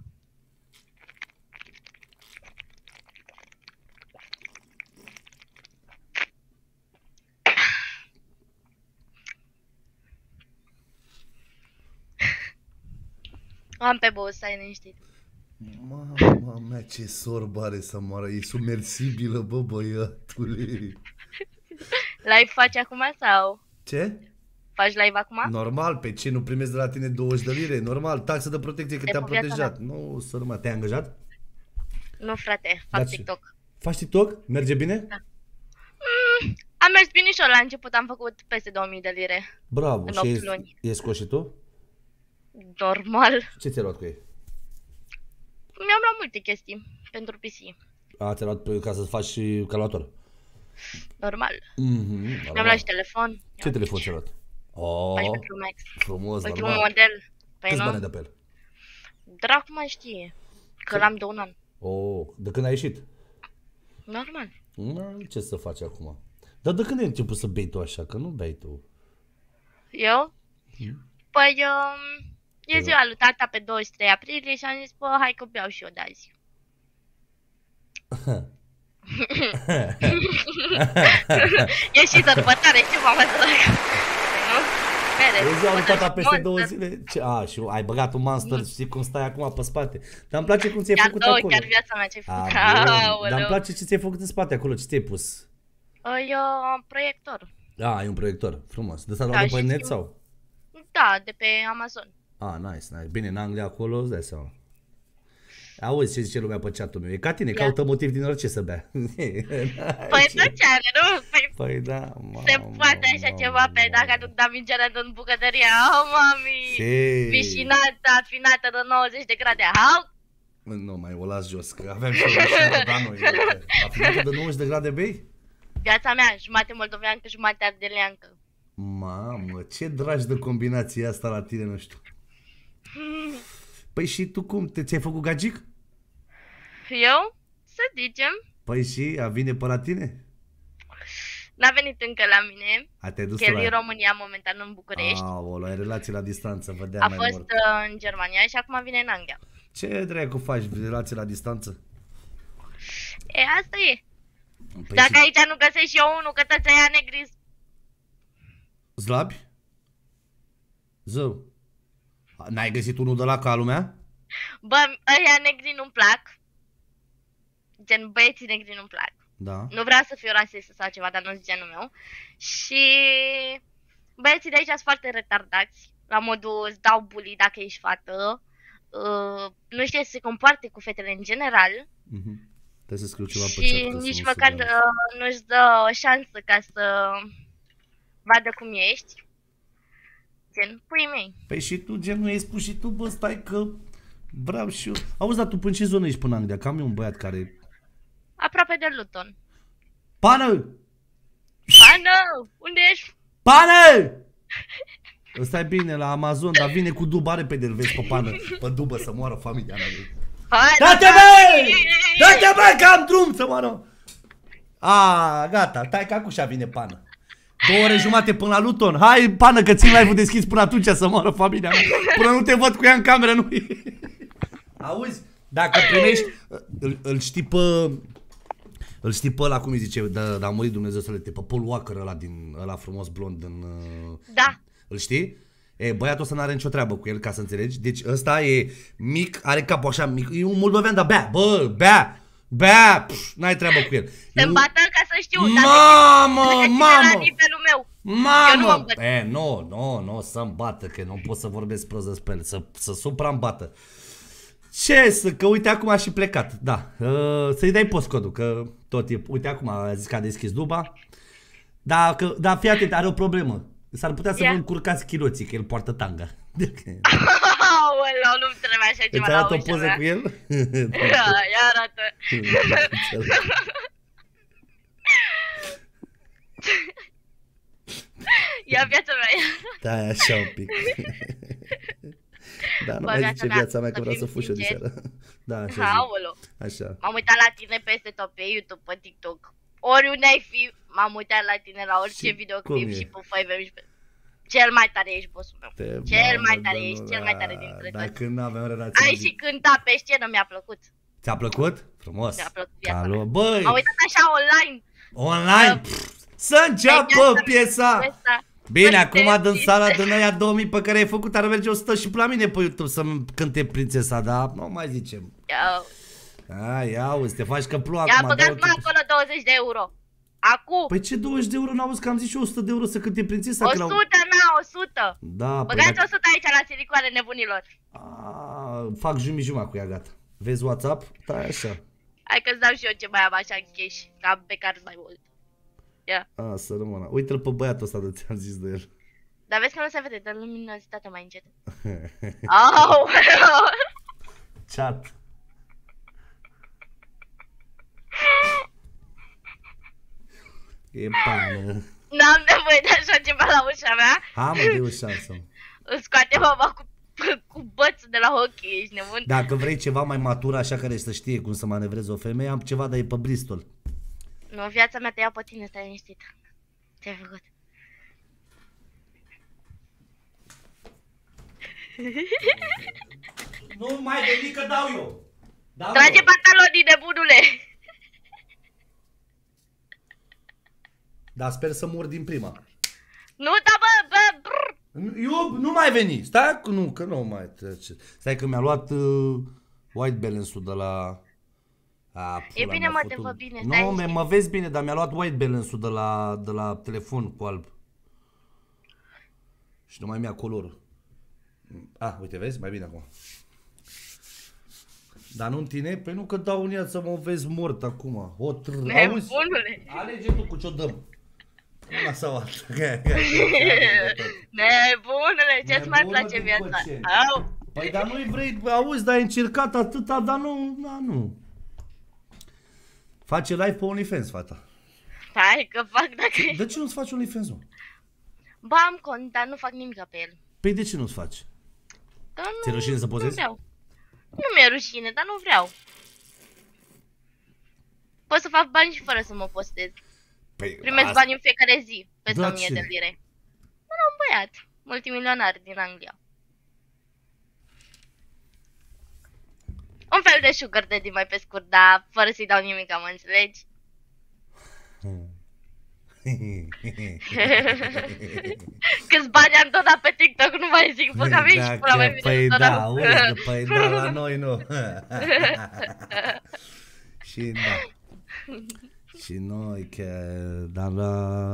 Am pe băut, stai liniștit. Mama mea, ce sorbă are să moară, e submersibilă, bă, băiatule. Live faci acum sau? Ce? Faci live acum? Normal, pe ce, nu primesc de la tine douăzeci de lire? Normal, taxă de protecție că te-am protejat. Nu, să nu mai, te-ai angajat? Nu, frate, fac TikTok. Faci TikTok? Merge bine? Da. Mm, am mers binișor, la început am făcut peste două mii de lire. Bravo, în și opt ești, luni. ești scos și tu? Normal. Ce ți-ai luat cu ei? Mi-am luat multe chestii pentru P C. A, ți-ai luat ca să faci și calculator? Normal. Mm-hmm, mi-am luat și telefon. Ce telefon ți-ai luat? Oh, paisprezece Pro Max. frumos, ultimul normal. model. Păi Câți nu? bani de pe el? Dracu mai știe. Că l-am de un an. Oh, de când ai ieșit? Normal. Na, ce să faci acum? Dar de când ai început să bei tu așa? Că nu bei tu. Eu? Păi, um, e ziua lui tata pe douăzeci și trei aprilie și am zis, bă, hai că beau și eu de azi. E și sărbătoare, știu, mama dragă. Nu? Mere, E ziua lui tata peste două zile. Ce? A, și ai băgat un Monster, știi cum stai acum pe spate. Dar îmi place cum ți-ai chiar făcut două, acolo. chiar viața mea ce-ai făcut. Dar îmi place ce ți-ai făcut în spate acolo, ce ți-ai pus. E un proiector. A, e un proiector, frumos. De asta Da, luat de pe și net schimb- sau? Da, de pe Amazon. A, nice, nice. Bine, în Anglia acolo, îți dai seama. Auzi ce zice lumea pe chat-ul meu. E ca tine, Ia. caută motiv din orice să bea. Păi tot ce are, nu? Păi Păi da, se poate așa ceva pe dacă aduc damingerea din bucătărie. Oh, mami! Ce? Vișinată, afinată de nouăzeci de grade. How? Nu, mai o las jos, că aveam și o mașină, da, noi. Afinată de nouăzeci de grade bei? Viața mea, jumate moldoveancă, jumate ardeleancă. Mamă, ce dragi de combinație asta la tine, nu știu. Păi și tu cum? Te, ți-ai făcut gagic? Eu? Să zicem. Păi și a vine pe la tine? N-a venit încă la mine. A te dus că el la e în România, momentan în București. Aolo, ai relații la distanță, vedeam A mai fost mult. uh, în Germania și acum vine în Anglia. Ce dracu faci, relații la distanță? E, asta e. Păi Dacă și aici nu găsești eu unul, că toți aia negri. slabi? Zău. N-ai găsit unul de la ca lumea? Bă, ăia negri nu-mi plac. Gen, băieții negri nu-mi plac. Da. Nu vreau să fiu rasistă sau ceva, dar nu-s genul meu. Și băieții de aici sunt foarte retardați. La modul îți dau bully dacă ești fată. Uh, nu știe să se comporte cu fetele în general. Mhm. Trebuie să scriu ceva pe Și chat. nici măcar uh, nu-și dă o șansă ca să vadă cum ești. Gen, pui mei. Păi și tu, gen, nu ai spus și tu, bă, stai că vreau și eu. Auzi, dar tu până ce zonă ești până Anglia? Că am eu un băiat care... Aproape de Luton. Pană! Pană! Unde ești? Pană! Ăsta e bine la Amazon, dar vine cu dubă, are pe de-l vezi pe pană. Pe dubă să moară familia mea. Da-te, bă! Da-te, bă, că am drum să moară! A, gata, tai că acușa vine pană. Două ore jumate până la Luton. Hai, pană, că țin live-ul deschis până atunci să moară familia mea. Până nu te văd cu ea în cameră, nu Auzi, dacă primești, îl, îl știi pe... Îl știi pe ăla, cum îi zice, de, de a murit Dumnezeu să le te, pe Paul Walker ăla, din, ăla frumos blond în... Da. Îl știi? E, băiatul ăsta n-are nicio treabă cu el, ca să înțelegi. Deci ăsta e mic, are capul așa mic, e un moldovean, dar bea, bă, bea, bea, n-ai treabă cu el. Se îmbată ca să știu. Mamă, mamă! La nivelul meu. Mamă! E, nu, nu, nu, să-mi bată, că nu pot să vorbesc prost despre el, să, să supra-mi bată. Ce să, că uite acum a și plecat, da. Uh, să-i dai postcodul, că tot e, uite acum a zis că a deschis duba. Da, că, da, fii atent, are o problemă. S-ar putea să Ia. vă încurcați chiloții, că el poartă tanga. Aoleu, nu-mi trebuie așa ceva Îți la arată o ușa poză mea. cu el? Da, ia arată. Ia viața mea. Da, e așa un pic. Da, nu Bă, mai viața zice mea, viața mea că să vreau fim să fuși o sinceri. diseară. Da, așa Aoleu. zic. Așa. M-am uitat la tine peste tot pe YouTube, pe TikTok. Oriunde ai fi, m-am uitat la tine la orice Și videoclip cum e? și pe Fiverr. Cel mai tare ești, bossul meu. Te Cel mamă, mai tare da, ești, nu, cel mai da, tare dintre Dar toți. când aveam relație Ai zic. și cântat pe scenă, mi-a plăcut. Ți-a plăcut? Frumos. Mi-a plăcut viața Alo, mea. băi, M-am uitat așa online. online, pff, să înceapă piesa. Piesa. Bine, Să acum te din ții. sala din aia două mii pe care ai făcut ar merge o sută și pe la mine pe YouTube să-mi cânte prințesa, dar nu mai zicem. Ia, Ai, auzi, te faci că plouă ia acum. băgați dau- mă acolo douăzeci de euro. Acum. Păi ce douăzeci de euro, n-auzi că am zis și eu o sută de euro să cânte prințesa? o că la- sută, na, o sută. Da, păi Băgați dacă- o sută aici la silicoane nebunilor. A, fac jumătate cu ea, gata. Vezi WhatsApp? Da, așa. Hai că-ți dau și eu ce mai am așa în cash, că am pe card mai mult. Ia. A, să rămână. Uite-l pe băiatul ăsta de ți-am zis de el. Dar vezi că nu se vede, dă luminozitatea mai încet. Au! Chat. E pană. N-am nevoie de așa ceva la ușa mea. Ha, mă, de o șansă. Îți scoate mama cu cu bățul de la hockey, ești nebun? Dacă vrei ceva mai matur, așa care să știe cum să manevreze o femeie, am ceva, dar e pe Bristol. Nu, viața mea te ia pe tine, stai liniștit. Ce-ai făcut? Nu mai veni că dau eu. Dau Trage eu. pantalonii, nebunule! Dar sper să mor din prima. Nu, da, bă, bă, brr. Eu nu mai veni. Stai, nu, că nu mai trece. Stai că mi-a luat uh, white balance-ul de la... A, E pula, bine, mi-a mă, te făcut- văd bine, Nu, stai mă, mă vezi bine, dar mi-a luat white balance-ul de la, de la telefon cu alb. Și nu mai mi-a colorul. Ah, uite, vezi? Mai bine acum. Dar nu în tine? Păi nu că dau în ea să mă vezi mort acum. O trr, auzi? Nebunule! Alege tu cu ce-o dăm. Una sau alta. Nebunule, ce-ți mai Nebună place din viața? coce. Au! Păi dar nu-i vrei, auzi, dar ai încercat atâta, dar nu, da, nu. Face live pe OnlyFans, fata. Stai că fac dacă... De ce nu-ți faci OnlyFans, mă? Ba, am cont, dar nu fac nimic pe el. Păi de ce nu-ți faci? Că nu, Ți-e rușine să nu pozezi? vreau. Nu mi-e rușine, dar nu vreau. Pot să fac bani și fără să mă postez. Păi, Primesc asta- bani în fiecare zi, peste Da, o mie ce? de lire. Era un băiat, multimilionar din Anglia. Un fel de sugar daddy mai pe scurt, dar fără să-i dau nimic, mă înțelegi? Câți bani am donat pe TikTok, nu mai zic, bă, că am venit și pula mai bine. Păi să da, donăm. auzi, păi da, la noi nu. Și da. Și noi, că, dar la...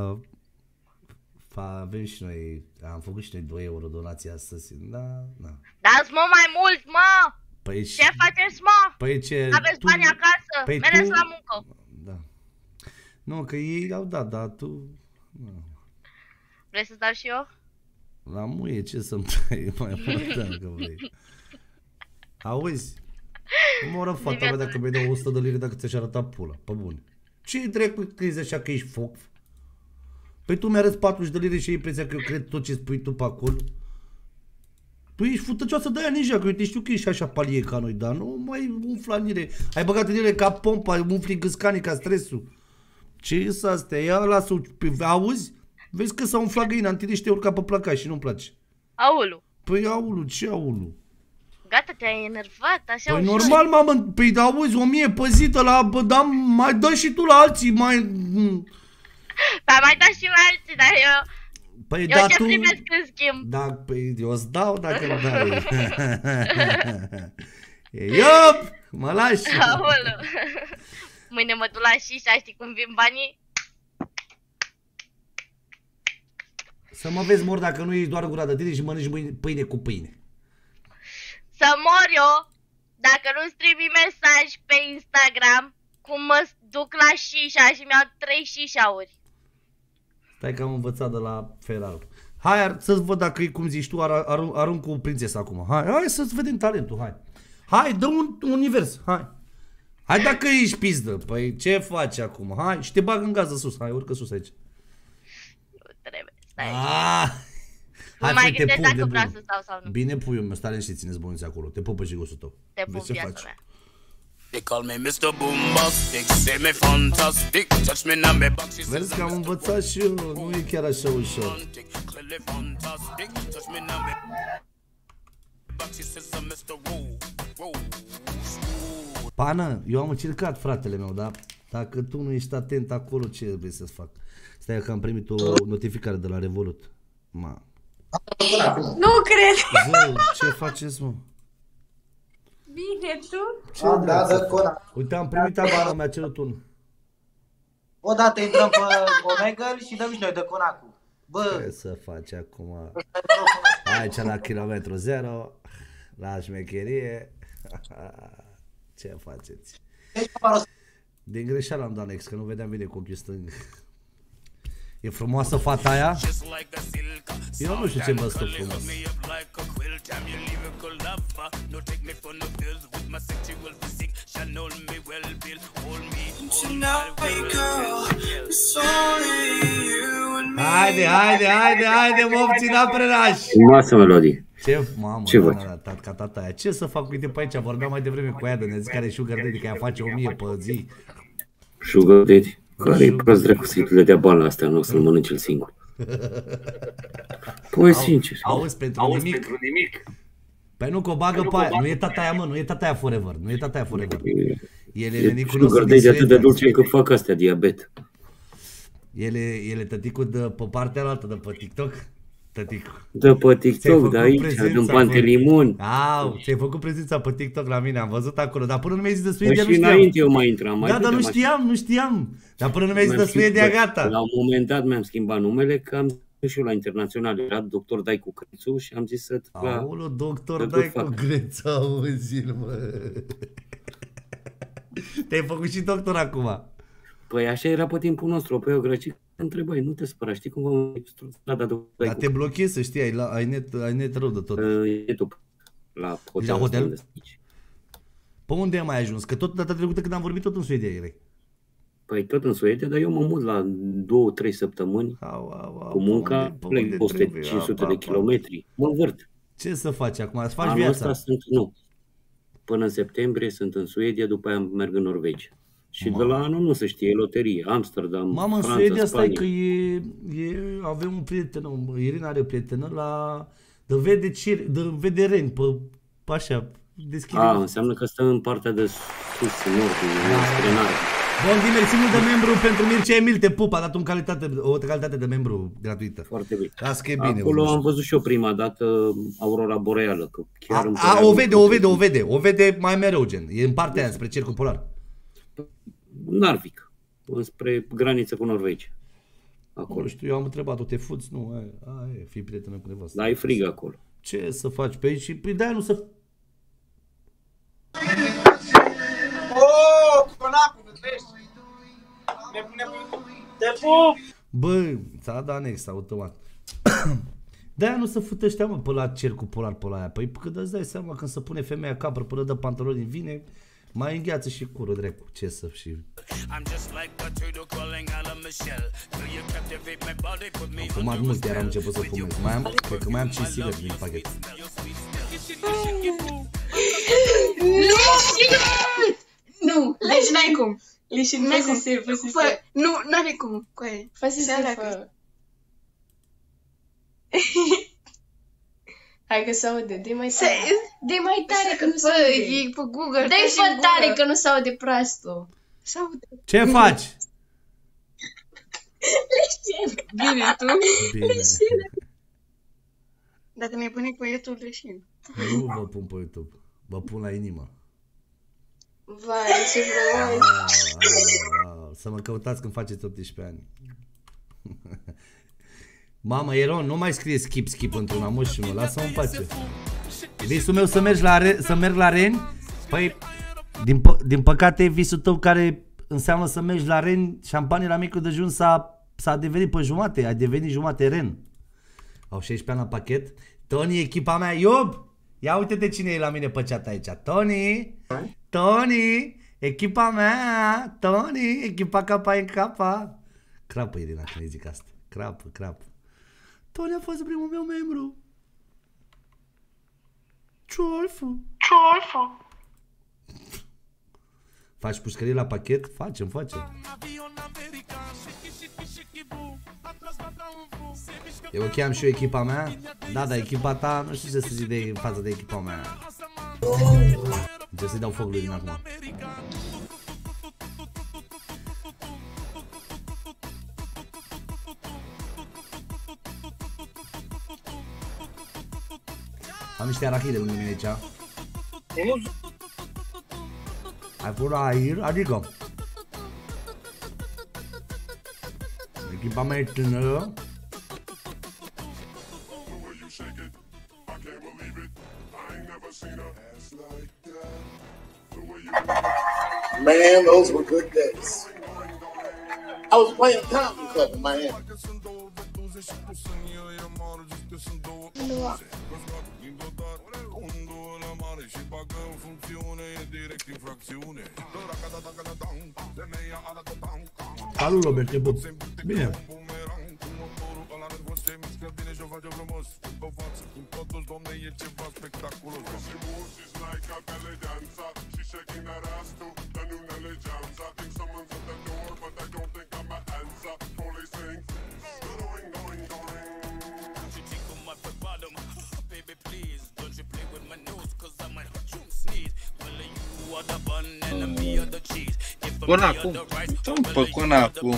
Fa, avem și noi, am făcut și noi doi euro donații astăzi, da, da. Dați mă mai mult, mă! Păi și... Ce faceți, mă? Păi ce... Aveți tu- bani acasă? Păi Mergeți tu- la muncă. Da. Nu, că ei au dat, dar tu... Nu. Vrei să-ți dau și eu? La muie, ce să-mi dai mai mult, dacă vrei. Auzi? Nu mă oră fata mea dacă mi-ai dau o sută de lire dacă ți-aș arăta pula, pe bune. Ce dracu crezi așa că ești foc? Păi tu mi-arăți patruzeci de lire și ai impresia că eu cred tot ce spui tu pe acolo? Tu ești futăcioasă de aia ninja, că uite știu că ești așa palie ca noi, dar nu mai umfla în ele. Ai băgat în ele ca pompa, umfli gâscanii ca stresul. Ce să astea? Ia lasă-o, auzi? Vezi că s-a umflat găina, în tine și te urca pe placa și nu-mi place. Aulu. Păi aulu, ce aulu? Gata, te-ai enervat, așa Păi ușor. normal, mamă, păi da, auzi, o mie păzită la, bă, da, mai dă și tu la alții, mai... Dar mai dați și la alții, dar eu... Păi eu da, ce tu... primesc în schimb? Da, păi eu îți dau dacă îmi dai. Iop, mă lași. Aoleu. Mâine mă duc la șișa, știi cum vin banii? Să mă vezi mor dacă nu ești doar gura de tine și mănânci mâine, pâine cu pâine. Să mor eu dacă nu-ți trimit mesaj pe Instagram cum mă duc la șișa și mi-au trei șișauri. Stai că am învățat de la Feral. Hai ar, să-ți văd dacă e cum zici tu, ar, ar, arunc cu prințesa acum. Hai, hai să-ți vedem talentul, hai. Hai, dă un univers, hai. Hai dacă ești pizdă, păi ce faci acum? Hai, și te bag în gază sus, hai, urcă sus aici. Nu trebuie, stai. Ah! Nu Hai, mai fă, te gândesc pun, dacă de vreau bun. să stau sau nu. Bine, puiul meu, stai și țineți buniți acolo. Te pupă și gustul tău. Te pup, Vezi ce viața faci. mea. They call me mister Boombastic, say me fantastic, touch me now me back, she says Vezi că am învățat și eu, nu e chiar așa ușor. clearly fantastic, touch me now me back, she says I'm mister Woo, Woo. Pană, eu am încercat, fratele meu, dar dacă tu nu ești atent acolo, ce vrei să-ți fac? Stai că am primit o notificare de la Revolut. Ma. Nu cred! Zău, ce faceți, mă? Bine, tu? Ce Am dat dracu? de Conac. Uite, am primit abară, mi-a cerut unul. Odată intrăm pe Omegle și dăm și noi de Conacul. Bă, Ce să faci acum? Aici la kilometru zero, la șmecherie. Ce faceți? Din greșeală am dat next, că nu vedeam bine cu ochiul stâng. E frumoasă fata aia? Eu nu știu ce vă stă frumos. Haide, haide, haide, haide, mopții, n-am prenaș. Frumoasă melodie. Ce, mamă, ce faci? Ca tata aia. Ce să fac? Uite pe aici, vorbeam mai devreme cu ea de ne zic care e sugar daddy, că ea face o mie pe zi. Sugar daddy? Care-i prost dracu să-i le dea bani la astea, nu o să-l mănânce el singur. Păi, sincer. Auzi, pentru nimic. Păi nu, că o bagă pe aia. Nu e tata aia, mă, nu e tata aia forever. Nu e tata aia forever. El e nenicul nostru. Sugar daddy atât de dulce încât fac astea, diabet. El e, el e tăticul de pe partea altă, de pe TikTok. Tăticul. De pe TikTok, de aici, din Pantelimon. Au, ți-ai făcut prezența pe TikTok la mine, am văzut acolo, dar până nu mi-ai zis de Suedia, nu știam. Și înainte eu mai intram. Da, dar nu știam, nu știam. Dar până nu mi-ai zis de Suedia, gata. La un moment dat mi-am schimbat numele, că am zis și eu la internațional, era doctor Daicu Crețu și am zis să... Aolo, doctor Daicu Crețu, auzi-l, mă. Te-ai făcut și doctor acum. Păi așa era pe timpul nostru, pe eu grăcic, întrebai, nu te spăra, știi cum v-am strada de... Dar te blochezi, să știi, ai, la, ai, net, ai net rău de tot. E top. La hotel. La hotel? Pe unde ai mai ajuns? Că tot data trecută când am vorbit tot în Suedia erai. Păi tot în Suedia, dar eu mă mut la două, trei săptămâni au, au, au, cu munca, plec o sută cinci sute de kilometri, mă învârt. Ce să faci acum? Îți faci Anul viața? Sunt, nu. Până în septembrie sunt în Suedia, după aia merg în Norvegia. Și Mamă. de la anul nu se știe, e loterie, Amsterdam, Mamă, Franța, în Suedia Spania. stai că e, e, avem un prieten, Irina are o prietenă la, de vede, cir, de vede reni, pe, pe așa, deschide. A, înseamnă că stă în partea de sus, în nord, în strenare. Bun, din mersi mult de membru pentru Mircea Emil, te pup, a dat un calitate, o calitate de membru gratuită. Foarte bine. Las că e bine. Acolo am văzut și eu prima dată aurora boreală, că chiar a, a, o vede, o vede, o vede, o vede mai mereu, gen, e în partea aia, spre cercul polar. Narvik, spre graniță cu Norvegia. Acolo. Nu știu, eu am întrebat-o, te fuți? Nu, aia, aia, fii prietenă cu nevastă. Dar e frig acolo. Ce să faci pe aici? Și păi de-aia nu să... Oh, conacu, gătești! Ne punem te pup! Bă, ți-a dat next, automat. De-aia nu se fută ăștia, mă, pe la cercul polar, pe la aia. Păi când îți dai seama, când se pune femeia capră până dă pantaloni, vine... Mai îngheață și cură, drecu, ce să și... Am fumat mult, iar am început să fumez. Mai am, cred că mai am cinci sigări din pachet. Nu, deci n-ai cum. N-ai cum. Nu, n-are cum. Fă Hai că se aude, dă-i mai tare. Dă-i mai tare că nu se aude. E pe Google. Dă-i fă tare că nu se aude proastul. Se aude. Ce faci? Leșin. Bine, tu? Bine. Dacă mi-ai pune pe YouTube, leșin. Nu vă pun pe YouTube. Vă pun la inimă. Vai, ce frumos. Să mă căutați când faceți optsprezece ani. Mamă, Eron, nu mai scrie skip, skip într-una, mă, și mă, lasă-mă în pace. Visul meu să mergi la, re, să merg la Reni? Păi, din, pă, din păcate, visul tău care înseamnă să mergi la Reni, șampanie la micul dejun s-a devenit pe jumate, a devenit jumate Ren. Au șaisprezece ani la pachet. Tony, echipa mea, Iob! Ia uite-te cine e la mine pe chat aici. Tony! Tony! Echipa mea! Tony! Echipa capa în capa! Crapă, Irina, când zic asta. Crapă, crapă. Tony a fost primul meu membru. Ce-ai-fă? Ce-ai-fă? Faci pușcărie la pachet? Facem, facem. Eu o cheam și eu echipa mea. Da, dar echipa ta, nu știu ce să zic de față de echipa mea. Încerc să-i dau foc lui din acum. Am niște arachide lângă mine aici. Ai fura aer, adică echipa mea e tânără. Man, those were good days. I was playing Compton Club in Miami. Salut, Robert, te pup. Bine. Conacu, pe Conacu.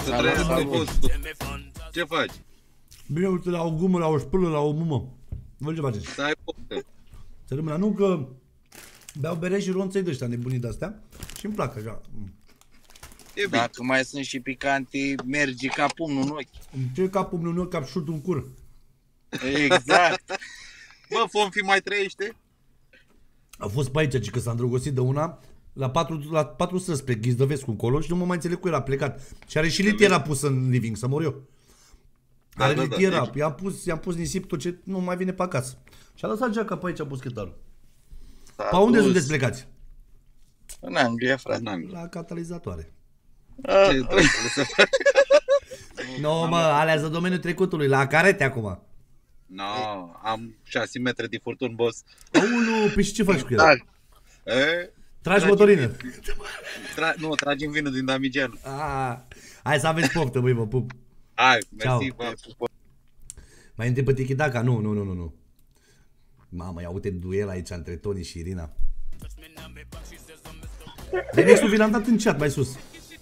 Ce faci? Bine, uite, la o gumă, la o șpâlă, la o mumă. Voi ce faceți? Stai poftă. Să rămână, nu că beau bere și ronțăi de ăștia nebunii de-astea și îmi plac așa. E bine. Dacă mai sunt și picanti, mergi ca pumnul în ochi. Ce ca pumnul în ochi, ca șut în cur. Exact. Bă, vom fi mai trăiește? A fost pe aici, ci că s-a îndrăgostit de una la patru, la patru străzi pe Ghizdăvescu încolo și nu mă mai înțeleg cu el, a plecat. Și are și litiera pusă în living, să mor eu. Da, are da, litiera, da, i-am pus, i-am pus nisip tot ce nu mai vine pe acasă. Și a lăsat geaca pe aici, buschetarul. Pa unde dus. sunteți plecați? În Anglia, frate, în Anglia. La catalizatoare. Ce trebuie să fac? No, mă, alea de domeniul trecutului, la carete acum. No, am șase metri de furtun, boss. Aulu, pe și ce faci cu el? Da. E, Tragi motorină. Tra nu, tragem vinul din Damigeanu. Ah, hai să aveți poftă, băi, vă pup. Hai, mersi, bă, pup. Mai întâi pe Tiki Taka? Nu, nu, nu, nu, nu. Mamă, ia uite duel aici între Tony și Irina. Remixul vi l-am dat în chat mai sus.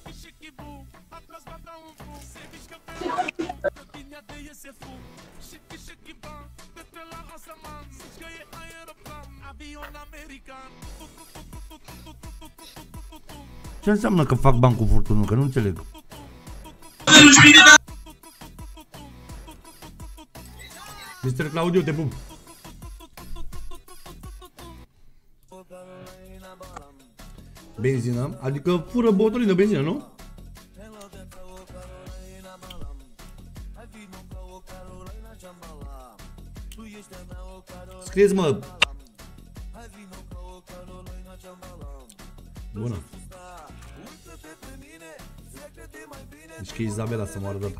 Ce înseamnă că fac bani cu furtunul? Că nu înțeleg. mister Claudiu, te pup. Benzină? Adică fură băuturii de benzină, nu? Scrieți, mă! Bună! Deci că Izabela să moară data.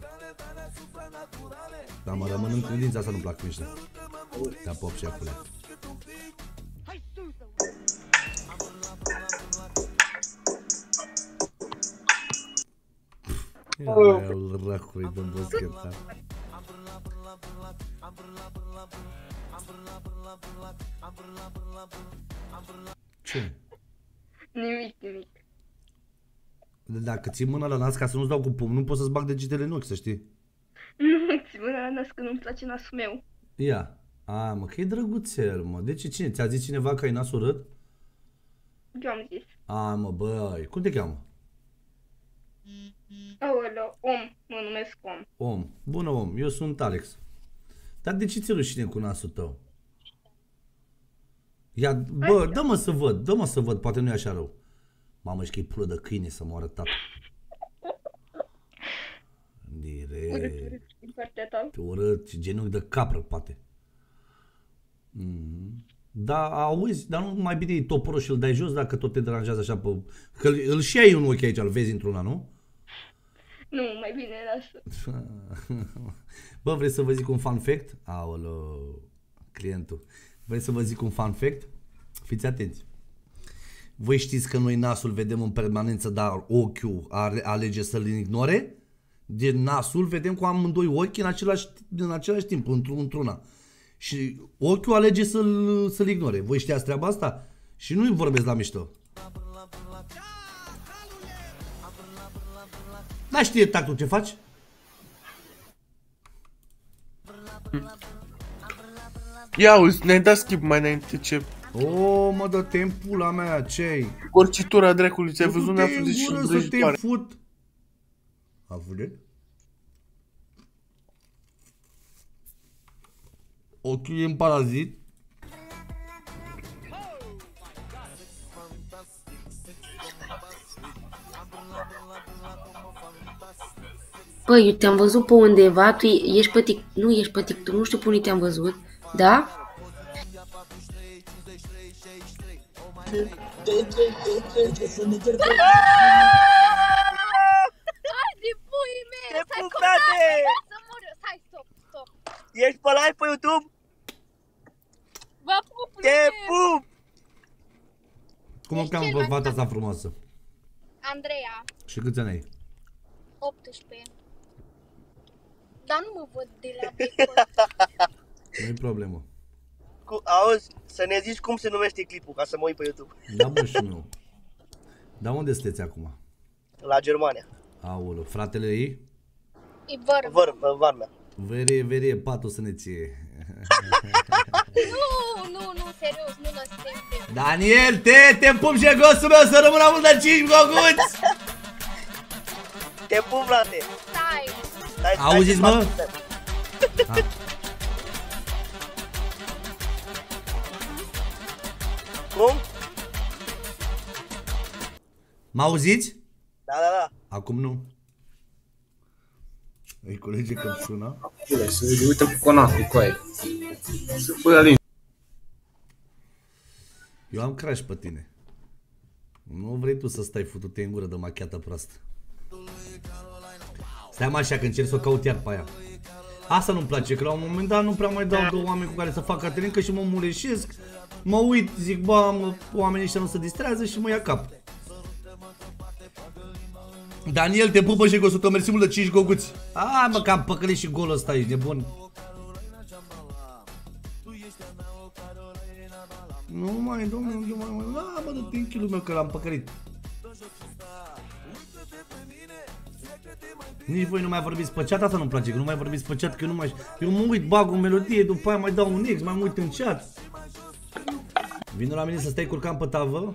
Dar mă rămân în credința asta, nu-mi plac miște. Te-a pop și acule. Ia el racului de boscheta. Ce? Nimic, nimic. Dacă ții mâna la nas ca să nu-ți dau cu pumn, nu poți să-ți bag degetele în ochi, să știi. Nu, ții mâna la nas că nu-mi place nasul meu. Ia. A, mă, că e drăguțel, mă. De ce cine? Ți-a zis cineva că ai nasul urât? Eu am zis. A, mă, băi, cum te cheamă? Aoleu, om, mă numesc om. Om. Bună, om. Eu sunt Alex. Dar de ce ți-e rușine cu nasul tău? Ia, bă, dă-mă să văd, dă-mă să văd, poate nu e așa rău. Mamă, și că-i pulă de câine să moară tata. Direct. Urât, genunchi de capră, poate. Mm. Da, auzi, dar nu mai bine îi toporă și îl dai jos dacă tot te deranjează așa pe... Că îl și ai în ochi aici, îl vezi într-una, nu? Nu, mai bine lasă. Bă, vrei să vă zic un fun fact? Aolă, clientul. Vrei să vă zic un fun fact? Fiți atenți. Voi știți că noi nasul vedem în permanență, dar ochiul alege să-l ignore? Din nasul vedem cu amândoi ochi în același, în același timp, într-una. Și ochiul alege să-l să-l ignore. Voi știați treaba asta? Și nu-i vorbesc la mișto. Da, știe tactul ce faci? Ia uzi, ne-ai dat skip mai înainte ce... O, mă, dă-te în pula mea, ce-i? Orcitura dracului, ți-ai văzut neaful și vrăjitoare. Să te fut. Avule? Ochiul e în parazit. Păi, eu te-am văzut pe undeva, tu ești pe TikTok, nu ești pe TikTok, nu știu pe unde te-am văzut, da? Hai de puii mei! Te Stai, pup, frate! să mor eu! Stai, stop, stop! Ești pe live pe YouTube? Vă pup! Te pup! Cum o cheamă pe fata asta frumoasă? Andreea, Și câți ani ai? optsprezece. Dar nu mă văd de la becul. Nu-i problemă. Cu, auzi, să ne zici cum se numește clipul, ca să mă uit pe YouTube. Da, mă, și eu. Dar unde sunteți acum? La Germania. Aoleu, fratele ei? E vără. Văr, Varmea. Verie, verie, patul să ne ție. Nu, nu, nu, serios, nu lăsăm. Daniel, te, te pup și gostul meu să rămână mult de cinci goguți! Te pup, frate! Stai! Auziți, mă? Cum? Mă auziți? Da, da, da. Acum nu. Îi colege căpșuna. Să uite cu conacul cu aia. Să pui alin. Eu am crash pe tine. Nu vrei tu să stai futute în gură de machiată proastă. Stai mă așa că încerc să o caut iar pe aia. Asta nu-mi place, că la un moment dat nu prea mai dau două oameni cu care să fac caterincă și mă muleșesc. Mă uit, zic, bă, mă, oamenii ăștia nu se distrează și mă ia cap. Daniel, te pupă și gosul tău, mersi mult de cinci goguți. A, mă, că am păcălit și golul ăsta, ești nebun. Nu mai, domnule, nu mai, mai, da, mă, dă-te în chilul meu că l-am păcălit. Nici voi nu mai vorbiți pe chat, asta nu-mi place, că nu mai vorbiți pe chat, că nu mai... Eu mă uit, bag o melodie, după aia mai dau un ex, mai mă uit în chat. Vino la mine să stai curcam pe tavă?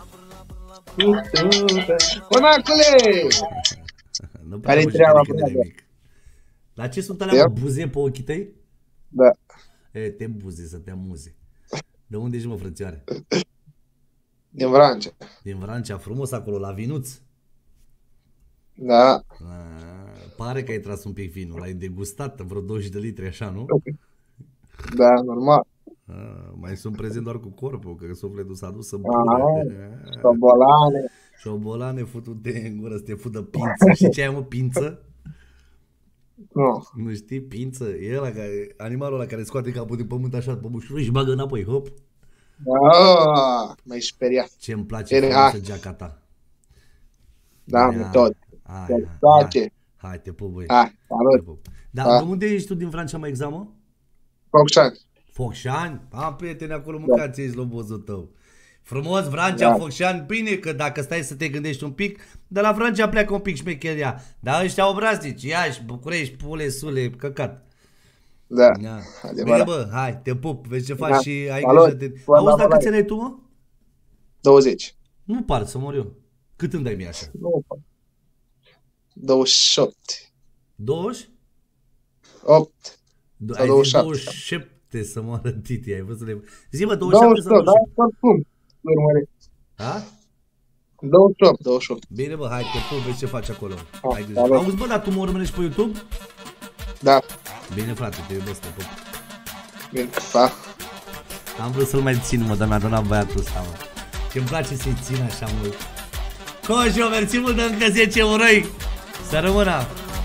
Conacule! Care-i treaba, la ce sunt alea, mă, buze pe ochii tăi? Da. E, te buze să te amuze. De unde ești, mă, frățioare? Din Vrancea. Din Vrancea, frumos acolo, la vinuț. Da. A, pare că ai tras un pic vinul, l-ai degustat vreo douăzeci de litri, așa, nu? Da, normal. A, mai sunt prezent doar cu corpul, că sufletul s-a dus să pune. Șobolane. Șobolane, futu-te în gură să te fută pință. Știi ce ai, mă, pință? Nu. Nu știi? Pință? E ăla care, animalul ăla care scoate capul din pământ așa, pe mușură și bagă înapoi, hop. Ah, m-ai speriat. Ce-mi place frumoasă geaca ta. Da, mă, tot. Hai, hai, hai, te pup, băi. Hai, salut. Dar de unde ești tu din Francia, mai exact, mă? Focșani. Focșani? Am prieteni acolo, mâncați ei slobozul tău. Frumos, Vrancea, da. Focșani, bine că dacă stai să te gândești un pic, de la Vrancea pleacă un pic șmecheria. Dar ăștia obraznici, Iași, București, Pule, Sule, căcat. Da, da. adevărat. Bine, bă, hai, te pup, vezi ce faci da. Și ai Salut. grijă de... Auzi, dar câți ani ai tu, mă? douăzeci. Nu par să mor eu. Cât îmi dai mie așa? Nu par. douăzeci și opt. douăzeci? opt. Ai zis douăzeci și șapte să moară Titi, ai văzut? Zi, bă, douăzeci și șapte sau douăzeci și opt? Da, cum? Ha? douăzeci și opt, douăzeci și opt. Bine, bă, hai, te pup, vezi ce faci acolo. Hai grijă. Auzi, bă, dar tu mă urmărești pe YouTube? Da. Bine, frate, te iubesc, te pup. Bine, pa. Am vrut să-l mai țin, mă, dar mi-a donat băiatul ăsta, mă. Ce-mi place să-i țin așa mult. Cojo, mersi mult de încă zece euroi. Să rămână.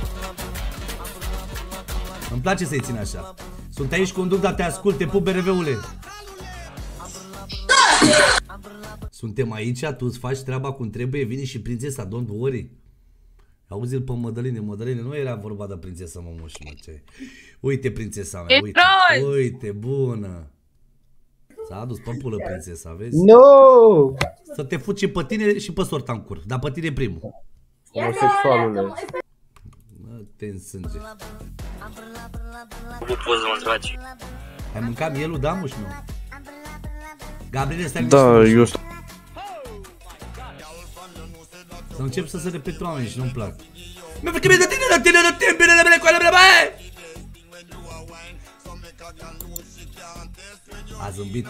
Îmi place să-i țin așa. Sunt aici, conduc, dar te ascult, te pup, B R V-ule. Suntem aici, tu îți faci treaba cum trebuie, vine și prințesa, don't worry. Auzi-l pe Mădăline, Mădăline, nu era vorba de prințesa, mă, moș, mă, ce... Uite prințesa mea, uite, uite, bună. S-a adus pe pulă prințesa, vezi? Nu! No! Să te fuci pe tine și pe sorta în cur, dar pe tine primul. Homosexualule. Te în sânge. Nu poți să mă tragi. Ai mâncat mielul, da, moș, meu? Gabriele, stai Da, eu... Să încep să se repet oameni și nu-mi plac. Mi-a făcut bine de tine, de tine, de tine, bine de bine, cu ale bine, băi! A zâmbit.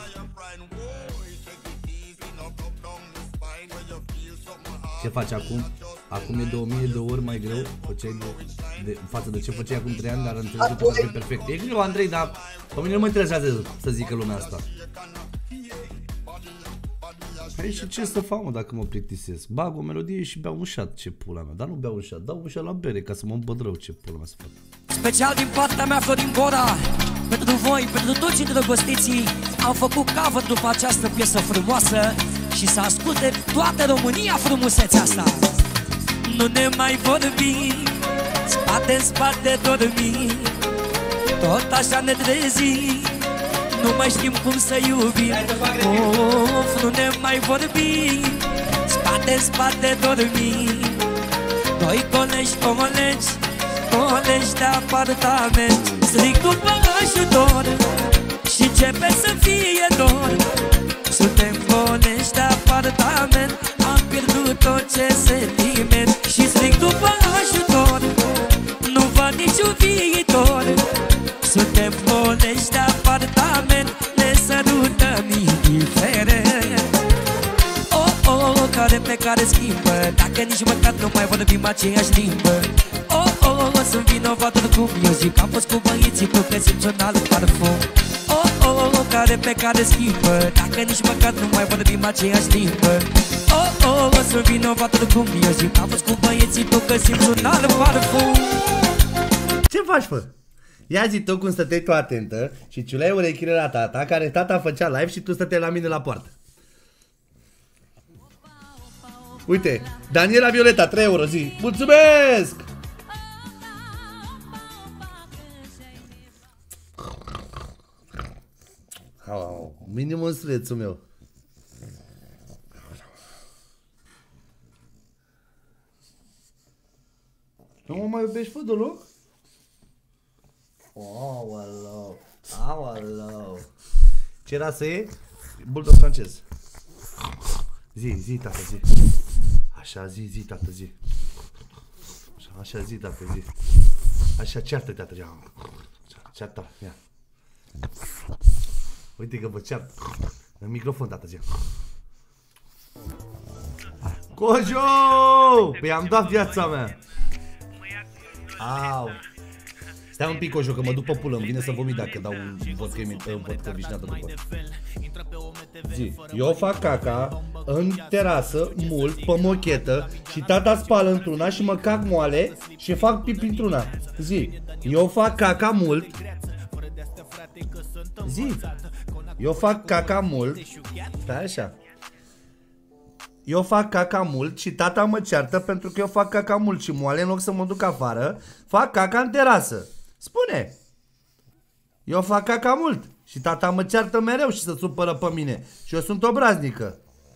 Ce faci acum? Acum e două mii de ori mai greu făceai de, de, față de ce făceai acum trei ani, dar înțelegi că e perfect. E greu, Andrei, dar pe mine nu mă interesează să zică lumea asta. Păi și ce să fac, mă, dacă mă plictisesc? Bag o melodie și beau un șat, ce pula mea. Dar nu beau un șat, dau un șat la bere ca să mă îmbădrău, ce pula mea să fac. Special din partea mea, Florin Bora, pentru voi, pentru toți îndrăgostiții, am făcut cover după această piesă frumoasă și să asculte toată România frumusețea asta. Nu ne mai vorbim, spate în spate dormim, tot așa ne trezim, nu mai știm cum să iubim. Of, nu ne mai vorbim, spate în spate dormim, doi colegi, colegi, colegi de apartament, stric după ajutor și începe să fie dor. Suntem colegi de apartament, am pierdut tot ce sentiment și stric după ajutor, nu văd niciun viitor. Suntem colegi de apartament, ne sărutăm indiferent. Oh, oh, care pe care schimbă, dacă nici măcar nu mai vorbim aceeași limbă. Oh, oh, sunt vinovat oricum, eu zic că am fost cu băieții tu că simți un alt parfum. Oh, oh, care pe care schimbă, dacă nici măcar nu mai vorbim aceeași limbă. Oh, oh, sunt vinovat oricum, eu zic că am fost cu băieții tu că simți un alt parfum. Ce faci, fă? Ia zi tu cum stăteai tu atentă și ciuleai urechile la tata, care tata făcea live și tu stăteai la mine la poartă. Uite, Daniela Violeta, trei euro, zi. Mulțumesc! Oh, minimum strețul meu. Nu mă mai iubești, fă deloc? Aoleu, aoleu. Ce rasă e? Bulldog francez. Zi, zi, tată, zi. Așa, zi, zi, tată, zi. Așa, așa, zi, tată, zi. Așa, ceartă, tată, zi. Ceartă, ia. Uite că vă ceartă. În microfon, tată, zi. Cojo! Păi am dat viața mea. Au. Stai un pic, Cojo, că mă duc pe pulă, îmi vine să vomit dacă dau un vodka vișneată după. Zi, eu fac caca în terasă, mult, pe mochetă și tata spală într-una și mă cac moale și fac pipi într-una. Zi, eu fac caca mult. Zi, eu fac caca mult. Stai așa. Eu fac caca mult și tata mă ceartă pentru că eu fac caca mult și moale, în loc să mă duc afară, fac caca în terasă. Spune! Eu fac caca mult și tata mă ceartă mereu și se supără pe mine. Și eu sunt obraznică.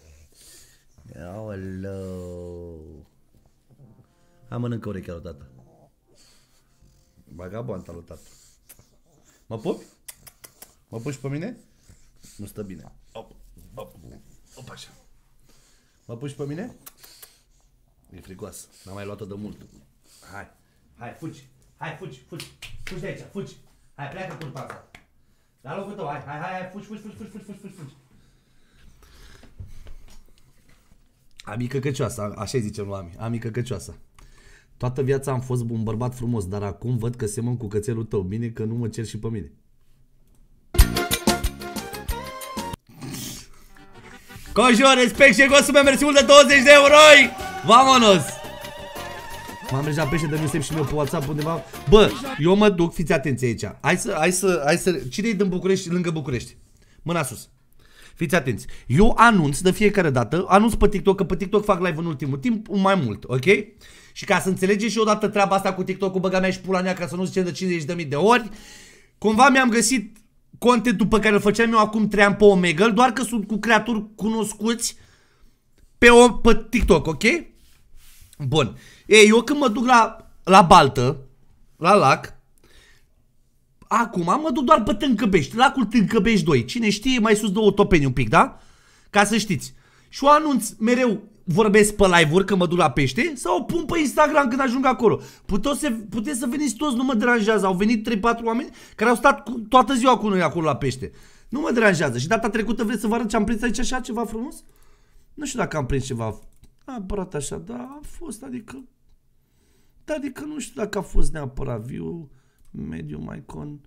Aoleu. Hai, mănâncă urechea lui tata. Vagabond al lui tata. Mă pupi? Mă puși pe mine? Nu stă bine. Op, op, op, așa. Mă puși pe mine? E frigoasă. N-am mai luat-o de mult. Hai, hai, fugi. Hai, fugi, fugi. Fugi de aici, fugi. Hai, pleacă curpa asta. La locul tău, hai, hai, hai, hai, fugi, fugi, fugi, fugi, fugi, fugi, fugi, fugi. Ami căcăcioasă, așa zice lui Ami, Ami căcăcioasă. Toată viața am fost un bărbat frumos, dar acum văd că semăn cu cățelul tău. Bine că nu mă cer și pe mine. Cojo, respect și gosume, mersi mult de douăzeci de euro! Vamonos! M-am mergea pește de nu și meu pe WhatsApp undeva. Bă, eu mă duc, fiți atenți aici. Hai să, hai să, hai să... Cine-i din București, lângă București? Mâna sus. Fiți atenți. Eu anunț de fiecare dată, anunț pe TikTok, că pe TikTok fac live în ultimul timp mai mult, ok? Și ca să înțelegeți și odată treaba asta cu TikTok-ul, băga mea și pula mea, ca să nu zicem de cincizeci de mii de ori, cumva mi-am găsit contentul pe care îl făceam eu acum trei ani pe Omegle, doar că sunt cu creatori cunoscuți pe, o, pe TikTok, ok? Bun. Ei, eu când mă duc la, la baltă, la lac, acum mă duc doar pe Tâncăbești, lacul Tâncăbești doi. Cine știe, mai sus de Otopeni un pic, da? Ca să știți. Și o anunț mereu, vorbesc pe live-uri când mă duc la pește sau o pun pe Instagram când ajung acolo. Puteți să, puteți să veniți toți, nu mă deranjează. Au venit trei patru oameni care au stat cu, toată ziua cu noi acolo la pește. Nu mă deranjează. Și data trecută vreți să vă arăt ce am prins aici așa, ceva frumos? Nu știu dacă am prins ceva neapărat așa, dar a fost, adică... Adică nu știu dacă a fost neapărat viu, mediu, mai con...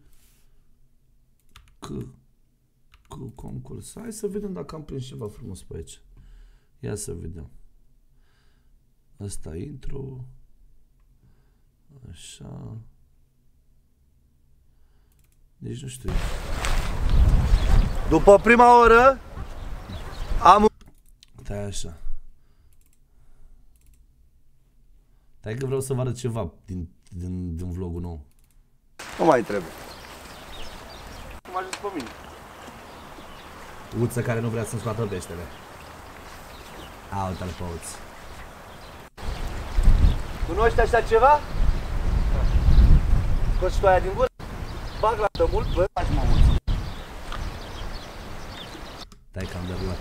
Că... Că concurs. Hai să vedem dacă am prins ceva frumos pe aici. Ia să vedem. Asta intru. Așa. Deci nu știu. După prima oră am... Stai așa. Stai că vreau să vă arăt ceva din, din, din vlogul nou. Nu mai trebuie. Cum a ajuns pe mine? Uță care nu vrea să-mi scoată peștele. A, uite-l pe Uț. Cunoști așa ceva? Scoți tu aia din gură? Bag la tămult, bă, faci mă Uț. Stai că am derulat.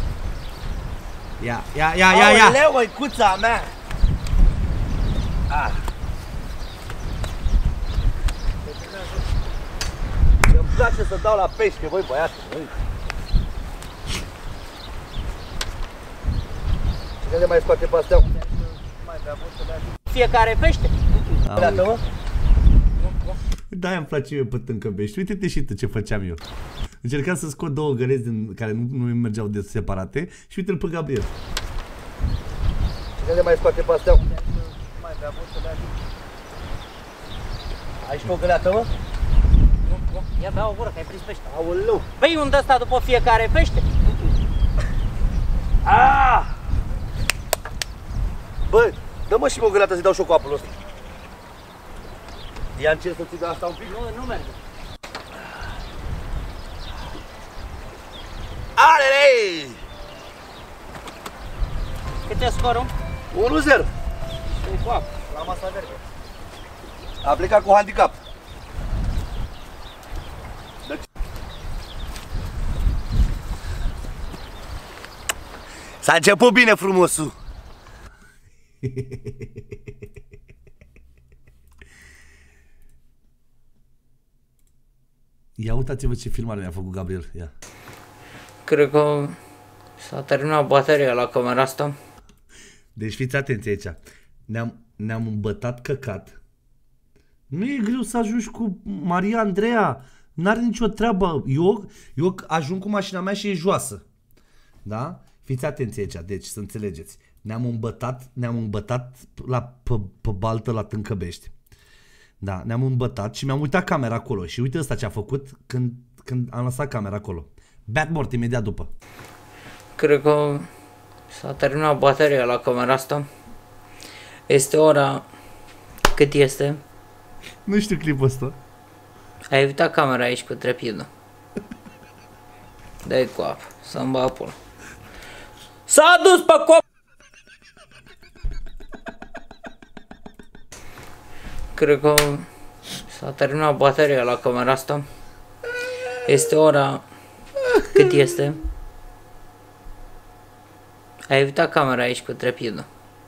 Ia, ia, ia, ia, ia! Aoleu, măicuța mea! Ah. Îmi place să dau la pește, voi băiatul, băi. Cine le mai scoate pe astea? Fiecare pește? Da, îmi place eu pe Tâncăbești. Uite-te și tu ce făceam eu. Încercam să scot două găleți din, care nu, nu mergeau de separate și uite-l pe Gabriel. Cine le mai scoate pe astea? Ai și pe o găleată, mă? Ia bea o gură, că ai prins pește. Aoleu! Bei un ăsta după fiecare pește? Ah! Bă, dă-mă și pe o găleată să-i dau și eu cu apul ăsta. Ia încerc să ții de asta un pic? Nu, nu merge. Alele! Cât e scorul? unu zero. Și cu apă, la masa verde. A plecat cu handicap. S-a început bine frumosul. Ia uitați-vă ce filmare mi-a făcut Gabriel. Ia. Cred că s-a terminat bateria la camera asta. Deci fiți atenți aici. Ne-am ne-am îmbătat căcat. Nu e greu să ajungi cu Maria Andreea. N-are nicio treabă. Eu, eu ajung cu mașina mea și e joasă. Da? Fiți atenți aici. Deci să înțelegeți. Ne-am îmbătat, ne-am îmbătat la, pe, pe baltă la Tâncăbești. Da, ne-am îmbătat și mi-am uitat camera acolo. Și uite ăsta ce a făcut când, când am lăsat camera acolo. Bad mort imediat după. Cred că s-a terminat bateria la camera asta. Este ora... Cât este? Nu știu clipul ăsta. Ai evitat camera aici cu trepidă. Dă-i cu apă, să-mi bag pula. S-a dus pe cop... Cred că s-a terminat bateria la camera asta. Este ora... Cât este? Ai evitat camera aici cu trepidă.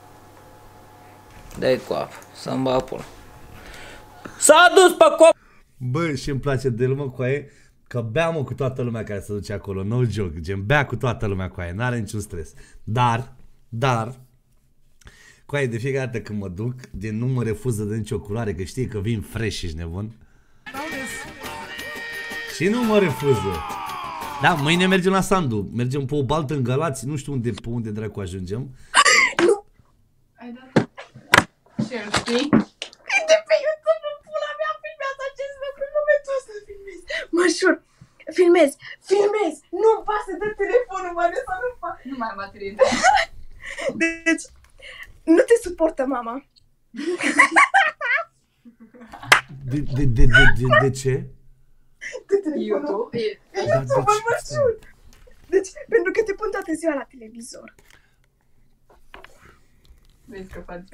Dă-i cu apă, să-mi bag pula. S-a dus pe cop... Bă, și îmi place de el, mă, cu aia, că bea, mă, cu toată lumea care se duce acolo, no joke, gen, bea cu toată lumea cu aia, n-are niciun stres. Dar, dar, cu aia, de fiecare dată când mă duc, de nu mă refuză de nicio culoare, că știi că vin fresh și nebun. Și nu mă refuză. Da, mâine mergem la Sandu, mergem pe o baltă în Galați, nu știu unde, pe unde dracu ajungem. Nu! Ai dat? Ce știi? Uite pe YouTube, pula mea, filmează acest lucru în momentul ăsta, filmez. Mă jur, filmez, filmez, nu-mi pasă de telefonul, mă, să nu fac. Nu mai am baterie. Deci, nu te suportă mama. De, de, de, de, de, de ce? De telefonul. YouTube, mă, mă jur. Deci, pentru că te pun toată ziua la televizor. Vezi că faci.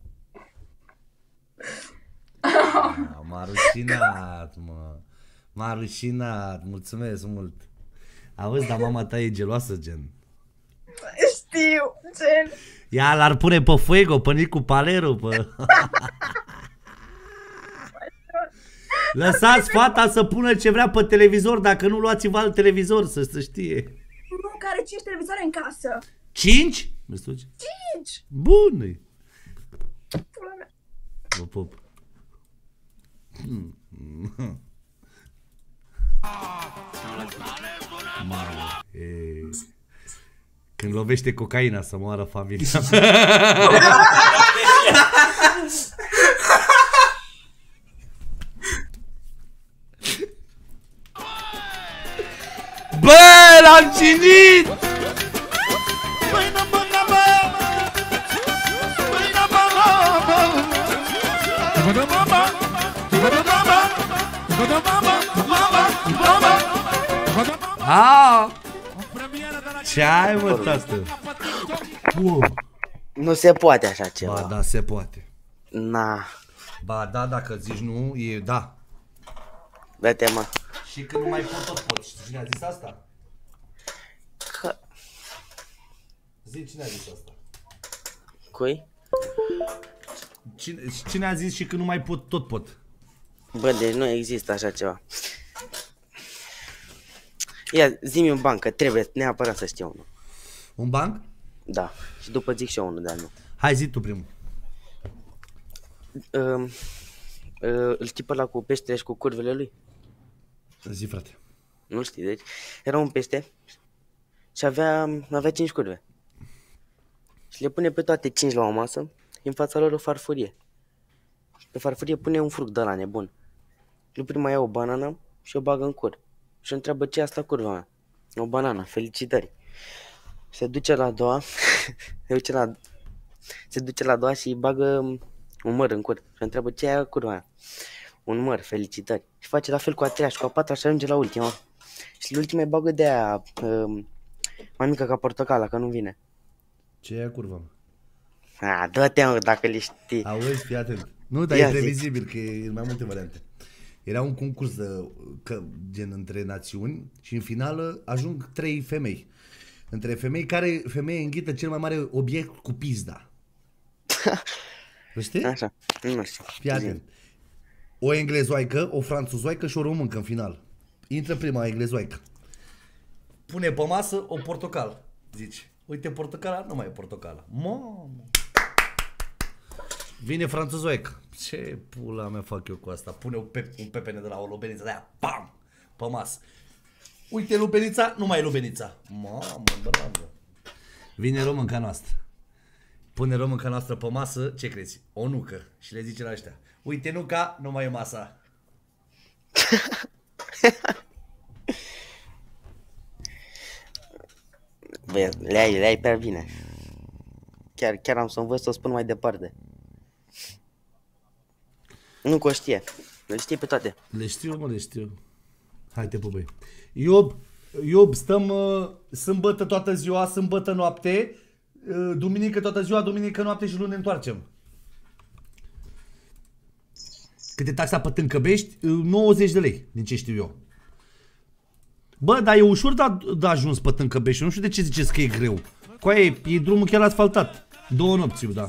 M-a rușinat, mă. M-a rușinat, mulțumesc mult. Auzi, dar mama ta e geloasă, gen. Știu, gen. Ea l-ar pune pe fuego, pe Nicu Palero, pe... Lăsați fata să pună ce vrea pe televizor, dacă nu luați-vă alt televizor, să se știe. Nu, care cinci televizoare în casă. Cinci? Cinci! Bun! Pula mea. Mă pup. Mamă, Când lovește cocaina să moară familia. Bă, l-am cinit! Aaaa! Ce ai, mă, tată? Wow. Nu se poate așa ceva. Ba da, se poate. Na. Ba da, dacă zici nu, e da. Dă-te, mă. Și când nu mai pot, tot pot. Știi cine a zis asta? Că... Zi, cine a zis asta? Cui? Cine, cine a zis și când nu mai pot, tot pot? Bă, deci nu există așa ceva. Ia, zi-mi un banc, că trebuie neapărat să știu unul. Un banc? Da, și după zic și eu unul de-al meu. Hai, zi tu primul. Uh, uh, îl știi pe ăla cu peștele și cu curvele lui? Zi, frate. Nu știi, deci era un pește și avea, avea cinci curve. Și le pune pe toate cinci la o masă, în fața lor o farfurie. Pe farfurie pune un fruct de ăla nebun. Lui prima ia o banană și o bagă în cur. Și o întreabă ce e asta curva mea. O banană, felicitări. Se duce la a doua, se duce la, se duce la a doua și îi bagă un măr în cur. Și o întreabă ce e curva mea. Un măr, felicitări. Și face la fel cu a treia și cu a patra și ajunge la ultima. Și la ultima îi bagă de aia um, mai mică ca portocala, că nu vine. Ce e curva mea? A, dă-te, mă, dacă le știi. Auzi, fii atent. Nu, dar Ia e zi. previzibil, că e în mai multe variante. Era un concurs de, că, gen între națiuni și în finală ajung trei femei. Între femei, care femeie înghită cel mai mare obiect cu pizda. Știi? Așa, nu știu. Fii atent. O englezoaică, o franțuzoaică și o româncă în final. Intră prima englezoaică. Pune pe masă o portocală. Zici, uite portocala, nu mai e portocala. Mamă! Vine franțuzoaică. Ce pula mea fac eu cu asta? Pune un, pe, un pepene de la o lubeniță de aia, pam, pe masă. Uite lubenița, nu mai e lubenița. Mamă, bravo. Vine românca noastră. Pune românca noastră pe masă, ce crezi? O nucă. Și le zice la ăștia, uite nuca, nu mai e masa. Băi, le-ai, le-ai prea bine. Chiar, chiar am să învăț să o spun mai departe. Nu că o știe. Le știi pe toate. Le știu, mă, le știu. Hai, te pupăi. Iob, Iob, stăm uh, sâmbătă toată ziua, sâmbătă noapte, uh, duminică toată ziua, duminică noapte și luni ne întoarcem. Câte taxa pe Tâncăbești? Uh, nouăzeci de lei, din ce știu eu. Bă, dar e ușor de, de ajuns pe Tâncăbești, nu știu de ce ziceți că e greu. Coaie, e drumul chiar asfaltat. Două nopți, da.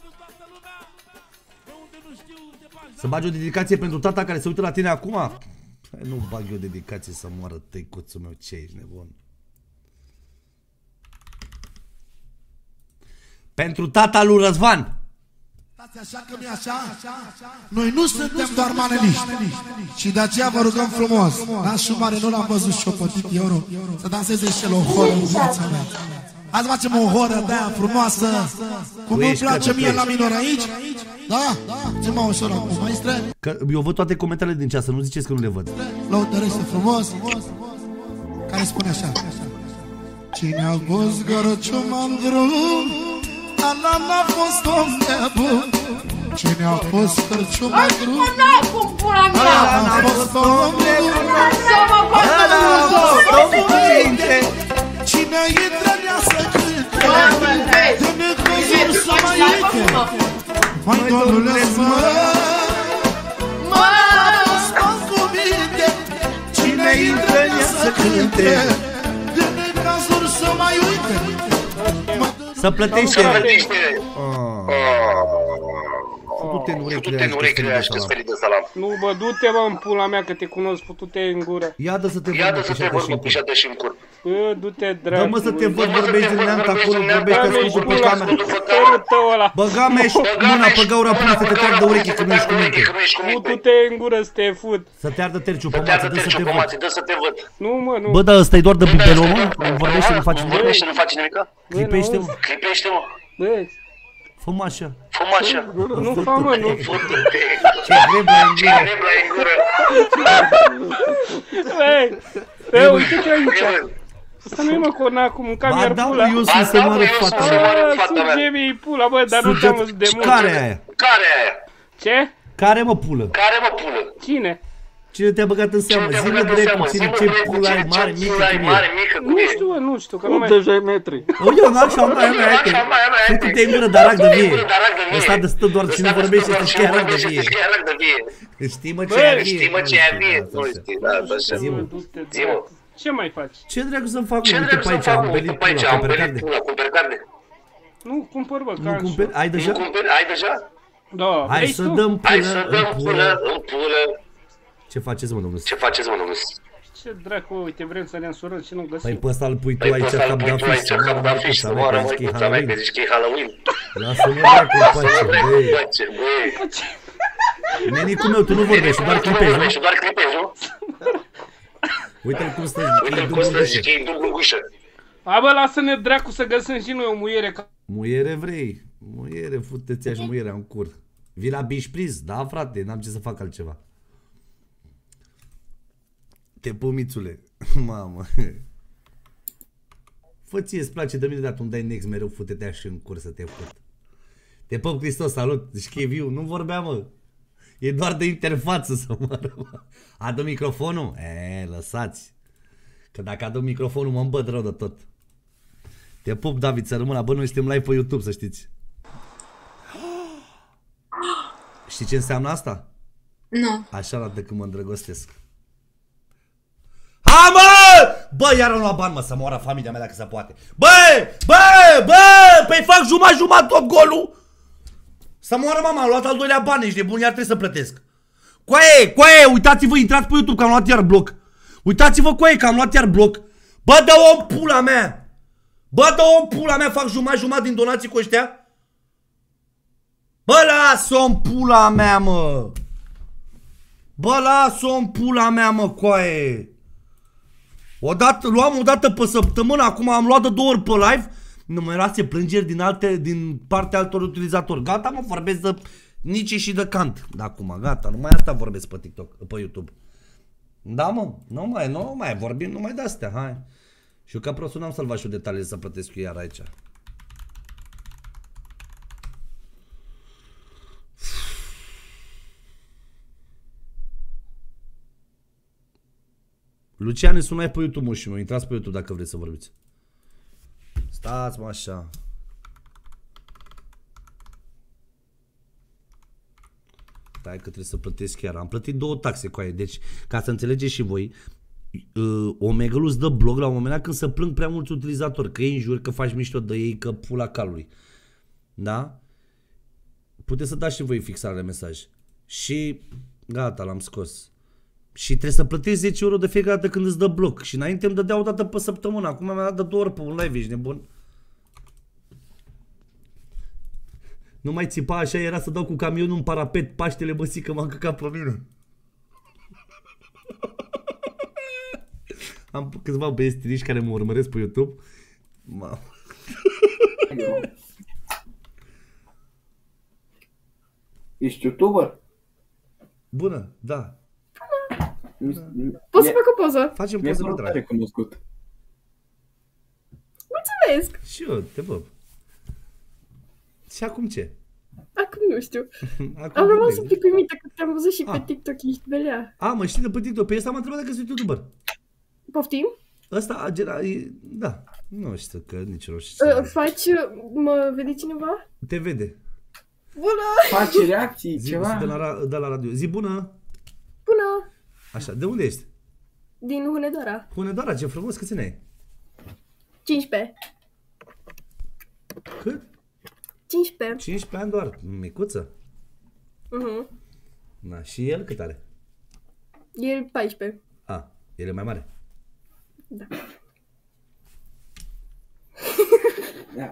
Să bagi o dedicație pentru tata care se uită la tine acum? Hai, nu bag eu dedicație să moară tăicuțul meu, ce ești nebun. Pentru tata lui Răzvan. Așa că mi așa, noi nu suntem doar maneliști. Și de aceea vă rugăm frumos, nașul mare nu l-am văzut șopătit euro, să danseze și el o horă în viața mea. Azi facem o horă de aia frumoasă, cum îmi place mie la minor aici. Da? Ce mă ușor acum, maestre? Că eu văd toate comentariile din ceasă, nu ziceți că nu le văd. Lăutărește frumos, care spune așa: cine a fost gărăciuma în drum, ala n-a fost om nebun. Cine a fost gărăciuma în drum, ala n-a fost om nebun. Cine intră nea să cânte, dă-ne căzuri să mai uite. Mai dorulesc, mă, mă, stau cu minte. Cine intră nea să cânte, dă-ne căzuri să mai uite. Să plătește. Futu-te în urechile aia și ferii de salam. Nu, bă, du-te, bă, în pula mea, că te cunosc, futu-te în gură. Ia-dă să te văd, să te văd, mă, pișată și în cur. Bă, du-te, dracu. Dă, mă, să te văd, vorbești din neant acolo, vorbești ascultul pe cameră. Băga mea și mâna pe gaura până să te trag de ureche că nu ești cu minte. Futu-te în gură să te fut. Să te ardă terciu pe mață, dă să te văd. Nu, mă, nu. Bă, dar ăsta e doar de bibelou, mă? Vorbește, nu faci nimic. Vorbește, nu faci nimic? Clipește-mă. Clipește-mă. Bă. Fă-mă așa. Fă-mă așa. Nu fă, mă, nu. Ce greb la în gură. Ce greb la în gură. Băi, bă, uite-te aici. Asta nu e, mă, conacul, mâncam iar pula. Ba da, eu sunt să mă arăt fata mea. Sunt Jamie pula, bă, dar nu te-am văzut de mult. Care e aia? Care e aia? Ce? Care, mă, pulă? Care, mă, pulă? Cine? Cine te-a băgat în seamă? Zi-mă drept cu cine, ce pula ai mare, mică cum e. Nu știu, bă, nu știu, că nu mai... optzeci de metri. Eu n-am așa mai metri. Făcut-te în gură, dar rac de vie. Ăsta de stă doar cine vorbește, este chiar rac de vie. Știi, mă, ce aia vie. Știi, mă, ce aia vie. Nu știi, da, așa. Zi-mă. Zi-mă. Ce mai faci? Ce dracu să-mi fac, mă? Uite pe aici, am belit pula, cumpăr carne. Cumpăr carne. Nu, cumpăr, bă, Nu cumperi? Ai deja? Ai deja? Da, hai să dăm pulă, hai să dăm pulă, în pulă. Ce faceți, mă, domnule? Ce faceți, mă, domnule? Ce dracu, uite, vrem să ne însurăm și nu găsim. Păi pe ăsta îl pui tu aici, cap de afiș, să moară mai fiș, să moară mai fiș, să mai zici că e Halloween. Lasă-mă dracu în pace, băi. Nenicul meu, tu nu vorbești, doar clipești, nu? Doar clipești, nu? Uite-l cum stă, zici că e dublu în gușă. Hai, bă, lasă-ne dracu să găsim și noi o muiere. Muiere vrei? Muiere, fute-ți-a și muierea în cur. Vii la bișpriz? Da, frate, n-am ce să fac altceva. Te pumițule. Mamă. Fă ție, îți place de mine, dar tu îmi dai next mereu, fute-te și în cur să te fut. Te păp, Hristos, salut. Zici că e viu. Nu vorbea, mă. E doar de interfață să moară, mă. Adu microfonul? E, lăsați. Că dacă adu microfonul mă îmbăt rău de tot. Te pup, David, să rămână. Bă, noi suntem live pe YouTube, să știți. Știi ce înseamnă asta? Nu. Așa arată când mă îndrăgostesc. Ha, mă! Bă, iar am luat bani, mă, să moară familia mea dacă se poate. Bă, bă, bă, păi fac jumătate tot golul. Să moară mama, am luat al doilea bani, ești nebun, iar trebuie să plătesc. Coaie, coaie, uitați-vă, intrați pe YouTube că am luat iar bloc. Uitați-vă, coaie, că am luat iar bloc. Bă, dă-o în pula mea. Bă, dă-o în pula mea, fac jumătate, jumătate din donații cu ăștia. Bă, lasă-o în pula mea, mă. Bă, lasă-o în pula mea, mă, coaie. Odată, luam o dată pe săptămână, acum am luat de două ori pe live. Numeroase plângeri din alte, din partea altor utilizatori. Gata, mă, vorbesc de nici și de cant. De acum, gata, numai asta vorbesc pe TikTok, pe YouTube. Da, mă, nu mai, nu mai vorbim numai de astea, hai. Și eu ca prostul n-am să-l fac și eu detalii să plătesc eu iar aici. Lucian, ne sunai pe YouTube, mă, și mă, intrați pe YouTube dacă vreți să vorbiți. Stați, mă, așa. Stai că trebuie să plătesc chiar. Am plătit două taxe cu aia. Deci, ca să înțelegeți și voi, uh, Omegle îți dă blog la un moment dat când se plâng prea mulți utilizatori. Că îi înjuri, că faci mișto de ei, că pula calului. Da? Puteți să dați și voi fixare de mesaj. Și gata, l-am scos. Și trebuie să plătești zece euro de fiecare dată când îți dă bloc. Și înainte îmi dădea o dată pe săptămână. Acum mi-a dat de două ori pe un live, ești nebun. Nu mai țipa așa, era să dau cu camionul în parapet. Paștele, băsi, că m-am căcat pe mine. Am câțiva băieți tiriși care mă urmăresc pe YouTube. Mamă. Ești YouTuber? Bună, da. Poți să fac o poză? Facem poză cu drag. Recunoscut. Mulțumesc! Și eu, te văd. Și acum ce? Acum nu știu. Acum am rămas un pic uimită că te-am văzut și A. pe TikTok, ești belea. A, mă știi de pe TikTok. Pe ăsta m-a întrebat dacă sunt YouTuber. Poftim? Ăsta, da. Nu știu că nici nu știu. Uh, faci, mă vede cineva? Te vede. Bună! Faci reacții, zi, ceva? De la, de la radio. Zi bună! Bună! Așa, de unde ești? Din Hunedoara. Hunedoara, ce frumos, câți ani ai? cincisprezece. Cât? cincisprezece. cincisprezece ani doar, micuță. Mhm. Na, și el cât are? E paisprezece. A, el e mai mare. Da. Da.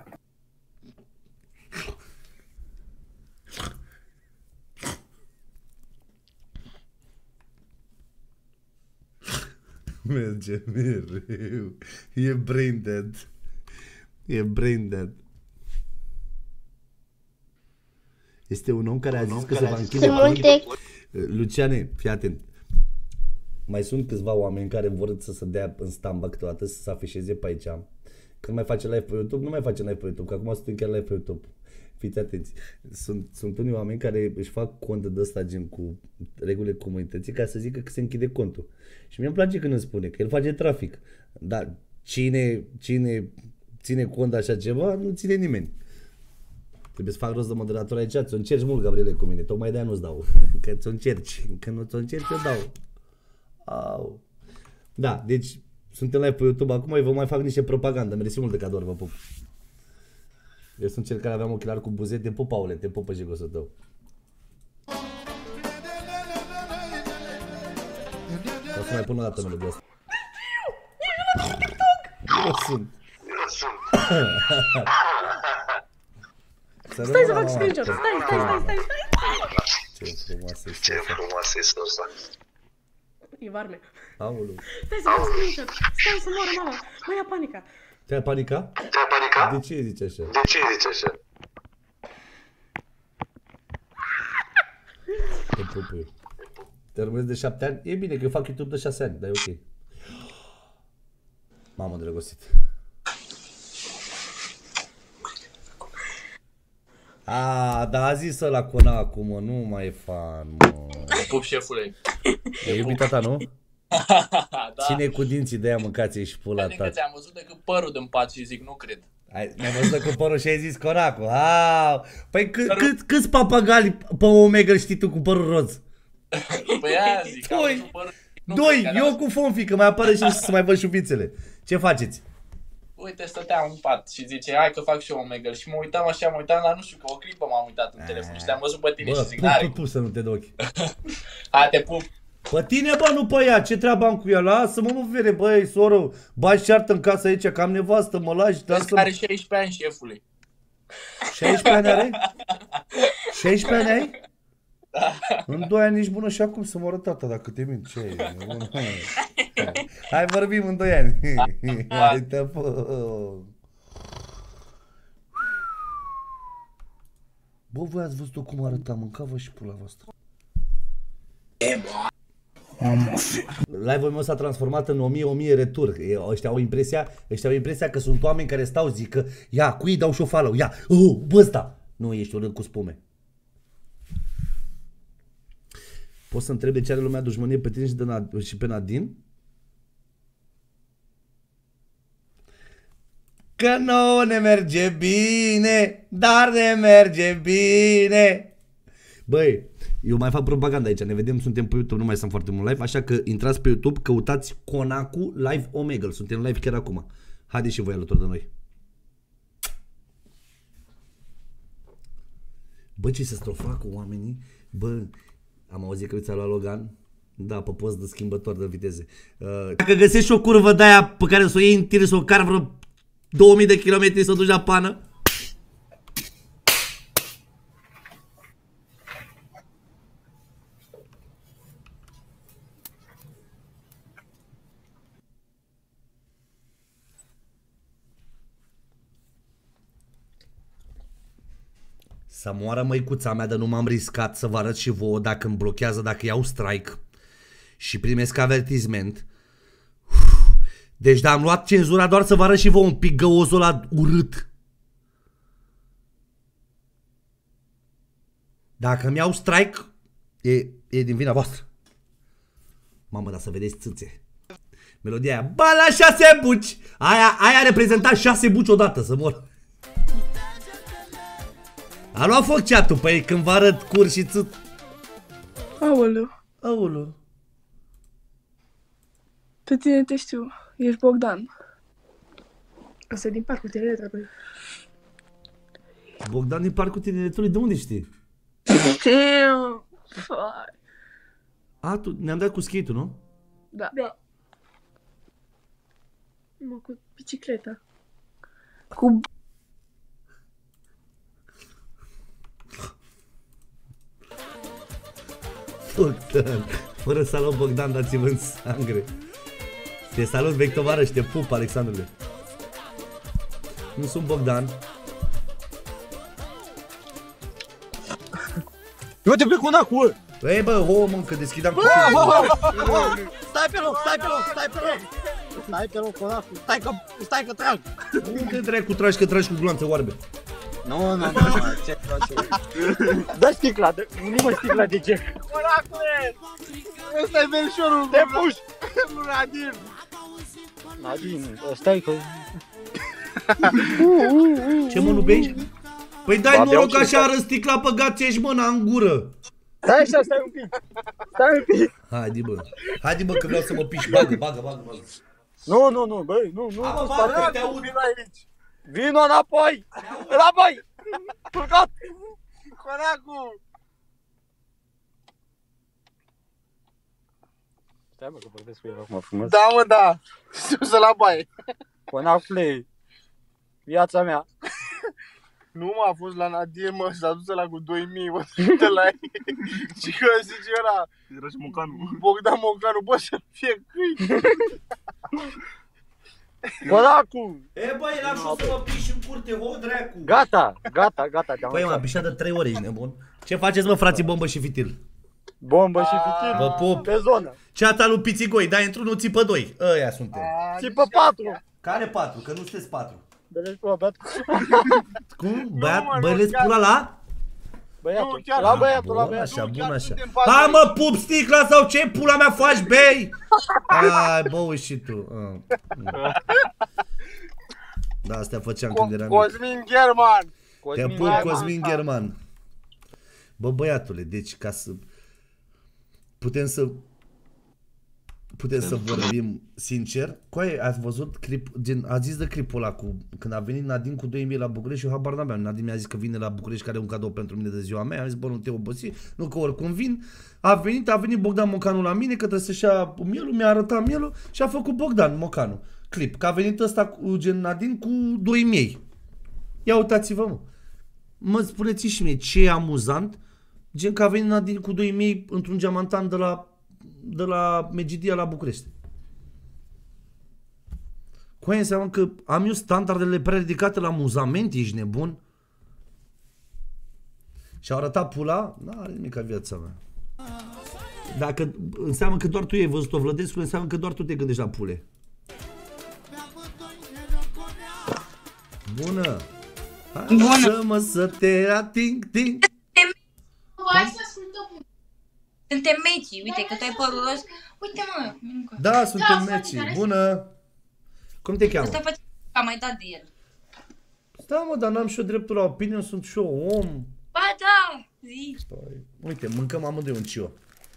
Merge mereu. E brain dead. E brain dead. Este un om care a zis că se va închide multe... Luciane, fii atent. Mai sunt câțiva oameni care vor să se dea în stamba câteodată, să se afișeze pe aici. Când mai face live pe YouTube, nu mai face live pe YouTube, că acum suntem chiar live pe YouTube. Fiți atenți. Sunt, sunt unii oameni care își fac cont de ăsta gen cu regulile comunității ca să zică că se închide contul. Și mie îmi place când îmi spune că el face trafic. Dar cine, cine ține cont de așa ceva, nu ține nimeni. Trebuie să fac rost de moderator aici, ți-o încerci mult, Gabriele, cu mine, tocmai de-aia nu-ți dau. Că ți-o încerci, când nu ți-o încerci, eu dau. Au. Da, deci suntem live pe YouTube acum, eu vă mai fac niște propagandă, mersi mult de cadou, vă pup. Eu sunt cel care aveam ochelari cu buze, te pup, Paule, te pup pe jigosul tău. O să mai pun o dată melodia asta. Eu sunt. Stai să fac screenshot, stai, stai, stai, stai, stai. Ce frumoasă este Ce frumoasă este asta. E varme. Aoleu. Stai să fac screenshot, stai să moară mama, mă ia panica. Te-ai panicat? Te-ai panicat? De ce zici așa? De ce zici așa? Te pup eu. Te urmăresc de șapte ani? E bine că eu fac YouTube de șase ani, dar e ok. Mamă, drăgostit. A, dar a zis ăla Conacu, mă, nu mai e fan, mă. Te pup, șefule. E iubita ta, nu? Da. Ține cu dinții de aia, mâncați-i și pula ta. Adică ți-am văzut decât părul din pat și zic, nu cred. Mi-ai văzut cu părul și ai zis Conacu. Au. Păi cât, cât, câți papagali pe Omegle știi tu cu părul roz? Păi aia zic, am văzut părul. Doi, eu cu Fonfi, că mai apare și să mai văd șuvițele. Ce faceți? Uite, stăteam în pat și zice, hai că fac și eu Omegle. Și mă uitam așa, mă uitam, dar nu știu, că o clipă m-am uitat în telefon și te-am văzut pe tine. Bă, și zic, pup, n-are pup, pup, să nu te dă ochi. Hai, te pup. Pe tine, bă, nu pe ea, ce treabă am cu ea? Lasă-mă, mă, vere, băi, soră, bagi ceartă în casă aici, că am nevastă, mă lași, lasă-mă. Are șaisprezece ani, șefule. șaisprezece ani are? șaisprezece ani ai? Da. În doi ani ești bună și acum să mă arăt tata, dacă te mint, ce e? Hai, vorbim în doi ani. Hai, te pup. Bă, voi ați văzut-o cum arăta, mânca-vă și pula voastră. Live-ul meu s-a transformat în o mie o mie retur. Ăștia au impresia, ăștia au impresia că sunt oameni care stau, zic că ia, cui dau și-o follow, ia, oh, bă, ăsta. Nu, ești urât cu spume. Poți să întrebi de ce are lumea dușmănie pe tine și, de Nad și pe Nadine? Că nouă ne merge bine, dar ne merge bine. Băi, eu mai fac propaganda aici, ne vedem, suntem pe YouTube, nu mai sunt foarte mult live, așa că intrați pe YouTube, căutați Conacu Live Omegle, suntem live chiar acum. Haideți și voi alături de noi. Bă, ce se strofa cu oamenii? Bă, am auzit că ți-a luat Logan? Da, pe post de schimbător de viteze. Uh, dacă găsești o curvă de aia pe care să o iei în tir, să o car vreo două mii de kilometri să o duci la pană, să moară măicuța mea, de nu m-am riscat să vă arăt și vouă dacă îmi blochează, dacă iau strike și primesc avertisment. Deci da, am luat cenzura doar să vă arăt și vouă un pic găozul ăla urât. Dacă îmi iau strike, e, e din vina voastră. Mamă, dar să vedeți țâțe. Melodia aia, ba la șase buci. Aia, aia a reprezentat șase buci odată, să mor. A luat foc chat-ul, păi când vă arăt cur și țât. Aoleu. Aoleu. Pe tine te știu, ești Bogdan. Asta e din Parcul Tineretului. Bogdan din Parcul Tineretului, de unde știi? Damn. A, tu, ne-am dat cu skate-ul, nu? Da. Da. Mă, cu bicicleta. Cu... Bogdan, fără salut Bogdan, dați-vă în sangre. Te salut, vechi tovarăși, te pup, Alexandrule. Nu sunt Bogdan. Eu te plec cu nacul! Ei bă, ho, mă, că deschideam cu... Stai pe loc, stai pe loc, stai pe loc! Stai pe loc, conacul, stai că, stai că trag! Nu te tragi cu tragi, că tragi cu gloanțe oarbe. Nu, nu, nu, ce tragi? Dă sticla, nu mă sticla de ce? Conacule! Ăsta e verișorul, te puși! Nu, Nadine! Nadine, stai că... Ce mă, nu bei? Păi dai noroc că așa arăt sticla pe gat, ți-ești mâna în gură. Stai așa, stai un pic. Stai un pic. Haide bă, haide bă că vreau să mă piși, bagă, bagă, bagă, bagă. Nu, nu, nu, băi, nu, nu, nu, bagă, te aud. Vino aici. Vino înapoi. Înapoi. Culcat. Conacu. Stai mă că vorbesc cu el acum frumos. Da, mă, da. Știu să la baie. Conacule, viața mea. Nu mă, a fost la Nadie, mă, s-a dus ăla cu doi mii, mă, de la ei. Și că zice ăla... Era și Mocanu. Bogdan Mocanu, bă, să fie câini. Conacu! E, bă, eram și o să mă piși în curte, o, dracu. Gata, gata, gata. Păi, m-am pișat de trei ore, ești nebun. Ce faceți, mă, frații, bombă și fitil? Bombă și fitil? Vă pup. Pe zonă. Ceata lui Pițigoi, dai într-unul, țipă doi. Ăia suntem. Țipă patru. Care patru? Că nu sunteți patru. Băieți pula, băiat. Cum? Băiat, băieți pula la? Băiatul, la băiatul, la băiatul. Așa, bun așa. Hai mă, pup sticla sau ce pula mea faci, bei? Hai, bă, și tu. Da, astea făceam când eram mic. Cosmin German. Te pup, Cosmin German. Bă, băiatule, deci ca să... Putem să... Putem să vorbim sincer. Coaie, ați văzut clip, gen, a zis de clipul ăla cu, când a venit Nadine cu doi mii la București și eu habar n-aveam. Nadine mi-a zis că vine la București, care are un cadou pentru mine de ziua mea. Am zis, bă, nu te obosi, nu că oricum vin. A venit, a venit Bogdan Mocanu la mine, că trebuie să-și ia mielul, mi-a arătat mielul și a făcut Bogdan Mocanu clip. Că a venit ăsta cu, gen, Nadine cu doi mii. Ia uitați-vă, mă. Mă, spuneți și mie ce e amuzant, gen că a venit Nadine cu doi mii într-un geamantan de la de la Megidia la București. Cu aia înseamnă că am eu standardele prea ridicate la amuzament, ești nebun? Și-a arătat pula? N-are nimic ca viața mea. Dacă înseamnă că doar tu ai văzut-o, Vlădescu, înseamnă că doar tu te gândești la pule. Bună! Lasă-mă să te ating, ting! Hai să ascultăm. Suntem meci, uite că tu ai părul roz. Uite mă, da, suntem meci. Bună. Cum te cheamă? Asta face că am mai dat de el. Da, mă, dar n-am și eu dreptul la opinie, sunt și eu om. Ba da, zi. Stai. Uite, mâncăm amândoi un cio.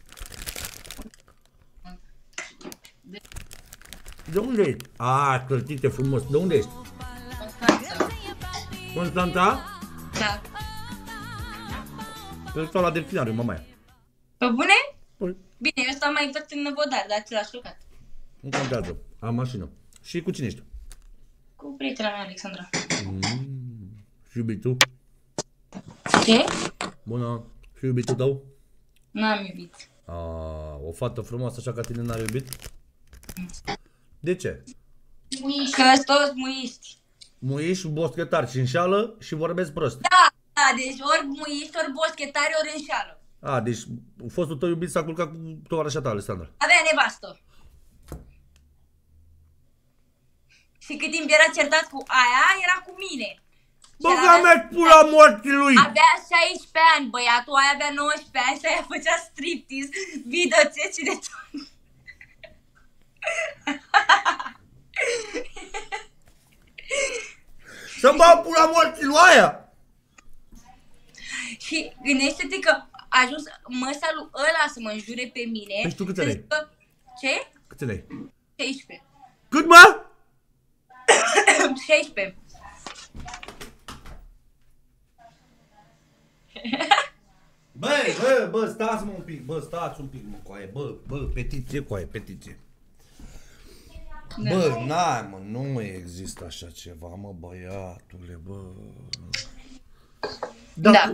De unde ești? A, clătite frumos. De unde ești? Constanta? Da. Pe stau la delfinariu, mamaia. Pe bune? Păi. Bine, eu stau mai exact în Năvodar, dar ți l-aș jucat. Nu contează, am mașină. Și cu cine ești? Cu prietena mea, Alexandra. Mm. Și iubitul? Ce? Bună. Și iubitul tău? N-am iubit. A, o fată frumoasă așa ca tine n-ar iubit? De ce? Că-s toți muiști. Muiști, boschetari și înșeală și vorbesc prost. Da, da, deci ori muiști, ori boschetari, ori înșeală. A, deci fostul tău iubit s-a culcat cu tovarășa ta, Alexandra. Avea nevastă. Și cât timp era certat cu aia, era cu mine. Băga mea pula morții lui! Avea șaisprezece ani, băiatul aia avea nouăsprezece ani și aia făcea striptease, videoțe și de tot. Să-mi bag pula morții lui aia! Și gândește-te că a ajuns măsa lui ăla să mă înjure pe mine. Păi și tu câte lei? Ce? Câte lei? șaisprezece. Cât, mă? pic, bă, stați un pic, mă, coaie, bă, bă, petiție, coaie, petiție. Bă, n-ai, mă, nu există așa ceva, mă, băiatule, bă. Da. da.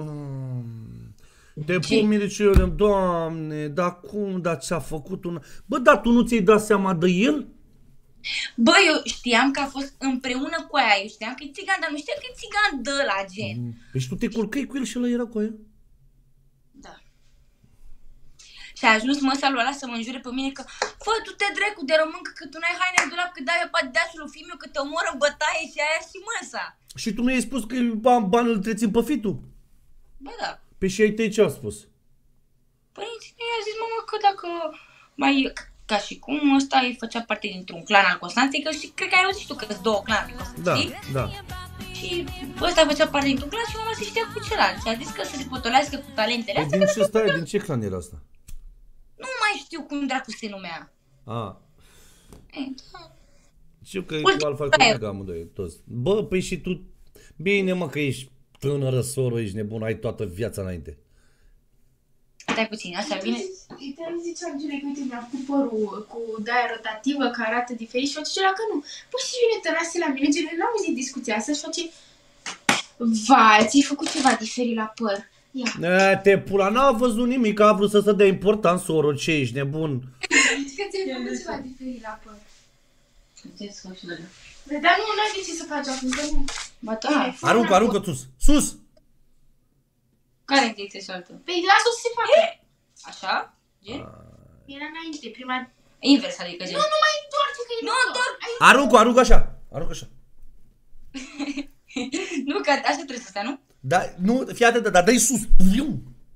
Te pun, Miriciule, Doamne, dar cum, dar ce-a făcut un... Bă, dar tu nu ți-ai dat seama de el? Bă, eu știam că a fost împreună cu aia, eu știam că e țigan, dar nu știam că e țigan de la gen. Deci tu te culcai cu el și ăla era cu aia? Da. Și a ajuns măsa lui ăla să mă înjure pe mine că fă, tu te drecu de româncă, că tu n-ai haine în dulap, că dai eu pe deasul lui fiu meu, că te omoră în bătaie și aia și măsa. Și tu nu i-ai spus că banii îl trețin pe fitul? Bă, da. Pe și ai tăi ce au spus? Părinții mei a zis, mamă, că dacă mai... Ca și cum ăsta îi făcea parte dintr-un clan al Constanței, că și cred că ai auzit tu că sunt două clanuri, da, știi? Da, și ăsta făcea parte dintr-un clan și mama se știa cu celălalt și a zis că să se potolească cu talentele astea. Din ce stai, din ce clan era asta? Nu mai știu cum dracu se numea. A. E, da. Știu că e cu Alfa cu Omega amândoi, toți. Bă, păi și tu, bine mă că ești tânără, soră, ești nebun, ai toată viața înainte. Stai puțin, așa vine. Uite, îmi zice Angele că uite, mi-am făcut părul cu daia rotativă, care arată diferit și face ceva că nu. Păi și vine tănase la mine, gen, n-am auzit discuția asta și face... Vai, ți-ai făcut ceva diferit la păr. Ia. E, te pula, n-a văzut nimic, a vrut să se dea important, soro, ce ești nebun? Zici că ți-ai făcut ceva diferit la păr. Dar nu, n-ai de ce să faci acum, că nu. Ba da. Aruncă, aruncă sus, sus! Care intenție și altă? Păi lasă să se facă. Așa? Gen? Era înainte, prima... Invers, adică gen. Nu, nu mai întoarce că e nu întorc. Aruncă, aruncă așa, aruncă așa. Nu, că așa trebuie să stea, nu? Da, nu, fii atent, dar dă-i sus. E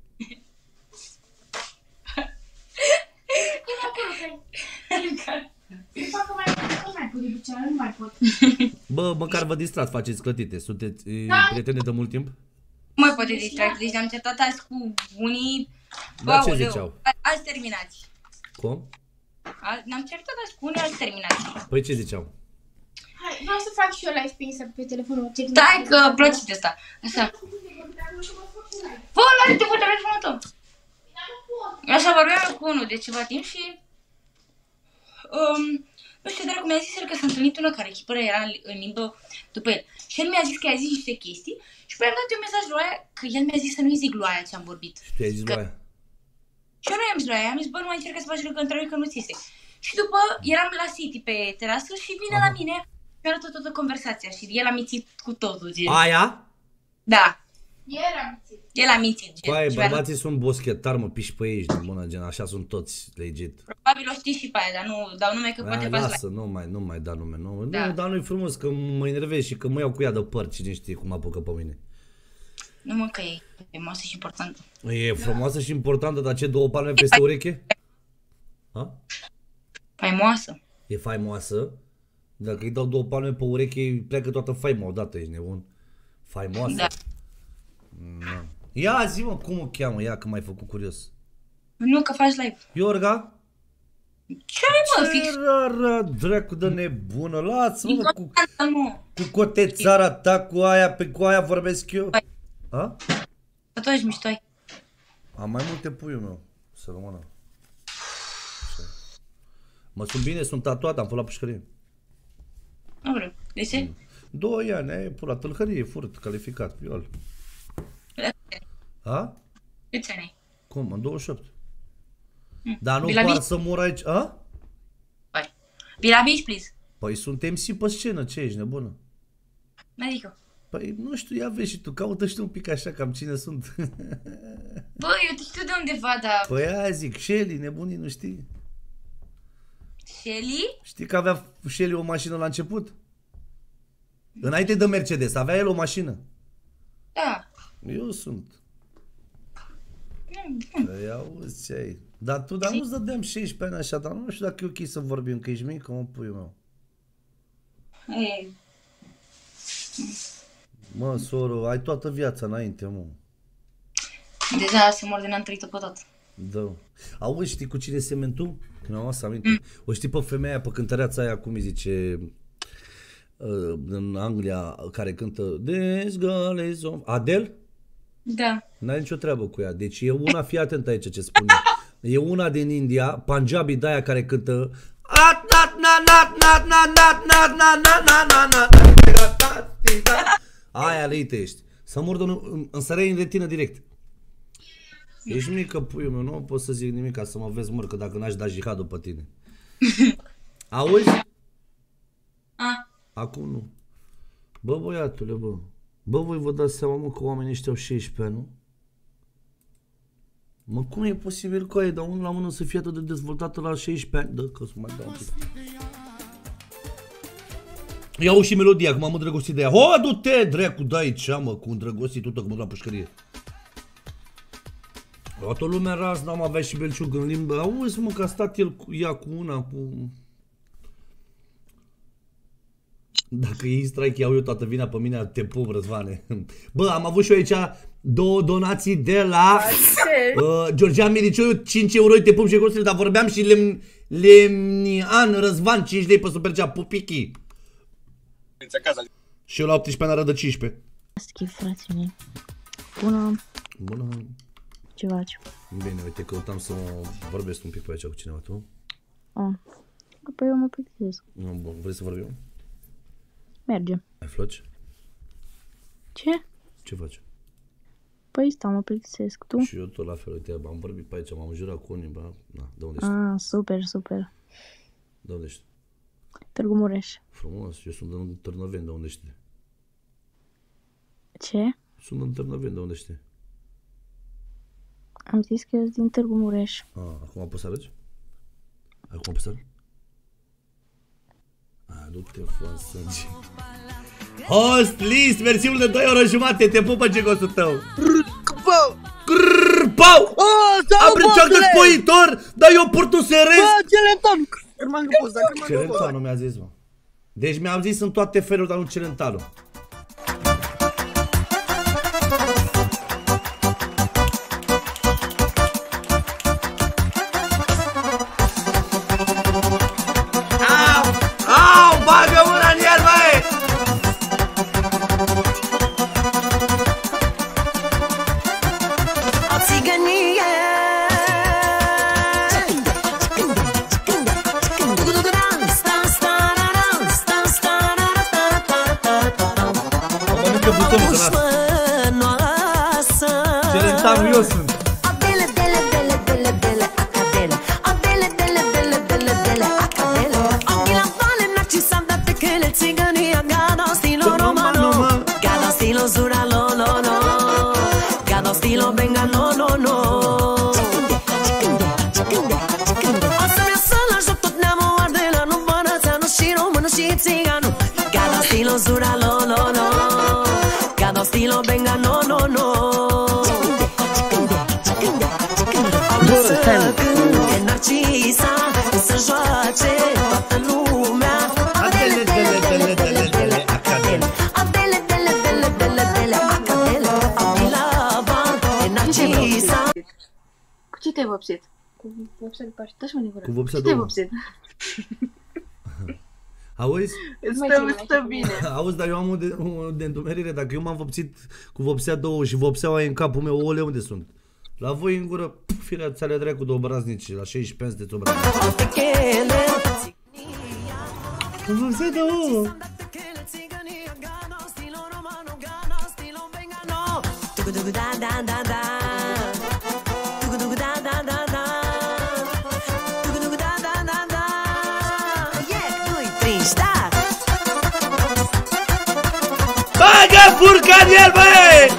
acolo, care... Facă mai pot, mai pot, de buceară, nu mai pot. Bă, măcar vă distrați, faceți clătite, sunteți da. prietene de mult timp? Mai poate distracte, deci am certat azi cu unii... Dar ce ziceau? Azi terminați. Cum? Ne-am certat azi cu unii, azi terminați. Păi ce ziceau? Hai, vreau să fac și eu live pe, pe telefonul. Stai că plăcite asta. Așa. Bă, ăla te-ai telefonul tău. Așa vorbeam cu unul de ceva timp și... Um, nu știu, dar cum mi-a zis el că s-a întâlnit una care echipără era în, în limbă după el. Și el mi-a zis că i-a zis niște chestii și pe am dat un mesaj lui aia că el mi-a zis să nu-i zic lui aia ce am vorbit. Și tu i-ai zis că... lui aia? Și eu nu i-am zis lui aia, am zis, bă, nu mai încerca să faci lucruri între noi că nu ți iese. Și după eram la City pe terasă și vine Aha. la mine, mi-a arătat toată conversația și el a mințit cu totul. Gen. Aia? Da. El a mințit. El a mințit. Păi, bărbații sunt boschetar, mă, piși pe ei, de bună, gen, așa sunt toți, legit. Probabil o știi și pe aia, dar nu dau nume că poate faci lasă, nu mai, nu mai da nume, nu, da. nu, dar nu-i frumos, că mă enervez și că mă iau cu ea de păr, cine știe cum apucă pe mine. Nu mă, că e frumoasă și importantă. E frumoasă și importantă, dar ce, două palme peste ureche? Ha? Faimoasă. E faimoasă? Dacă îi dau două palme pe ureche, pleacă toată faima odată, ești nebun. Faimoasă? Da. No. Ia zi, mă, cum o cheamă, ia, că m-ai făcut curios. Nu, că faci live. Iorga? Ce ai, mă, fix? Ce rara, dracu de nebună, lasă-mă cu, cu cotețara ta, cu aia, pe cu aia vorbesc eu. A? Tatuaj mișto ai. Am mai multe puiul meu, să rămână. Mă sunt bine, sunt tatuat, am fost la pușcărie. Nu vreau, de ce? Mm. Doi ani, ai pula, tâlhărie, furt, calificat, viol. A? Câți ani ai? Cum? În douăzeci și opt. Mm. Dar nu par să mor aici, a? Păi, vii la beach, please. Păi suntem și pe scenă, ce ești nebună? Adică? Păi nu știu, ia vezi și tu, caută și tu un pic așa, cam cine sunt. Băi, eu te știu de undeva, dar... Păi aia zic, Shelly, nebunii, nu știi? Shelly? Știi că avea Shelly o mașină la început? Înainte de Mercedes, avea el o mașină. Da. Eu sunt. Păi auzi ce ai. Dar tu, dar nu-ți dădeam șaisprezece ani așa, dar nu știu dacă e ok să vorbim, că ești mică, mă, puiul meu. Ei. Mă, soră, ai toată viața înainte, mă. Deja se mor de n-am trăit-o pe tot. Da. Auzi, știi cu cine semeni tu? Când am asta aminte. Mm. O știi pe femeia aia, pe cântăreața aia, cum îi zice, uh, în Anglia, care cântă This girl is on... Adele? Da. N-ai nicio treabă cu ea. Deci e una, fii atent aici ce spune. E una din India, Punjabi de aia care cântă aia lăite ești. Să murdă în sărei în retină direct. Ești mică, puiul meu, nu pot să zic nimic ca să mă vezi măr, că dacă n-aș da jihadul pe tine. Auzi? A. Acum nu. Bă, băiatule, bă. Bă, voi vă dați seama, mă, că oamenii ăștia au șaisprezece ani, nu? Mă, cum e posibil că ai, dar unul la mână să fie atât de dezvoltată la șaisprezece ani? Dă, că să mai dau un pic. Iau și melodia, că m-am îndrăgostit de ea. Ho, du-te, dracu, da aici, mă, cu îndrăgostit tută, că mă duc la pușcărie. Toată lumea ras, n-am avea și belciug în limbă. Auzi, mă, că a stat el cu ea cu una, cu... Dacă iei strike, iau eu toată vina pe mine, te pup, Răzvane. Bă, am avut și eu aici două donații de la uh, Georgian Miriciu, cinci euro, te pup și gostele, dar vorbeam și Lem, Lemnian Răzvan, cinci lei pe Supercea, pupichi. Și eu la optsprezece ani arăt de cincisprezece. Schif, frații mei. Bună. Bună. Ce faci? Bine, uite, căutam să vorbesc un pic pe aici cu cineva, tu? Ah. Păi eu mă plictisesc. Nu, bun, vrei să vorbim? Merge. Ai floci? Ce? Ce faci? Păi stau, mă plictisesc, tu? Și eu tot la fel, uite, am vorbit pe aici, m-am jurat cu unii, bă, na, de unde ești? Ah, super, super. De unde ești? Târgu Mureș. Frumos, eu sunt în Târnăveni, de unde ești? Ce? Sunt în Târnăveni, de unde ești? Am zis că eu sunt din Târgu Mureș. Ah, acum poți să arăți? Acum poți să arăți? Ah, du-te, fă sânge. Host, list, versiunul de doi euro jumate, te pupă gigostul tău. Pau! Pau! Oh, Apre cioc de spoitor, dar eu portul să râzi. Bă, Celentanu! Cârmangă poza, cârmangă poza. Celentanu mi-a zis, mă. Deci mi-am zis în toate felurile, dar nu Celentanu. Celentanu eu sunt. Stilo, venga, no, no, no. E Narcisa, să joace toată lumea. Adele, dele, dele, dele, dele, acadele. Adele, dele, dele, dele, dele, acadele. Adilava, e Narcisa. Cu ce te-ai vopsit? Cu vopsea de Paște. Dă-și mă din gură. Cu vopsea de Ce te-ai două. vopsit? Auzi? Îți stă, îți stă bine. Auzi, dar eu am o de, o de îndumerire. Dacă eu m-am vopsit cu vopsea două și vopseaua e în capul meu, ole, unde sunt? La voi în gură, firea ți-alea dracu de obraznici. La șaisprezece ani sunteți obraznici. Cu vopsea două. Bagă furca în el, băi!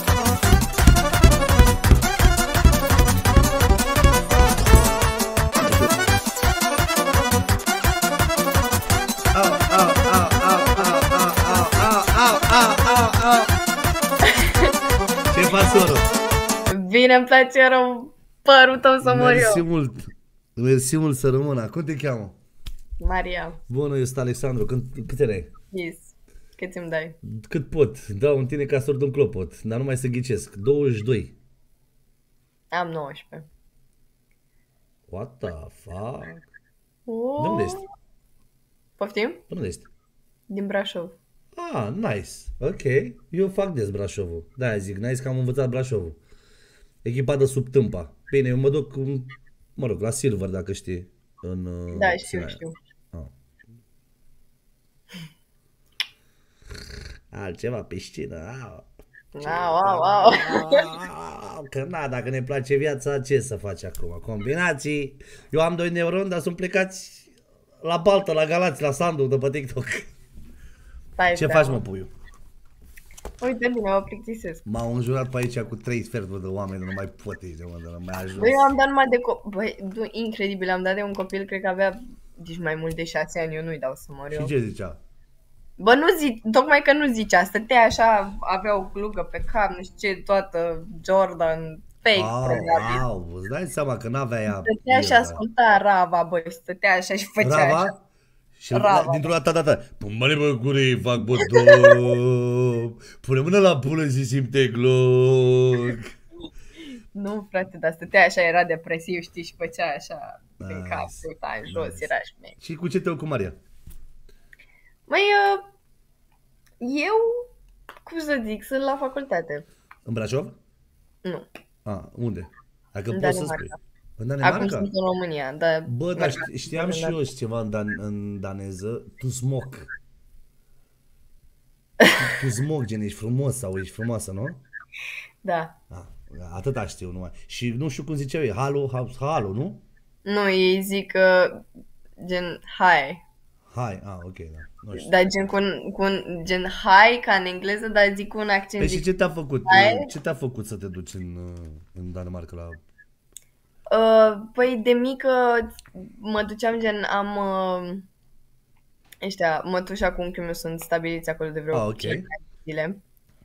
Au, au, au, au, au, au, au, au, au, au, au. Ce faci, soro? Bine, îmi place rău părul tău să mor Mersi eu. mult. Mersi mult să rămână. Cum te cheamă? Maria. Bună, eu sunt Alexandru. Când, câte ai? Yes. Cât îmi dai? Cât pot. Dau în tine ca sort un clopot. Dar nu mai să ghicesc. douăzeci și doi. Am nouăsprezece. What the fuck? Oh. De unde ești? Poftim? De unde ești? Din Brașov. Ah, nice. Ok. Eu fac des Brașovul. De-aia zic, nice că am învățat Brașovul. Echipa de sub Tâmpa. Bine, eu mă duc, mă rog, la Silver, dacă știi. În, da, știu, știu. Ah. Altceva, piscină. Au, au, au. Că na, dacă ne place viața, ce să faci acum? Combinații. Eu am doi neuroni, dar sunt plecați la baltă, la Galați, la Sandu, de pe TikTok. Stai, ce faci, mă, puiu? Uite, bine, mă plictisesc. M-au înjurat pe aici cu trei sferturi de oameni, nu mai pot aici, mă, de nu mai ajuns. Băi, eu am dat numai de copil, băi, incredibil, am dat de un copil, cred că avea, deci mai mult de șase ani, eu nu-i dau să mor eu. Și ce zicea? Bă, nu zic, tocmai că nu zicea, stătea așa, avea o glugă pe cap, nu știu ce, toată Jordan, fake, au, probabil. Au, îți dai seama că n-avea ea. Stătea și asculta Rava, băi, stătea așa și făcea Rava? așa. Și dintr-o dată, da, da, pune bă gurei, fac botop, pune mâna la pulă și simte gloc. Nu, frate, dar stătea așa, era depresiv, știi, și făcea așa nice. Pe cap, se uita în jos, nice. Era șmec. Și cu ce te ocupi, Maria? Măi, eu, cum să zic, sunt la facultate. În Brașov? Nu. A, unde? Dacă în poți să spui. În Danemarca? Acum sunt în România, dar... Bă, dar știam și eu ceva în, dan în daneză, tu smoke. Tu smoke, gen, ești frumos sau ești frumoasă, nu? Da. A, atâta știu numai. Și nu știu cum ziceau ei, halo, halo, nu? Nu, ei zic uh, gen hi. Hi, ah, ok, da. Nu știu. Dar gen cu un, cu un gen hi ca în engleză, dar zic cu un accent. Păi și ce te-a făcut? Hi? Ce te-a făcut să te duci în, în Danemarca la... Uh, păi de mică mă duceam gen, am uh, ăștia, mătușa cu unchiul meu sunt stabiliți acolo de vreo ah, okay. zile.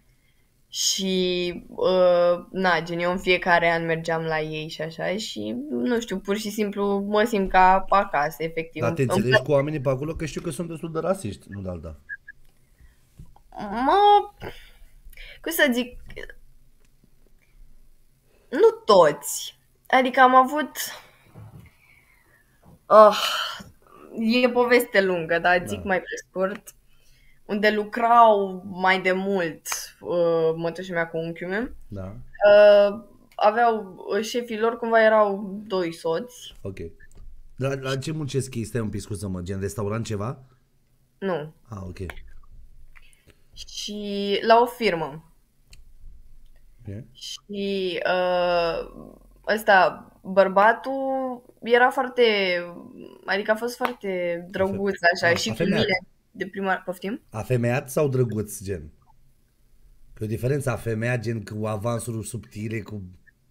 Și uh, na, gen eu în fiecare an mergeam la ei și așa și nu știu, pur și simplu mă simt ca acasă, efectiv. Dar te înțelegi cu oamenii pe acolo? Că știu că sunt destul de rasiști, nu de alta. Mă, cum să zic, nu toți. Adică am avut... Oh, e poveste lungă, dar zic da. Mai pe scurt. Unde lucrau mai de mult uh, mătușa mea cu unchiul meu. Da. Uh, aveau, șefii lor cumva erau doi soți. Ok. La, la ce muncesc ei? Stai un pic, scuză-mă, gen restaurant ceva? Nu. Ah, ok. Și la o firmă. Okay. Și uh, ăsta, bărbatul era foarte, adică a fost foarte drăguț așa a, și cu mine de prima, poftim? Afemeiat sau drăguț, gen? Că o diferență afemeiat, gen cu avansuri subtile, cu...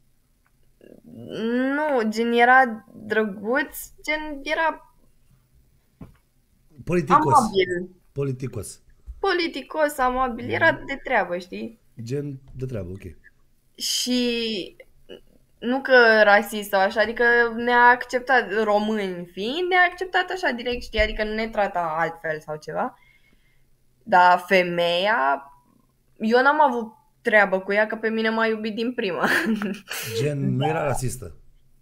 Nu, gen era drăguț, gen era... Politicos. Amabil. Politicos. Politicos, amabil, era de treabă, știi? Gen de treabă, ok. Și... Nu că rasist sau așa, adică ne-a acceptat, români fiind, ne-a acceptat așa direct, știi, adică nu ne trata altfel sau ceva. Dar femeia, eu n-am avut treabă cu ea, că pe mine m-a iubit din prima. Gen, nu era rasistă?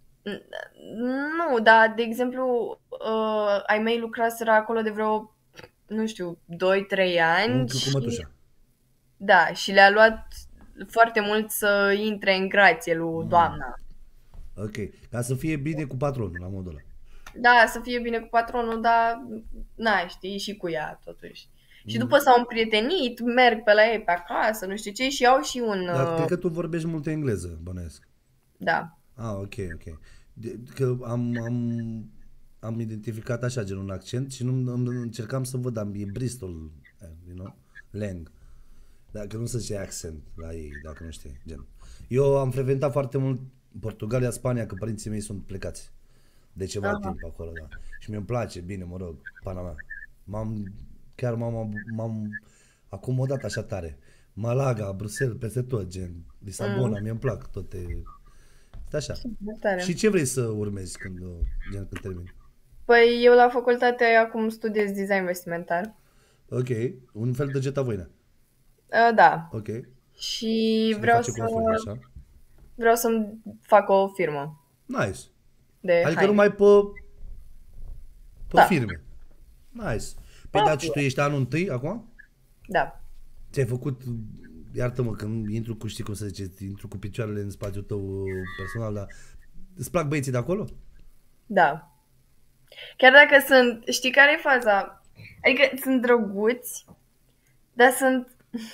Nu, dar, de exemplu, uh, ai mei lucraseră acolo de vreo, nu știu, doi trei ani. Și... cu mătușa. Da, și le-a luat foarte mult să intre în grație lui doamna. Ok, ca să fie bine cu patronul, la modul ăla. Da, să fie bine cu patronul, dar, na, știi, și cu ea, totuși. Mm. Și după s-au împrietenit, merg pe la ei pe acasă, nu știu ce, și au și un... Dar uh... cred că tu vorbești multă engleză, bănuiesc. Da. Ah, ok, ok. De, că am, am, am identificat așa, gen un accent și nu încercam să văd, am, e Bristol, you know, Lang. Dacă nu se zice accent la ei, dacă nu știi, gen. Eu am frecventat foarte mult Portugalia, Spania, că părinții mei sunt plecați de ceva Aha. timp acolo, da. Și mi-mi place, bine, mă rog, pana mea. M-am, chiar m-am acomodat așa tare. Malaga, Bruxelles, peste tot, gen. Lisabona, mm. mi-mi plac toate. Așa. Și ce vrei să urmezi când, gen, când termini? Păi eu la facultate acum studiez design vestimentar. Ok, un fel de Geta Voina. Uh, da. Ok. Și vreau să... Așa? Vreau să-mi fac o firmă. Nice. De adică haine. numai pe, pe da. firme. Nice. Păi da, și tu ești anul întâi acum? Da. Ce ai făcut, iartă-mă că nu intru cu, știi cum să zice, intru cu picioarele în spațiul tău personal, dar îți plac băieții de acolo? Da. Chiar dacă sunt, știi care e faza? Adică sunt drăguți, dar sunt,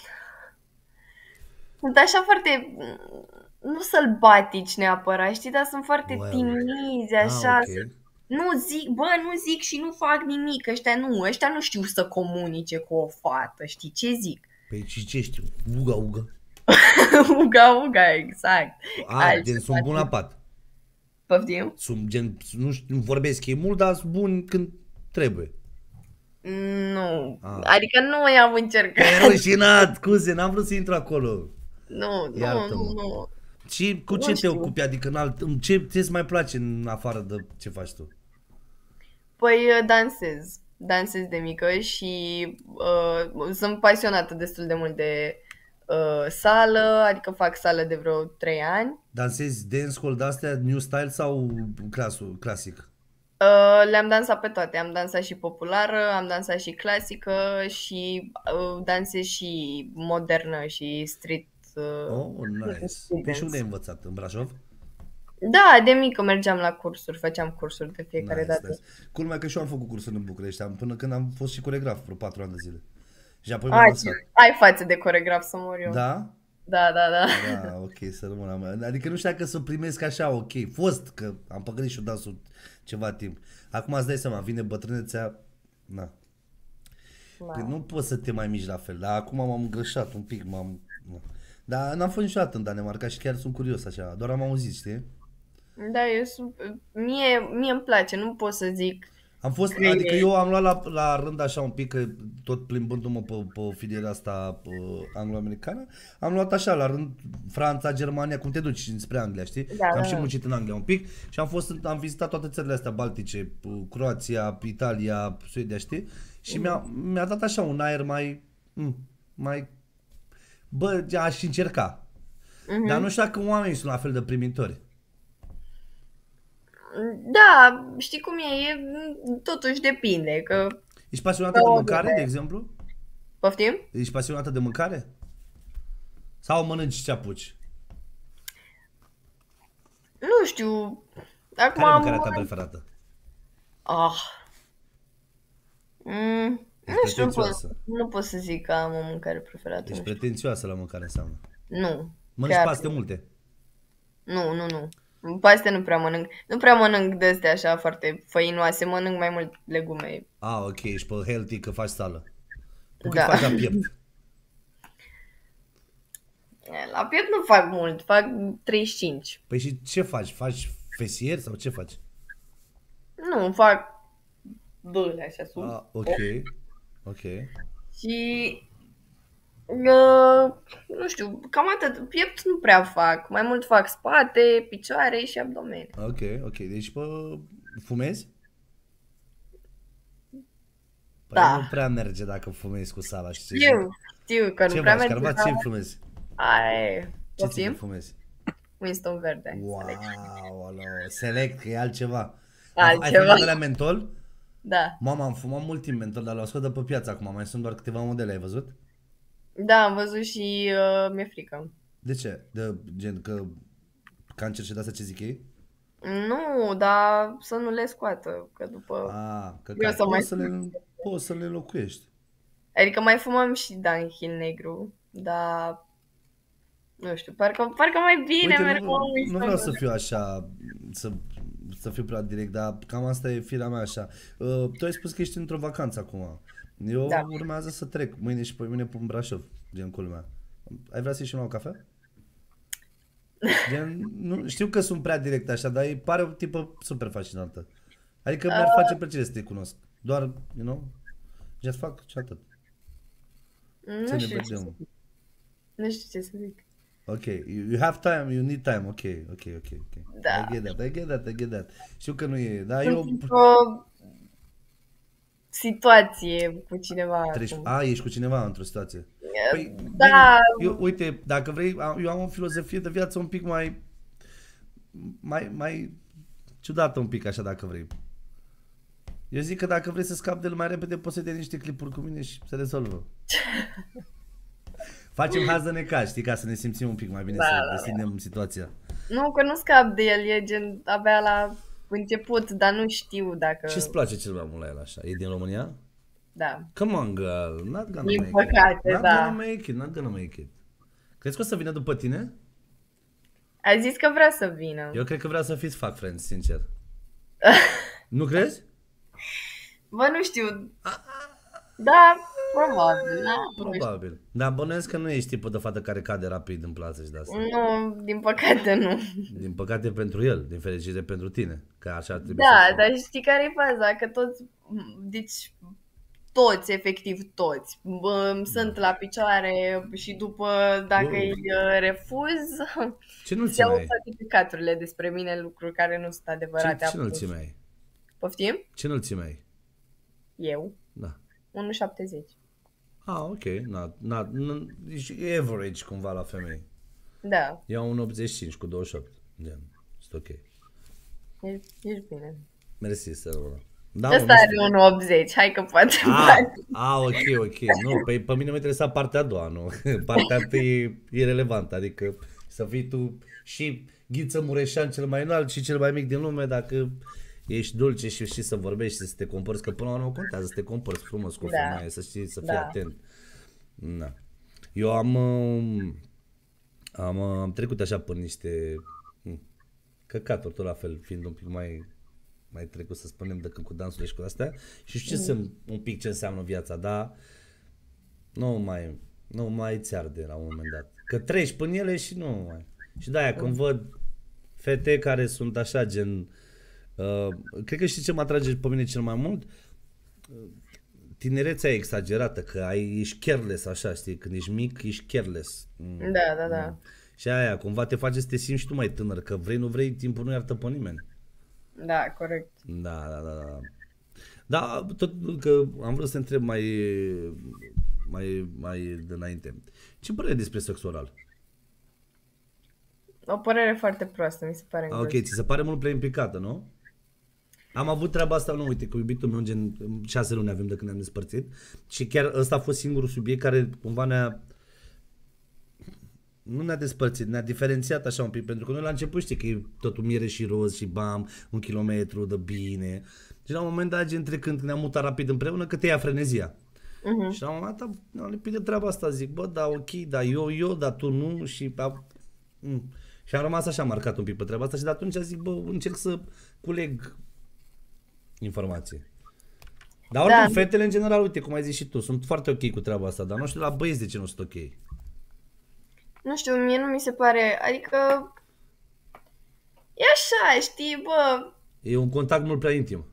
sunt așa foarte, nu sălbatici neapărat, știi, dar sunt foarte Wow. timizi, așa. Ah, okay. Nu zic, bă, nu zic și nu fac nimic, ăștia nu, ăștia nu știu să comunice cu o fată, știi ce zic? Păi și ce știu? Uga, uga. Uga, uga, exact. A, gen, sunt bun la pat. Poftim? Sunt gen, nu știu, vorbesc ei mult, dar sunt bun când trebuie. Nu, Ah. adică nu i-am încercat. E rușinat, scuze, n-am vrut să intru acolo. Nu, nu, Iartă-mă. nu, nu. Și cu Nu ce te știu. ocupi? Adică în alt, ce ți mai place în afară de ce faci tu? Păi dansez, dansez de mică și uh, sunt pasionată destul de mult de uh, sală, adică fac sală de vreo trei ani. Dansezi dancehall de-astea, new style sau clasul, clasic? Uh, le-am dansat pe toate, am dansat și populară, am dansat și clasică și uh, dansez și modernă și street. Uh, Oh, nice. Deci unde ai învățat? În Brașov? Da, de mică mergeam la cursuri, făceam cursuri de fiecare Nice, dată. nice. Culmea că și eu am făcut cursuri în București, am, până când am fost și coregraf vreo patru ani de zile. Și apoi m-am Ai, lăsat. ai față de coregraf să mor eu. Da? Da, da, da. Da, ok, să rămână. Adică nu știu dacă să primesc așa, ok. Fost că am păcălit și eu dansul ceva timp. Acum îți dai seama, vine bătrânețea, na. Păi nu poți să te mai miști la fel, dar acum m-am îngrășat un pic, m-am... na. Dar n-am fost niciodată în Danemarca și chiar sunt curios așa, doar am auzit, știi? Da, eu sunt... Mie, mie îmi place, nu pot să zic... Am fost, că adică e- eu am luat la, la rând așa un pic, că tot plimbându-mă pe, pe filiera asta pe, anglo-americană, am luat așa la rând Franța, Germania, cum te duci spre Anglia, știi? Da, am da, și da. muncit în Anglia un pic și am fost, am vizitat toate țările astea baltice, Croația, Italia, Suedia, știi? Și mi-a, mi-a dat așa un aer mai, m, mai, bă, aș încerca. Mhm. Dar nu știu dacă oamenii sunt la fel de primitori. Da, știi cum e, e totuși depinde, că... Ești pasionată de Da, mâncare, da. de exemplu? Poftim? Ești pasionată de mâncare? Sau mănânci ce apuci? Nu știu, acum Care e am... mâncarea ta preferată? Ah. Mm, nu Ești știu, nu pot, pretențioasă. nu pot să zic că am o mâncare preferată. Ești nu știu. pretențioasă la mâncare înseamnă. Nu. Mănânci chiar paste nu. multe. Nu, nu, nu. Paste nu prea mănânc. Nu prea mănânc de astea așa foarte făinoase, mănânc mai mult legume. Ah, ok, ești pe healthy că faci sală. Tu cât Da. faci la piept? La piept nu fac mult, fac treizeci și cinci. Păi și ce faci? Faci fesier sau ce faci? Nu, fac băle așa sus. Ah, ok, ok. Și uh, nu știu, cam atât. Piept nu prea fac. Mai mult fac spate, picioare și abdomen. Ok, ok, deci pe fumezi? Păi Da. nu prea merge dacă fumezi cu sala, știi? Știu, știu că Ce nu prea faci? merge. Carvat, ce dar- fumezi? Ai, Ce poftim? ți fumezi? Winston verde. Wow, alo, select, că e altceva. Altceva. Ai fumat alea mentol? Da. Mama, am fumat mult timp mentol, dar l-au scos de pe piață acum, mai sunt doar câteva modele, ai văzut? Da, am văzut și uh, mi-e frică. De ce? De gen că cancer și de asta ce zic ei? Nu, dar să nu le scoată, că după... Ah, că Eu ca, să mai poți, să le, poți să le locuiești. Adică mai fumăm și Dunhill negru, dar... Nu știu, parcă, parcă mai bine merg nu, cu nu Winston vreau să verde. fiu așa, să, să fiu prea direct, dar cam asta e firea mea așa. Uh, tu ai spus că ești într-o vacanță acum. Eu Da. urmează să trec mâine și pe mine pe Brașov, gen culmea. Ai vrea să ieșim la o cafea? Gen, nu, știu că sunt prea direct așa, dar îi pare o tipă super fascinantă. Adică mi-ar Uh. face plăcere să te cunosc. Doar, you know, just fac și atât. Nu Să ne știu ce să vedem. zic. Nu știu ce să zic. Ok, you, you have time, you need time, ok, ok, ok, ok. Da. I get that, I get that, I get that. Știu că nu e, dar eu... Sunt într-o situație cu cineva Treci, acum. a, ești cu cineva într-o situație. Păi, Da. bine, eu, uite, dacă vrei, am- eu am o filozofie de viață un pic mai, mai, mai ciudată un pic așa, dacă vrei. Eu zic că dacă vrei să scapi de el mai repede, poți să dai niște clipuri cu mine și se rezolvă. Facem haz de necaz, știi, ca să ne simțim un pic mai bine, Da, să da, descindem situația. Nu, că nu scap de el, e gen abia la început, dar nu știu dacă... Ce-ți place cel mai mult la el așa? E din România? Da. Come on, girl, not gonna Din make păcate, it. Not da. gonna make it, not gonna make it. Crezi că o să vină după tine? A zis că vrea să vină. Eu cred că vrea să fiți fuck friends, sincer. Nu crezi? Bă, nu știu. Da, probabil, da. Probabil. Dar bănuiesc că nu ești tipul de fată care cade rapid în plață și de asta. Nu, din păcate nu. Din păcate pentru el, din fericire pentru tine. Că așa ar trebui Da, să dar știi care e faza? Că toți, deci toți, efectiv toți, bă, sunt la picioare și după, dacă Wow. îi uh, refuz, Ce nu-ți se au mai ai? certificaturile despre mine, lucruri care nu sunt adevărate. Ce, ce absolut. înălțime ai? Poftim? Ce înălțime ai? Eu? Da. unu virgulă șaptezeci. Ah, ok. Not, not, not, e average cumva la femei. Da, Eu am un optzeci și cinci cu douăzeci și opt. Gen, este ok. ești, ești bine. Mersi, Sărăuna. Da, Ăsta are unu virgulă optzeci, hai că poate Ah, bate. ah, ok, ok. Nu, pe, pe mine mă interesa partea a doua, nu? Partea întâi e irelevantă, adică să fii tu și Ghiță Mureșan cel mai înalt și cel mai mic din lume dacă ești dulce și știi să vorbești și să te comporți, că până la urmă contează să te comporți frumos cu o Da. femeie, să știi, să fii Da. atent. Da. Eu am, um, am, uh, am trecut așa pe niște hm, căcaturi, tot la fel, fiind un pic mai mai trecut, să spunem, decât cu dansurile și cu astea și știu ce Mm. sunt un pic ce înseamnă viața, dar nu mai, nu mai ți arde la un moment dat. Că treci până ele și nu mai. Și de-aia când văd fete care sunt așa gen, uh, cred că știi ce mă atrage pe mine cel mai mult? Uh, Tinerețea exagerată, că ai, ești careless așa, știi, când ești mic ești careless. Mm. Da, da, da. Și aia cumva te face să te simți și tu mai tânăr, că vrei, nu vrei, timpul nu iartă pe nimeni. Da, corect. Da, da, da, da. Da, tot că am vrut să te întreb mai, mai, mai de înainte. Ce părere despre sex oral? O părere foarte proastă, mi se pare. Ah, ok, ți se pare mult prea implicată, nu? Am avut treaba asta, nu, uite, cu iubitul meu, gen șase luni avem de când ne-am despărțit și chiar ăsta a fost singurul subiect care cumva ne-a, nu ne-a despărțit, ne-a diferențiat așa un pic, pentru că noi la început știi că e totul miere și roz și bam, un kilometru de bine. Și la un moment dat, gen trecând, ne-am mutat rapid împreună, că te ia frenezia. Mhm. Și la un moment dat am lipit de treaba asta, zic, bă, da, ok, da, eu, eu, dar tu nu și... A, mm. Și am rămas așa marcat un pic pe treaba asta și de atunci zic, bă, încerc să culeg informații. Dar oricum, Da. fetele în general, uite, cum ai zis și tu, sunt foarte ok cu treaba asta, dar nu știu la băieți de ce nu sunt ok. Nu știu, mie nu mi se pare, adică e așa, știi, bă, E un contact mult prea intim.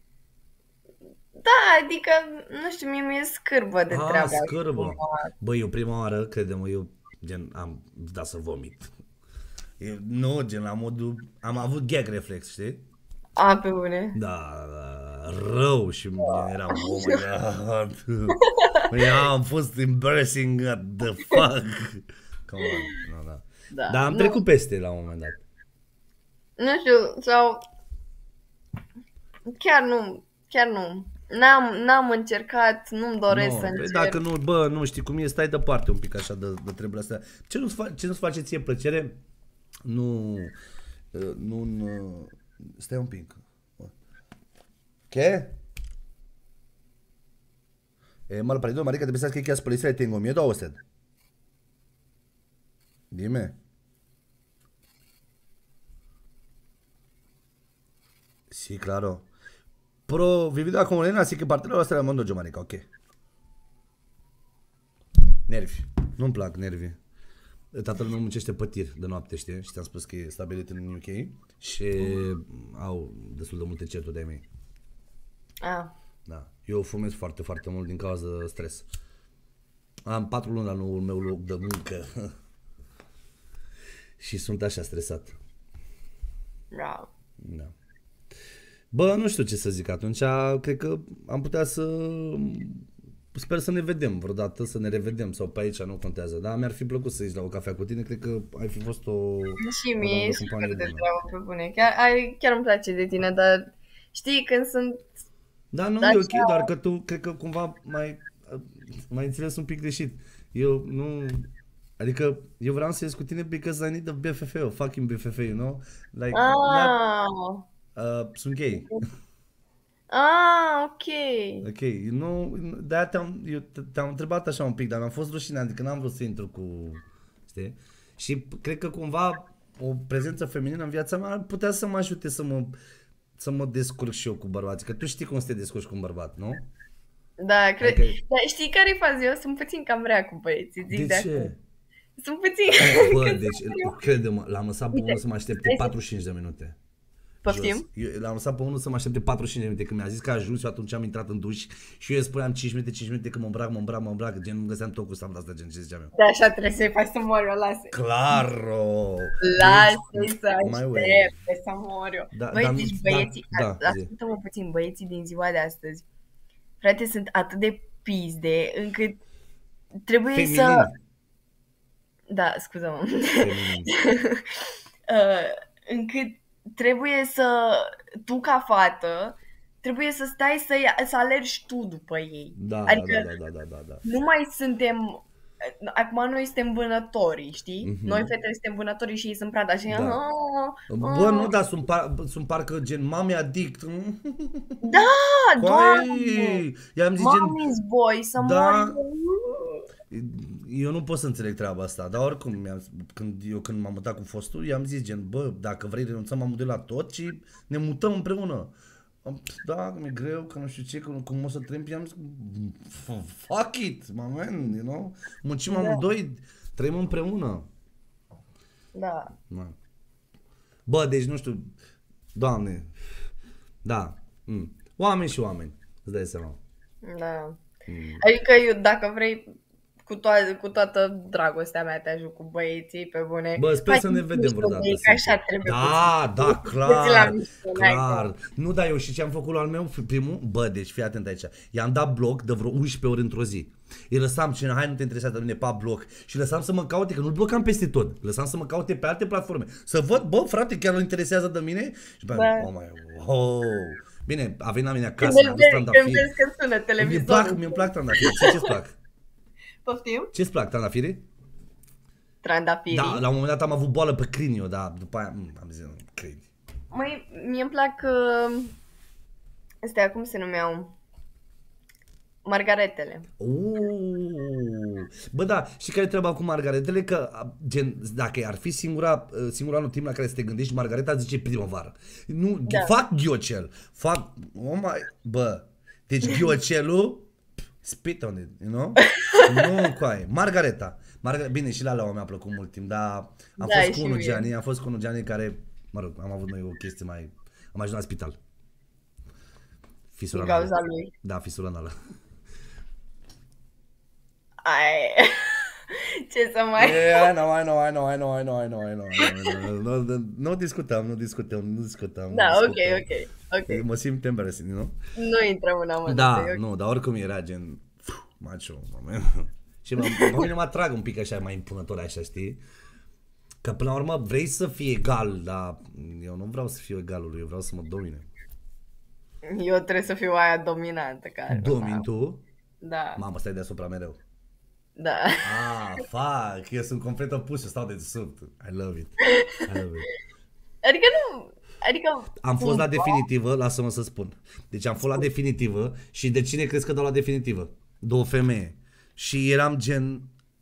da, adică, nu știu, mie mi-e scârbă de Ah, treaba asta. scârbă. Bă, eu prima oară, crede-mă, eu gen am dat să vomit. Eu, nu, gen la modul, am avut gag reflex, știi? A, pe bune. Da, da, rău și eram, oh my god. Eu am fost embarrassing, what the fuck. Come on, no, da. Da, Dar am nu. trecut peste la un moment dat. Nu știu, sau chiar nu, chiar nu. N-am, n-am încercat, nu-mi doresc Nu, să păi încerc. dacă nu, bă, nu știi cum e, stai departe un pic așa de, de treburile astea. Ce nu-ți, fa- ce nu-ți face ție plăcere? Nu, uh, nu, nu, stai un pic. ¿Qué? Eh, mal parido, marica, te pensás que quedas policía y tengo miedo a usted. Dime. Sí, claro. Pero vivido como nena, así que parte hasta el mundo yo, marica, ok. Nervi. Nu-mi plac nervi. Tatăl meu muncește pe tir de noapte, știi? Și ți-am spus că e stabilit în U K și au destul de multe certuri de-ai mei. Ah. Da. Eu fumez foarte, foarte mult din cauza de stres. Am patru luni la noul meu loc de muncă. Și sunt așa stresat. Da. Da. Bă, nu știu ce să zic atunci, cred că am putea să... Sper să ne vedem vreodată, să ne revedem sau pe aici, nu contează, dar mi-ar fi plăcut să ieși la o cafea cu tine, cred că ai fi fost o... Și o mie doamnă e companie super de bună. treabă pe bune. Chiar, ai, chiar îmi place de tine, dar știi când sunt Da, nu, Dar e ok, așa- doar că tu cred că cumva mai, mai înțeles un pic greșit. Eu nu... Adică eu vreau să ies cu tine because I need a B F F, a fucking B F F, you know? Like, not, Ah, uh, sunt gay. ah, ok. Ok, nu, de-aia te-am, eu te- te-am întrebat așa un pic, dar mi-am fost rușinat, adică n-am vrut să intru cu, știi? Și cred că cumva o prezență feminină în viața mea ar putea să mă ajute să mă, să mă descurc și eu cu bărbații, că tu știi cum să te descurci cu un bărbat, nu? Da, cred. Adică- Dar știi care-i faza? Eu sunt puțin cam rea cu băieții, zic De de ce? acum. Sunt puțin... Bă, deci, crede-mă, l-am lăsat pe Uite, unul să mă aștepte hai să- patruzeci și cinci de minute. Poftim? Jos. Eu l-am lăsat pe unul să mă aștepte patruzeci și cinci de minute, când mi-a zis că a ajuns, eu atunci am intrat în duș și eu îi spuneam cinci minute, cinci minute, că mă îmbrac, mă îmbrac, mă îmbrac, gen nu găseam tot cu stampa asta, gen ce ziceam eu. Da, așa trebuie să-i faci să mor eu, lasă. Claro! Lasă-i să Mai way. aștepte să mor eu. Da, Băi, dar- deci da, băieții, da, a- zi. ascultă-mă puțin, băieții din ziua de astăzi, frate, sunt atât de pizde încât trebuie Feminin. să... Da, scuză-mă. uh, încât trebuie să, tu ca fată, trebuie să stai să, ia, să alergi tu după ei. Da, adică da, da, da, da, da, da. nu mai suntem... Acum noi suntem vânătorii, știi? Mhm. Noi fetele suntem vânătorii și ei sunt prada și... Da. "Ah, Bă, ah." nu, dar sunt, par, sunt parcă gen mami adict. Da, doamne! Coai, i-am zis gen... Mommy's boy, să Da. mori. Eu nu pot să înțeleg treaba asta, dar oricum, mi-am, când, eu când m-am mutat cu fostul, i-am zis gen, bă, dacă vrei renunțăm amândoi la tot și ne mutăm împreună. Am, da, mi-e greu, că nu știu ce, că cum o să trăim, i-am zis, fuck it, mă, man, you know? Muncim Da. amândoi, trăim împreună. Da. Da. Bă, deci nu știu, Doamne, da, mm. oameni și oameni, îți dai seama. Da. Mm. Adică eu, dacă vrei, cu, to- cu toată dragostea mea te ajut cu băieții, pe bune. Bă, sper Faci să ne vedem mișto vreodată. de ei, că sincer. așa trebuie Da, puțin. da, Puțin la clar, mișto, n-ai clar. Nu, dar eu și ce am făcut la al meu primul? Bă, deci fii atent aici. I-am dat bloc de vreo unsprezece ori într-o zi. Îi lăsam, cine, hai, nu te interesează de mine, pa, bloc. Și lăsam să mă caute, că nu-l blocam peste tot. Lăsam să mă caute pe alte platforme. Să văd, bă, frate, chiar îl interesează de mine? Și bă, Da. oh my, oh. Bine, a venit la mine acasă, Când mi-a vezi, adus când trandafiri. vezi că sună Mi-e televizorul. plac, mi-e plac trandafiri. Ce ce-ți plac? Poftim? Ce-ți plac, trandafiri? Trandafirii. Da, la un moment dat am avut boală pe crinio, dar după aia m, am zis, nu cred. Măi, mie îmi plac... Uh, astea, cum se numeau? Margaretele. Uuu. Bă, da, și care e treaba cu margaretele? Că, a, gen, dacă ar fi singura, singura anotimp la care să te gândești, Margareta zice primăvară. Nu, Da. fac ghiocel. Fac, oh my, bă, deci ghiocelul, spit on it, you know? Nu, coaie. Margareta. Marga... Bine, și la Leo mi-a plăcut mult timp, dar am Da, fost și cu unul mie. Gianni, am fost cu unul Gianni care, mă rog, am avut noi o chestie mai, am ajuns la spital. Fisura Din cauza anală. lui. Da, fisura anală. Ai... Ce să mai... Yeah, I know, I know, I know, I know, I know, I know, I know, I know. Nu, nu, nu discutăm, nu discutăm, nu discutăm. Da, nu ok, discutăm. ok, ok. Mă simt embarrassing, nu? Nu intrăm în amănunte. Da, ok. nu, dar oricum era gen macho, moment. Și mă, pe mine mă atrag un pic așa mai impunător așa, știi? Că până la urmă vrei să fii egal, dar eu nu vreau să fiu egalul lui, eu vreau să mă domine. Eu trebuie să fiu aia dominantă care... Domin tu? Da, Mamă, stai deasupra mereu. da. Ah, fuck, eu sunt complet opus și stau de sub. I love it. I love it. Adică nu... Adică... Am fost la cumva- definitivă, lasă-mă să spun. Deci am fost la definitivă și de cine crezi că dau la definitivă? De o femeie. Și eram gen...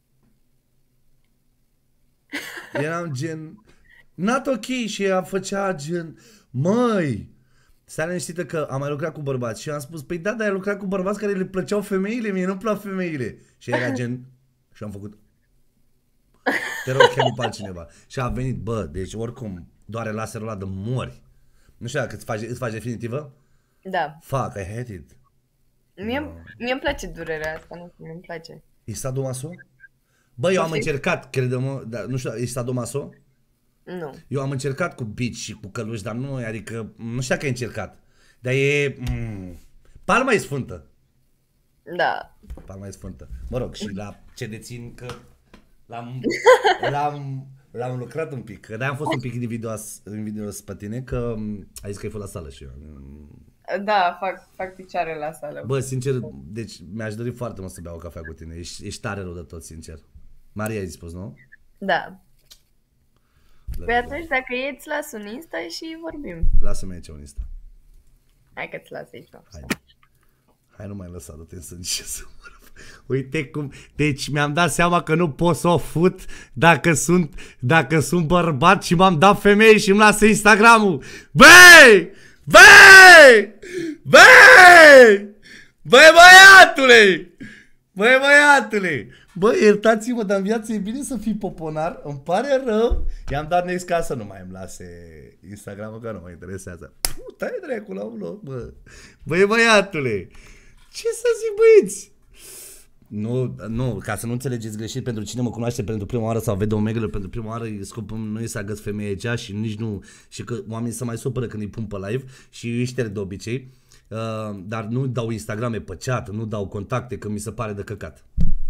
Eram gen... Not ok și ea făcea gen... Măi! Stai liniștită că am mai lucrat cu bărbați și am spus, păi da, dar ai lucrat cu bărbați care le plăceau femeile, mie nu-mi plac femeile. Și era gen... Și am făcut... Te rog, cheamă pe altcineva. Și a venit, bă, deci oricum doare laserul ăla de mori. Nu știu dacă îți faci, îți faci definitivă? Da. Fuck, I hate it. Mie, mie îmi place durerea asta, nu știu, mi-mi place. E sadomaso? Bă, eu am Poftim? încercat, crede-mă, dar nu știu, e sadomaso? Nu. Eu am încercat cu bici și cu căluși, dar nu, adică, nu știu dacă ai încercat. Dar e... Mm, palma e sfântă. Da. Palma e sfântă. Mă rog, și la ce dețin că l-am, l-am, l-am lucrat un pic. Că de-aia am fost un pic invidios, invidios pe tine, că ai zis că ai fost la sală și eu. Da, fac, fac picioare la sală. Bă, sincer, deci mi-aș dori foarte mult să beau o cafea cu tine. Ești, ești tare rău de tot, sincer. Maria ai spus, nu? Da. Păi atunci, dacă e, îți las un Insta și vorbim. Lasă-mi aici un Insta. Hai că-ți las aici. Hai. Hai, nu mai lăsa, du-te să ce să mă rog. Uite cum, deci mi-am dat seama că nu pot să o fut dacă sunt, dacă sunt bărbat și m-am dat femeie și îmi lasă Instagram-ul. Băi! Băi! Băi! Băi, băiatule! Băi, băiatule! Băi, iertați-mă, dar în viață e bine să fii poponar, îmi pare rău. I-am dat next ca să nu mai îmi lase Instagram-ul, că nu mă interesează. Puta-i dracu la un loc, bă. Băi, băiatule! Ce să zic, băieți? Nu, nu, ca să nu înțelegeți greșit, pentru cine mă cunoaște pentru prima oară sau vede Omegle pentru prima oară, scopul nu e să agăț femeie cea și nici nu, și că oamenii se mai supără când îi pun pe live și îi șterg de obicei, uh, dar nu dau Instagrame pe chat, nu dau contacte, că mi se pare de căcat.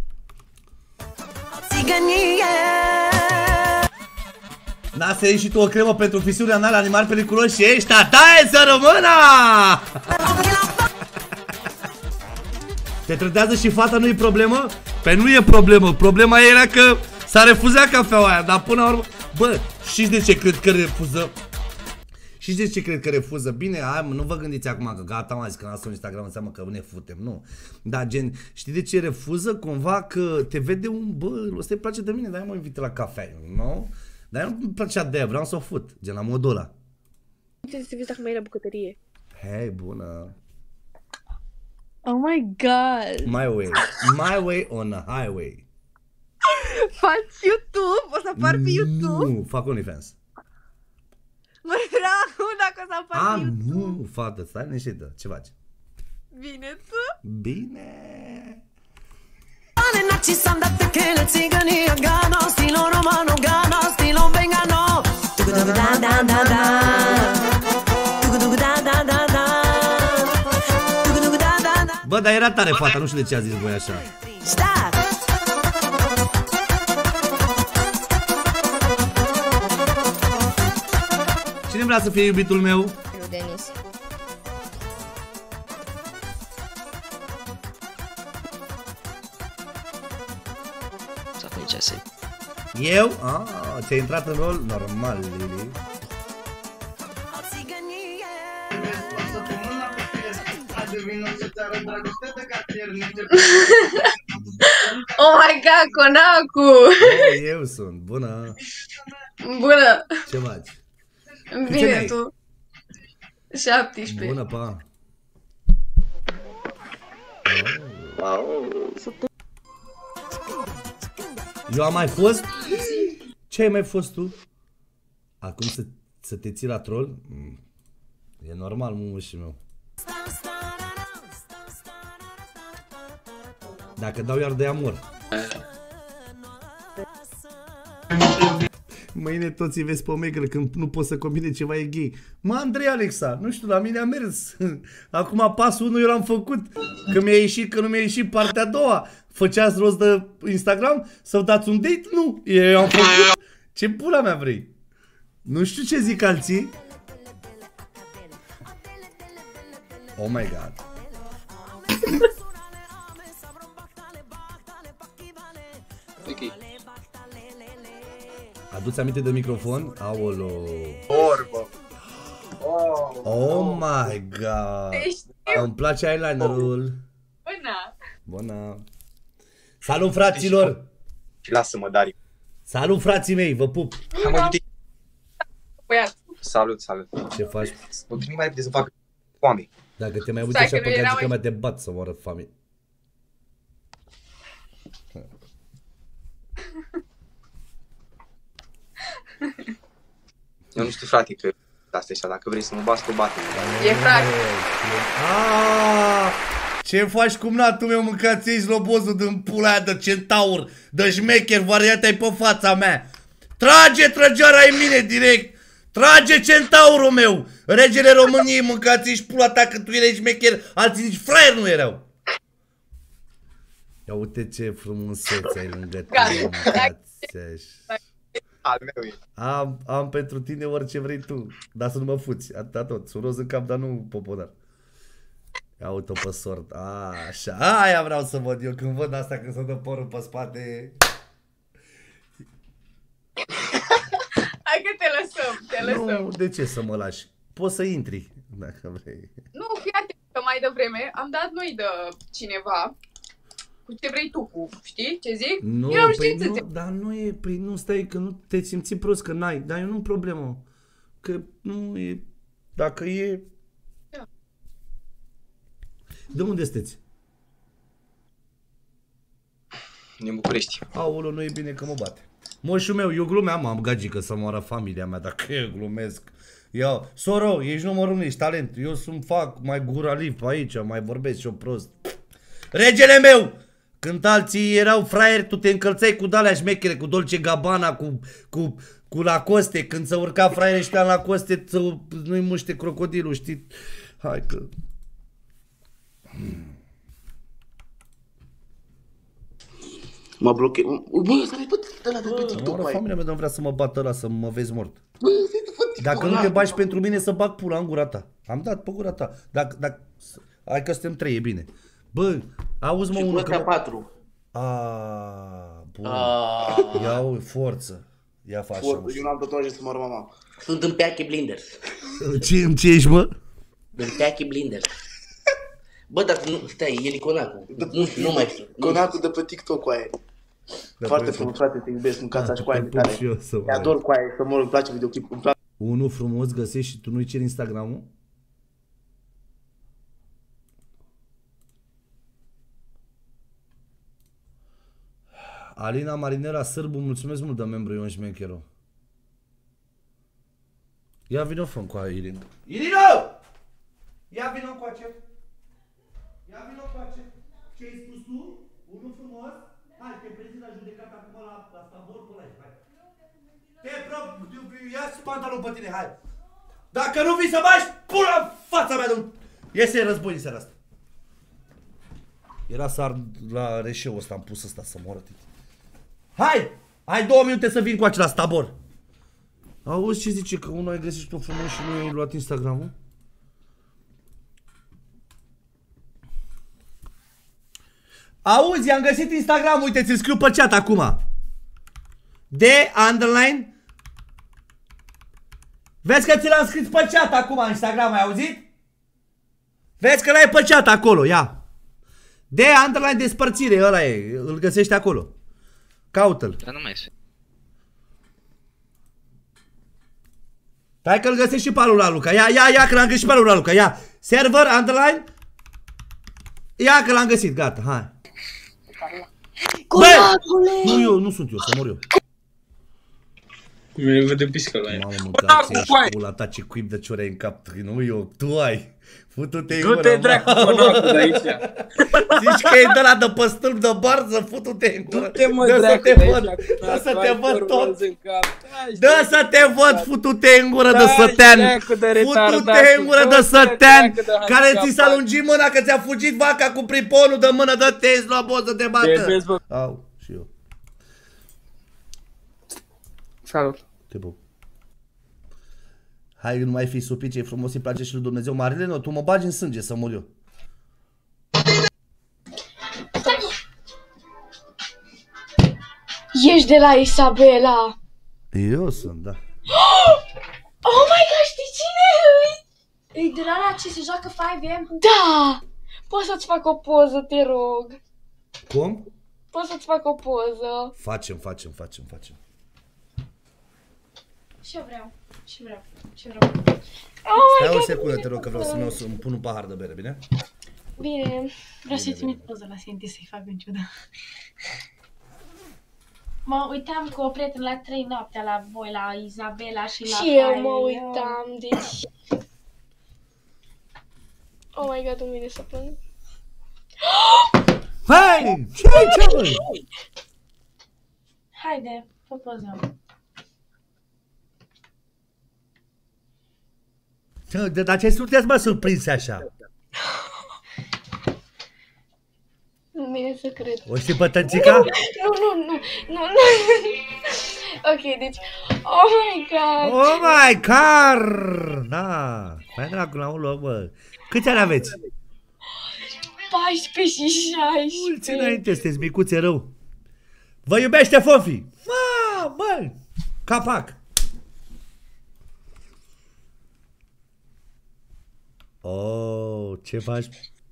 Da, să iei și tu o cremă pentru fisuri anale, animali periculoși și ești taie să rămână! Te trădează și fata, nu e problemă? Păi nu e problemă, problema era că s-a refuzat cafeaua aia, dar până la urmă... Bă, știți de ce cred că refuză? Știți de ce cred că refuză? Bine, hai, nu vă gândiți acum că gata, mă, zic că lasă un Instagram înseamnă că ne futem, nu. Dar gen, știi de ce refuză? Cumva că te vede un, bă, ăsta îi place de mine, dar mă invite la cafea, nu? Dar nu îmi plăcea de aia, vreau să o fut, gen la modul ăla. Uite să te vezi dacă mai e la bucătărie. Hei, bună. Oh my god! My way, my way on a highway. Faci YouTube? O să apar pe YouTube? Nu, fac OnlyFans. Mă vreau acum dacă o să apar A, pe YouTube. nu, fată, stai liniștită, ce faci? Bine, tu? Bine. Bă, dar era tare fata, nu știu de ce a zis voi așa. Cine vrea să fie iubitul meu? Eu, Denis. Eu? Ah, ți-ai intrat în rol? Normal, Lili. Oh my god, Conacu! Oh, eu sunt, bună! Bună! Ce faci? Bine, tu? șaptesprezece. Bună, pa! Eu am mai fost? Ce ai mai fost tu? Acum să, să te ții la troll? E normal, mumușii meu. Dacă dau iar de amor. Mâine toți îi vezi pe Omegle când nu poți să combine ceva, e gay. Mă, Andrei Alexa, nu știu, la mine a mers. Acum pasul unu eu l-am făcut. Că mi-a ieșit, că nu mi-a ieșit partea a doua. Făceați rost de Instagram să dați un date? Nu, eu am făcut. Ce pula mea vrei? Nu știu ce zic alții. Oh my god. Adu-ți aminte de microfon? Aolo. Orbă. Oh my god. Îmi place eyelinerul. Bună. Bună. Salut, fraților. Lasă-mă, Dari. Salut, frații mei, vă pup. Salut, salut. Ce faci? Mă gândi mai repede să fac foame. Dacă te mai uiți așa pe gagica mea, te bat să moară foame. Eu nu știu, frate, că asta așa, dacă vrei să mă bați, te bate. E frate. Ce faci cum natul meu, mâncați-i slobozul din pula aia de centaur, de șmecher, variata-i pe fața mea. Trage trăgeara în mine direct. Trage centaurul meu. Regele României, mâncați-și pula ta că tu erai șmecher, alții nici fraier nu erau. Ia uite ce frumusețe ai lângă tine, mâncați-și. Al meu e. Am, am pentru tine orice vrei tu, dar să nu mă fuți, atâta tot. Sunt roz în cap, dar nu poponar. Ia uite-o pe sort. Așa, aia vreau să văd eu când văd asta, când se dă părul pe spate. Hai că te lăsăm, te lăsăm. Nu, de ce să mă lași? Poți să intri, dacă vrei. Nu, fii atent, că mai devreme am dat noi de cineva cu ce vrei tu, cu, știi ce zic? Nu, păi nu, dar nu e, păi nu, stai, că nu te simți prost, că n-ai, dar eu nu-mi problemă. Că nu e, dacă e... Da. De unde sunteți? Din București. Aoleu, nu e bine că mă bate. Moșul meu, eu glumeam, am gagică să moară familia mea, dacă eu glumesc. Ia, soro, ești numărul unu, ești talent. Eu sunt fac mai guraliv pe aici, mai vorbesc și eu prost. Regele meu! Când alții erau fraieri, tu te încălțai cu de-alea șmechere, cu Dolce Gabbana, cu, cu, cu Lacoste. Când se urca fraiere și pe Lacoste, nu-i muște crocodilul, știi? Hai că... Mă blochezi. Bă, stai, bă, ăla de pe TikTok, mai. Familia mea nu vrea să mă bată ăla, să mă vezi mort. Bă, stai, dacă nu te bagi pentru mine, să bag pula în gura ta. Am dat pe gura ta. Dacă, dacă... Hai că suntem trei, e bine. Bă, auzi mă unul că... patru. Aaaa, bun. Ia-o, forță. Ia faci. Eu nu am tatuaje să mor mama. Sunt în Peaky Blinders. Ce, ce ești, mă? În Peaky Blinders. Bă, dar nu, stai, el e conacul. Nu, nu mai știu. Conacul de pe TikTok cu aia. Foarte frumos, frate, te iubesc, mâncați așa cu aia de tare. Te ador cu aia, să mor, îmi place videoclipul. Unul frumos găsești și tu nu-i ceri Instagram-ul? Alina Marinera Sârbu, mulțumesc mult de membru Ion Șmecheru. Ia vină fă cu aia, Irina. Irina! Ia vină cu aia. Ia vină cu aia. Ce ai spus tu? Unul frumos? Hai, te prezint la judecat acum la, la Stabor, până aici, hai. Te prop, ia-ți pantalonul pe tine, hai. Dacă nu vii să bași, pula în fața mea, domnul. Iese război în seara asta. Era să ard la reșeul ăsta, am pus ăsta să moră tine. Hai! Ai două minute să vin cu acela Stabor. Auzi ce zice? Că unul ai găsit tu frumos și nu ai luat Instagram-ul? Auzi, am găsit Instagram, uite, ți-l scriu pe chat acum. De underline. Vezi că ți l-am scris pe chat acum Instagram, ai auzit? Vezi că l-ai pe chat acolo, ia. De underline despărțire, ăla e, îl găsești acolo. Caută-l. Dar nu mai este. Hai că îl găsești și pe alul la Luca. Ia, ia, ia, că l-am găsit și pe alul la Luca. Ia, server, underline. Ia că l-am găsit, gata, hai. Conacule! Nu eu, nu sunt eu, să mor eu. Cum e vede piscă la el. Mamă, mâncați, ești pula ta, ce cuib de ciore în cap. Nu eu, tu ai. Futu-te în gură. Du-te dracu, conacul de aici. Zici că e de la de pe stâlp de barză, futu-te în gură. Du-te mă dracu de aici. Dă să te văd tot. Dă să te văd, futu-te în gură de sătean. Futu-te în gură de sătean. Care ți s-a lungit mâna că ți-a fugit vaca cu priponul de mână. Dă-te-ți la boz să te bată. Au, și eu. Salut. Te pup. Hai, nu mai fi supice, e frumos, îi place și lui Dumnezeu. Marileno, tu mă bagi în sânge să mor eu. Ești de la Isabela. Eu sunt, da. Oh my god, știi cine e? E de la ala ce se joacă cinci M? Da! Poți să-ți fac o poză, te rog. Cum? Poți să-ți fac o poză. Facem, facem, facem, facem. Și eu vreau. Și vreau. Și vreau. Oh Stai o secundă, te rog, că vreau să-mi să pun un pahar de bere, bine? Bine. Vreau să-i trimit poză la Cindy să-i fac în ciudă. Mă uitam cu o prietenă la trei noaptea la voi, la Isabela și la Și eu mă uitam, deci... Oh my god, îmi vine să plâng. Hai! Ce-ai, ce-ai? Haide, fă poză. Dar ce sunteți, mă, surprinse așa? Nu vine să cred. O știi pe Tăncica? Nu, nu, nu, nu, nu. Ok, deci... Oh my god! Oh my god! Da! Mai dracu la un loc, bă. Câți ani aveți? paisprezece și șaisprezece. Mulți înainte, sunteți micuțe rău. Vă iubește Fofi! Ma, bă! Capac! Oh, ce faci?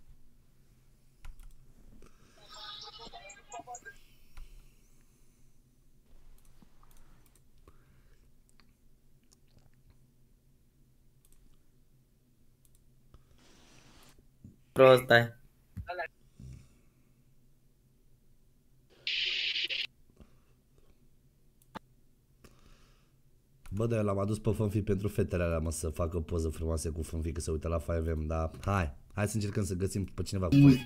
Prost ai. Bă, da, l-am adus pe Fânfi pentru fetele alea, mă, să facă poză frumoase cu Fânfi, că se uită la cinci M, dar hai, hai să încercăm să găsim pe cineva cu voi.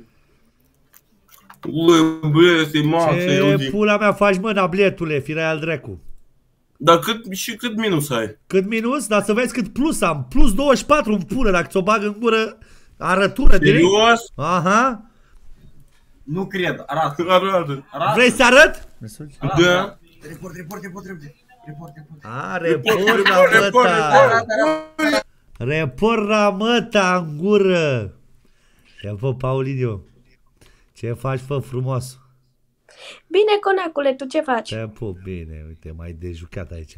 Ui, bă, este masă, ce pula mea faci, mă, nabletule, firai al dracu. Dar cât, și cât minus ai? Cât minus? Dar să vezi cât plus am, plus douăzeci și patru în pulă, dacă ți-o bag în gură, arătură direct. Serios? Aha. Nu cred, arată. Arată. Arată. Vrei să arăt? Da. Report, report, report, report. Report, report. A, report la măta. Report la măta în gură. Te fă, Paulinio. Ce faci, fă, frumos? Bine, conacule, tu ce faci? Te pup, bine, uite, mai de jucat aici.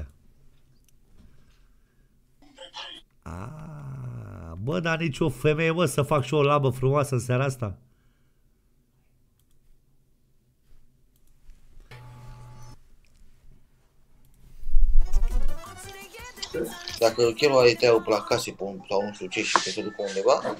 A, bă, dar nici o femeie, mă, să fac și o labă frumoasă în seara asta. Dacă Chelo are treabă pe la case pe un, sau nu știu ce și se ducă undeva,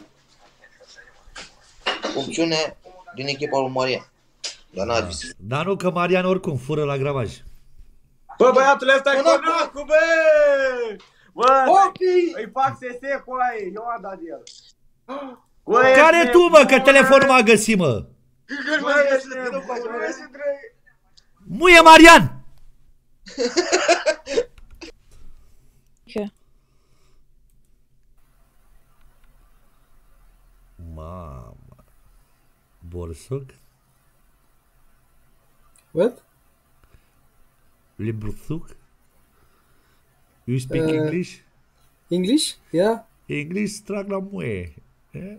opțiune din echipa lui Marian. Dar n-a zis. Dar nu, că Marian oricum fură la gravaj. Bă, băiatule, ăsta e conacul, bă! Bă, îi fac S S cu aia, eu am dat de el. Care tu, mă, că telefonul m-a găsit, mă? Muie Marian! Mama. Borsuc? What? Le Borsuc? You speak Uh, English? English? Yeah. English trag la muie. Yeah?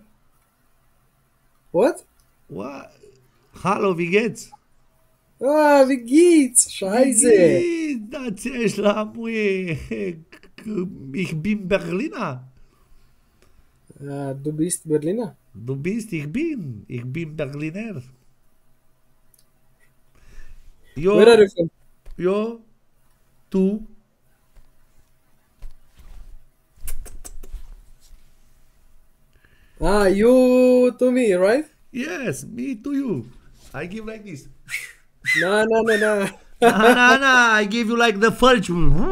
What? What? Hallo, wie geht's? Ah, wie geht's? Scheiße. Da ți la muie. Ich bin Berliner. Uh, du bist Berliner? Du bist, ich bin. Ich bin Berliner. Eu, Where are you from? eu, tu. Ah, you to me, right? Yes, me to you. I give like this. No, no, no, no. Nah, nah, nah. I give you like the fudge.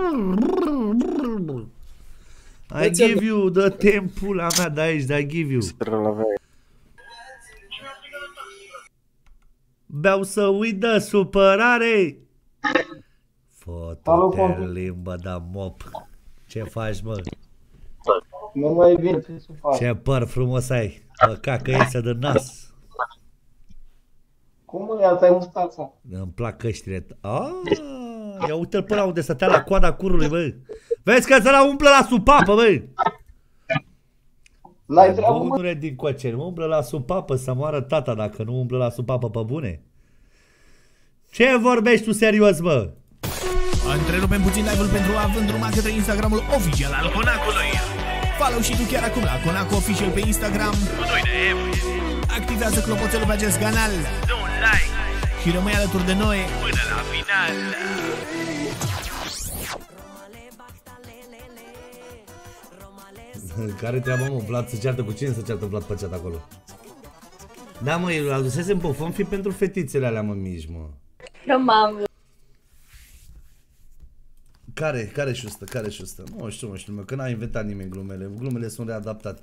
I What's give your- you the tempula mea de aici, I give you. Beau să uit de supărare. Fotu-te limba de mop. Ce faci, mă? Nu mai vin. Ce păr frumos ai. Bă, cacă iese de nas. Cum mă, asta e mustața? Îmi plac căștile. Ah, ia uite-l până la unde stătea la coada curului, bă. Vezi că ți-l umblă la supapă, bă. N-ai treabă, mă? Nu din coace, nu umblă la supapă să moară tata dacă nu umblă la supapă pe bune. Ce vorbești tu serios, bă? Întrerupem puțin live-ul pentru a vândruma către Instagramul oficial al Conacului. Follow și tu chiar acum la Conacu Official pe Instagram cu doi de M. Activează clopoțelul pe acest canal, dă un like și rămâi alături de noi până la final. Care treabă, mă? Vlad se ceartă cu cine se ceartă Vlad pe chat acolo? Da, mă, eu adusesem pe Fânfi pentru fetițele alea, mă, mici, mă. Mamă. Care, care șustă, care șustă? Nu știu, mă, știu, mă, că n-a inventat nimeni glumele. Glumele sunt readaptate.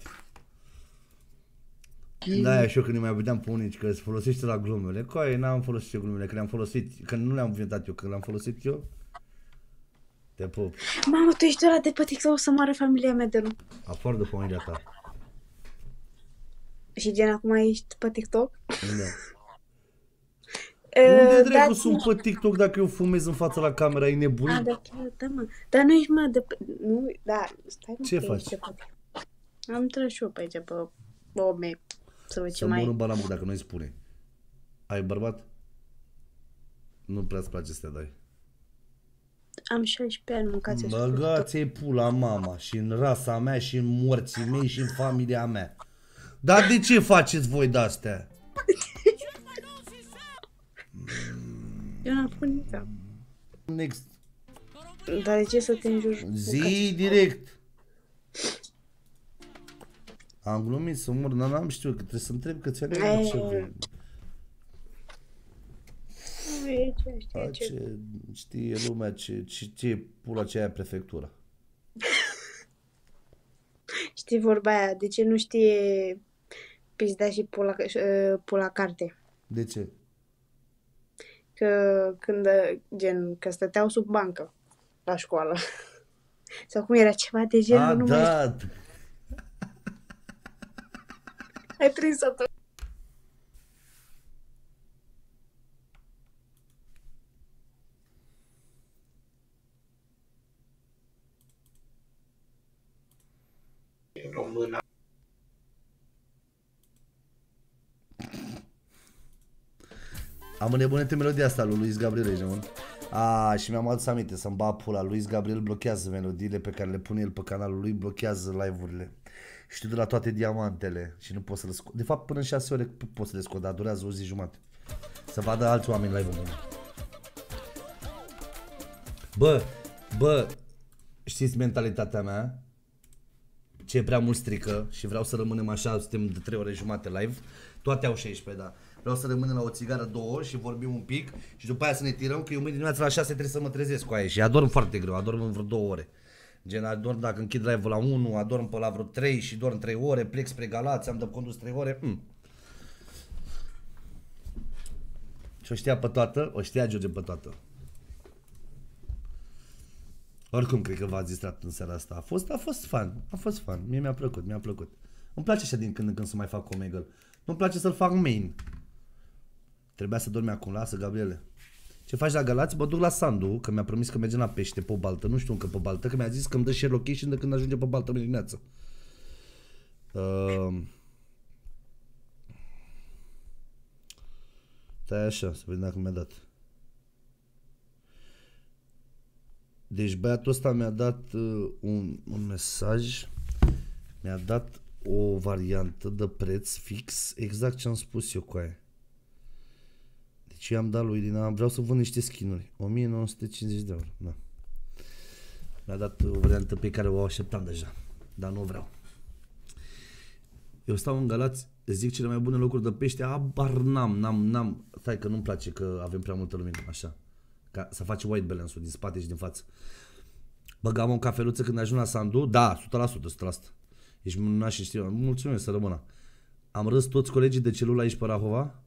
Da, și eu când îi mai vedeam pe unici că se folosește la glumele. Coaie, n-am folosit eu glumele, că le-am folosit, că nu le-am inventat eu, că le-am folosit eu. Te pup. Mamă, tu ești ăla de pe TikTok, o să moară familia mea de nu. Afară de familia ta. Și gen acum ești pe TikTok? Da. Uh, Unde dracu dați-mi- sunt pe TikTok dacă eu fumez în fața la camera? E nebun? Ah, da, chiar, da, mă. Dar nu ești, mă, de pe... Nu, da, stai, mă, Ce că faci? ești pe TikTok. Am tras și eu pe aici, pe ome. Să văd ce Să mai... mor în balamuc dacă nu-i spune. Ai bărbat? Nu prea-ți place să te dai. Am șaisprezece ani, mâncați așa. Băgați-i pula mama și în rasa mea și în morții mei și în familia mea. Dar de ce faceți voi de-astea? Eu n-am făcut nimic. Next. Dar de ce să te înjuri? Zi direct. Am glumit să mor, dar n-am știut că trebuie să întreb că ți-a legat ce vrei. Ce știe lumea ce, ce, ce pula ce aia prefectura. Știi vorba aia, de ce nu știe pizda și pula, pula carte? De ce? Că când, gen, că stăteau sub bancă la școală. Sau cum era ceva de genul, A, nu da. mai... Ai prins-o tot. Româna. Am înnebunit în melodia asta lui Luis Gabriel aici, mă. A, și mi-am adus aminte să-mi bag pula. Luis Gabriel blochează melodiile pe care le pune el pe canalul lui, blochează live-urile. Știu de la toate diamantele și nu pot să le scot. De fapt, până în șase ore pot să le scot, dar durează o zi jumate. Să vadă alți oameni live-ul meu. Bă, bă, știți mentalitatea mea? Ce e prea mult strică și vreau să rămânem așa, suntem de trei ore jumate live. Toate au șaisprezece, da. Vreau să rămânem la o țigară două și vorbim un pic și după aia să ne tirăm, că eu mâine dimineața la șase trebuie să mă trezesc cu aia și adorm foarte greu, adorm în vreo două ore. Gen, adorm dacă închid live-ul la unu, adorm pe la vreo trei și dorm trei ore, plec spre Galați, am de condus trei ore. Mm. Și o știa pe toată, o știa George pe toată. Oricum, cred că v-ați distrat în seara asta. A fost, a fost fun, a fost fun. Mie mi-a plăcut, mi-a plăcut. Îmi place așa din când în când să mai fac Omegle. Nu-mi place să-l fac main. Trebuia să dormi acum, lasă, Gabriele. Ce faci la Galați? Mă duc la Sandu, că mi-a promis că mergem la pește pe o baltă. Nu știu încă pe baltă, că mi-a zis că îmi dă share location de când ajunge pe baltă mâine dimineață. Uh... Stai așa, să vedem dacă mi-a dat. Deci băiatul ăsta mi-a dat uh, un, un mesaj. Mi-a dat o variantă de preț fix, exact ce am spus eu cu aia. Deci eu am dat lui Irina, vreau să vând niște skin-uri, o mie nouă sute cincizeci de euro, da. Mi-a dat o variantă pe care o așteptam deja, dar nu vreau. Eu stau în Galați, zic cele mai bune locuri de pește, abar n-am, n-am, n-am, stai că nu-mi place că avem prea multă lumină, așa. Ca să face white balance-ul din spate și din față. Băgam o cafeluță când ajung la Sandu, da, o sută la sută, o sută la sută. Ești minunat și știu, mulțumesc, să rămână. Am râs toți colegii de celula aici pe Rahova.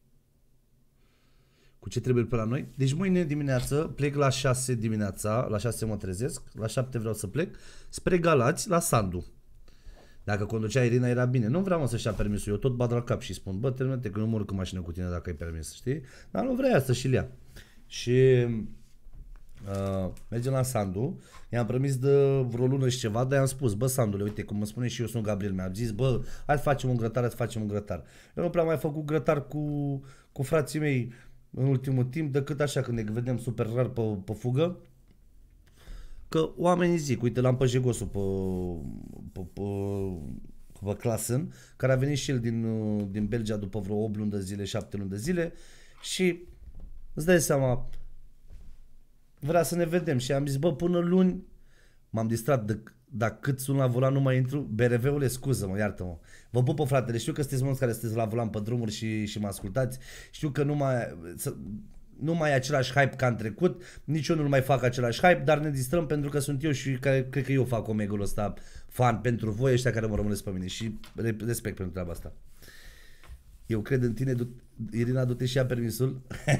Cu ce trebuie pe la noi? Deci mâine dimineață plec la șase dimineața, la șase mă trezesc, la șapte vreau să plec, spre Galați, la Sandu. Dacă conducea Irina era bine. Nu vreau mă să-și ia permisul, eu tot bat la cap și spun, bă, terminate că nu mă urc în mașină cu tine dacă ai permis, știi? Dar nu vrea să și-l ia. Și uh, mergem la Sandu, i-am promis de vreo lună și ceva, dar i-am spus, bă, Sandule, uite, cum mă spune și eu, sunt Gabriel, mi-a zis, bă, hai să facem un grătar, hai să facem un grătar. Eu nu prea am mai făcut grătar cu, cu frații mei în ultimul timp, decât așa când ne vedem super rar pe, pe fugă. Că oamenii zic, uite, l-am pe Jegosul pe, pe, pe, pe Clasen, care a venit și el din, din Belgia după vreo opt luni de zile, șapte luni de zile și îți dai seama, vrea să ne vedem și am zis, bă, până luni m-am distrat, de, dacă cât sunt la volan nu mai intru, B R V-ule, scuză-mă, iartă-mă. Vă pupă, fratele, știu că sunteți mulți care sunteți la volan pe drumuri și, și mă ascultați, știu că nu mai, nu mai e același hype ca în trecut, nici eu nu mai fac același hype, dar ne distrăm pentru că sunt eu și care, cred că eu fac Omegle-ul ăsta fan pentru voi, ăștia care mă rămâneți pe mine și respect pentru treaba asta. Eu cred în tine, du Irina, du-te și ia permisul.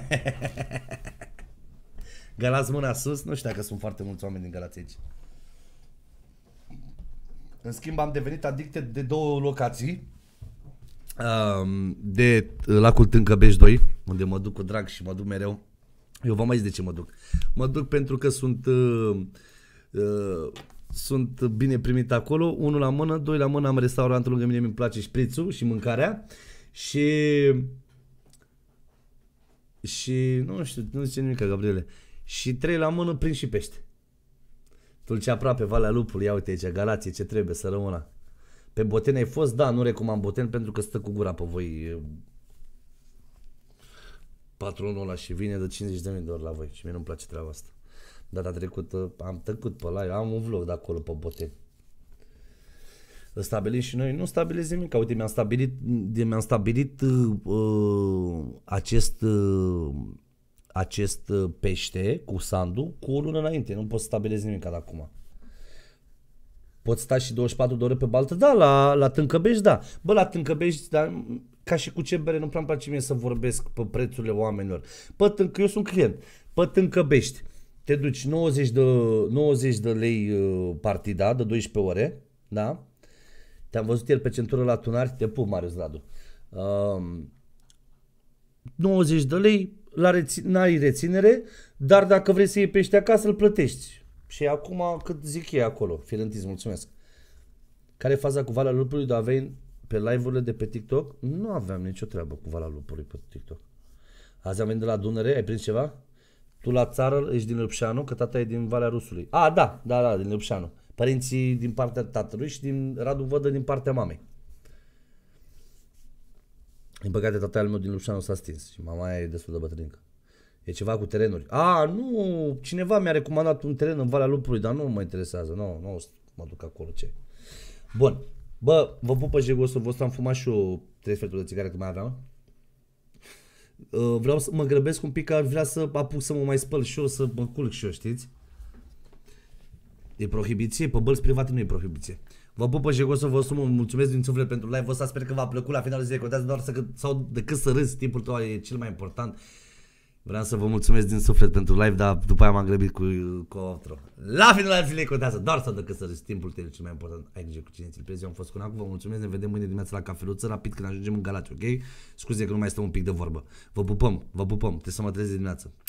Galați mâna sus, nu știu dacă sunt foarte mulți oameni din Galați aici. În schimb am devenit addicted de două locații. De lacul Tâncăbeș doi, unde mă duc cu drag și mă duc mereu. Eu v-am mai zis de ce mă duc. Mă duc pentru că sunt uh, uh, sunt bine primit acolo, unul la mână, doi la mână, am restaurantul lângă mine, mi-mi place șprițul și mâncarea și și nu știu, nu zice nimic, Gabriele, și trei la mână prind și pește. Tulcea aproape, Valea Lupului, ia uite aici, Galație, ce trebuie să rămână. Pe Boteni ai fost? Da, nu recomand Boteni pentru că stă cu gura pe voi patronul ăla și vine de cincizeci de mii de ori la voi și mie nu-mi place treaba asta. Data trecută am tăcut pe live, am un vlog de acolo pe Boteni. Îl stabilim și noi, nu stabiliți nimic, uite mi-am stabilit, mi-am stabilit uh, acest, uh, acest pește cu sandu cu o lună înainte, nu pot să stabilez nimic de acum. Pot sta și douăzeci și patru de ore pe baltă? Da, la, la Tâncăbești, da. Bă, la Tâncăbești, da, ca și cu ce bere, nu prea-mi place mie să vorbesc pe prețurile oamenilor. Pe Tâncă, eu sunt client. Pe Tâncăbești, te duci nouăzeci de, nouăzeci de lei partida, de doisprezece ore, da? Te-am văzut ieri pe centură la Tunari, te pup, Marius Radu. Um, nouăzeci de lei, n-ai reținere, dar dacă vrei să iei pește acasă, îl plătești. Și acum, cât zic ei acolo, Firentis, mulțumesc. Care e faza cu Valea Lupului? Dar aveai pe live-urile de pe TikTok? Nu aveam nicio treabă cu Valea Lupului pe TikTok. Azi am venit de la Dunăre, ai prins ceva? Tu la țară ești din Lăpșanu, că tata e din Valea Rusului. A, da, da, da, din Lăpșanu. Părinții din partea tatălui și din Radu Vădă din partea mamei. Din păcate, tata al meu din Lăpșanu s-a stins și mama e destul de bătrânică. E ceva cu terenuri. A, nu, cineva mi-a recomandat un teren în Valea Lupului, dar nu mă interesează. Nu, nu mă duc acolo, ce. Bun. Bă, vă pup pe jegosul vostru, am fumat și eu trei sferturi de țigare, că mai aveam. Vreau să mă grăbesc un pic, că vrea să apuc să mă mai spăl și eu, să mă culc și eu, știți? E prohibiție? Pe bălți private nu e prohibiție. Vă pup pe jegosul vostru, mă mulțumesc din suflet pentru live-ul ăsta, sper că v-a plăcut, la finalul zilei contează doar să, sau decât să râzi, timpul tău e cel mai important. Vreau să vă mulțumesc din suflet pentru live, dar după aia m-am grăbit cu, cu outro. La finalul zilei contează doar să decât să râzi, timpul tău e cel mai important. Ai grijă cu cine ți-l prezi, eu am fost cu Nacu, vă mulțumesc, ne vedem mâine dimineața la cafeluță, rapid când ajungem în Galați, ok? Scuze că nu mai stăm un pic de vorbă. Vă pupăm, vă pupăm, trebuie să mă trezesc dimineața.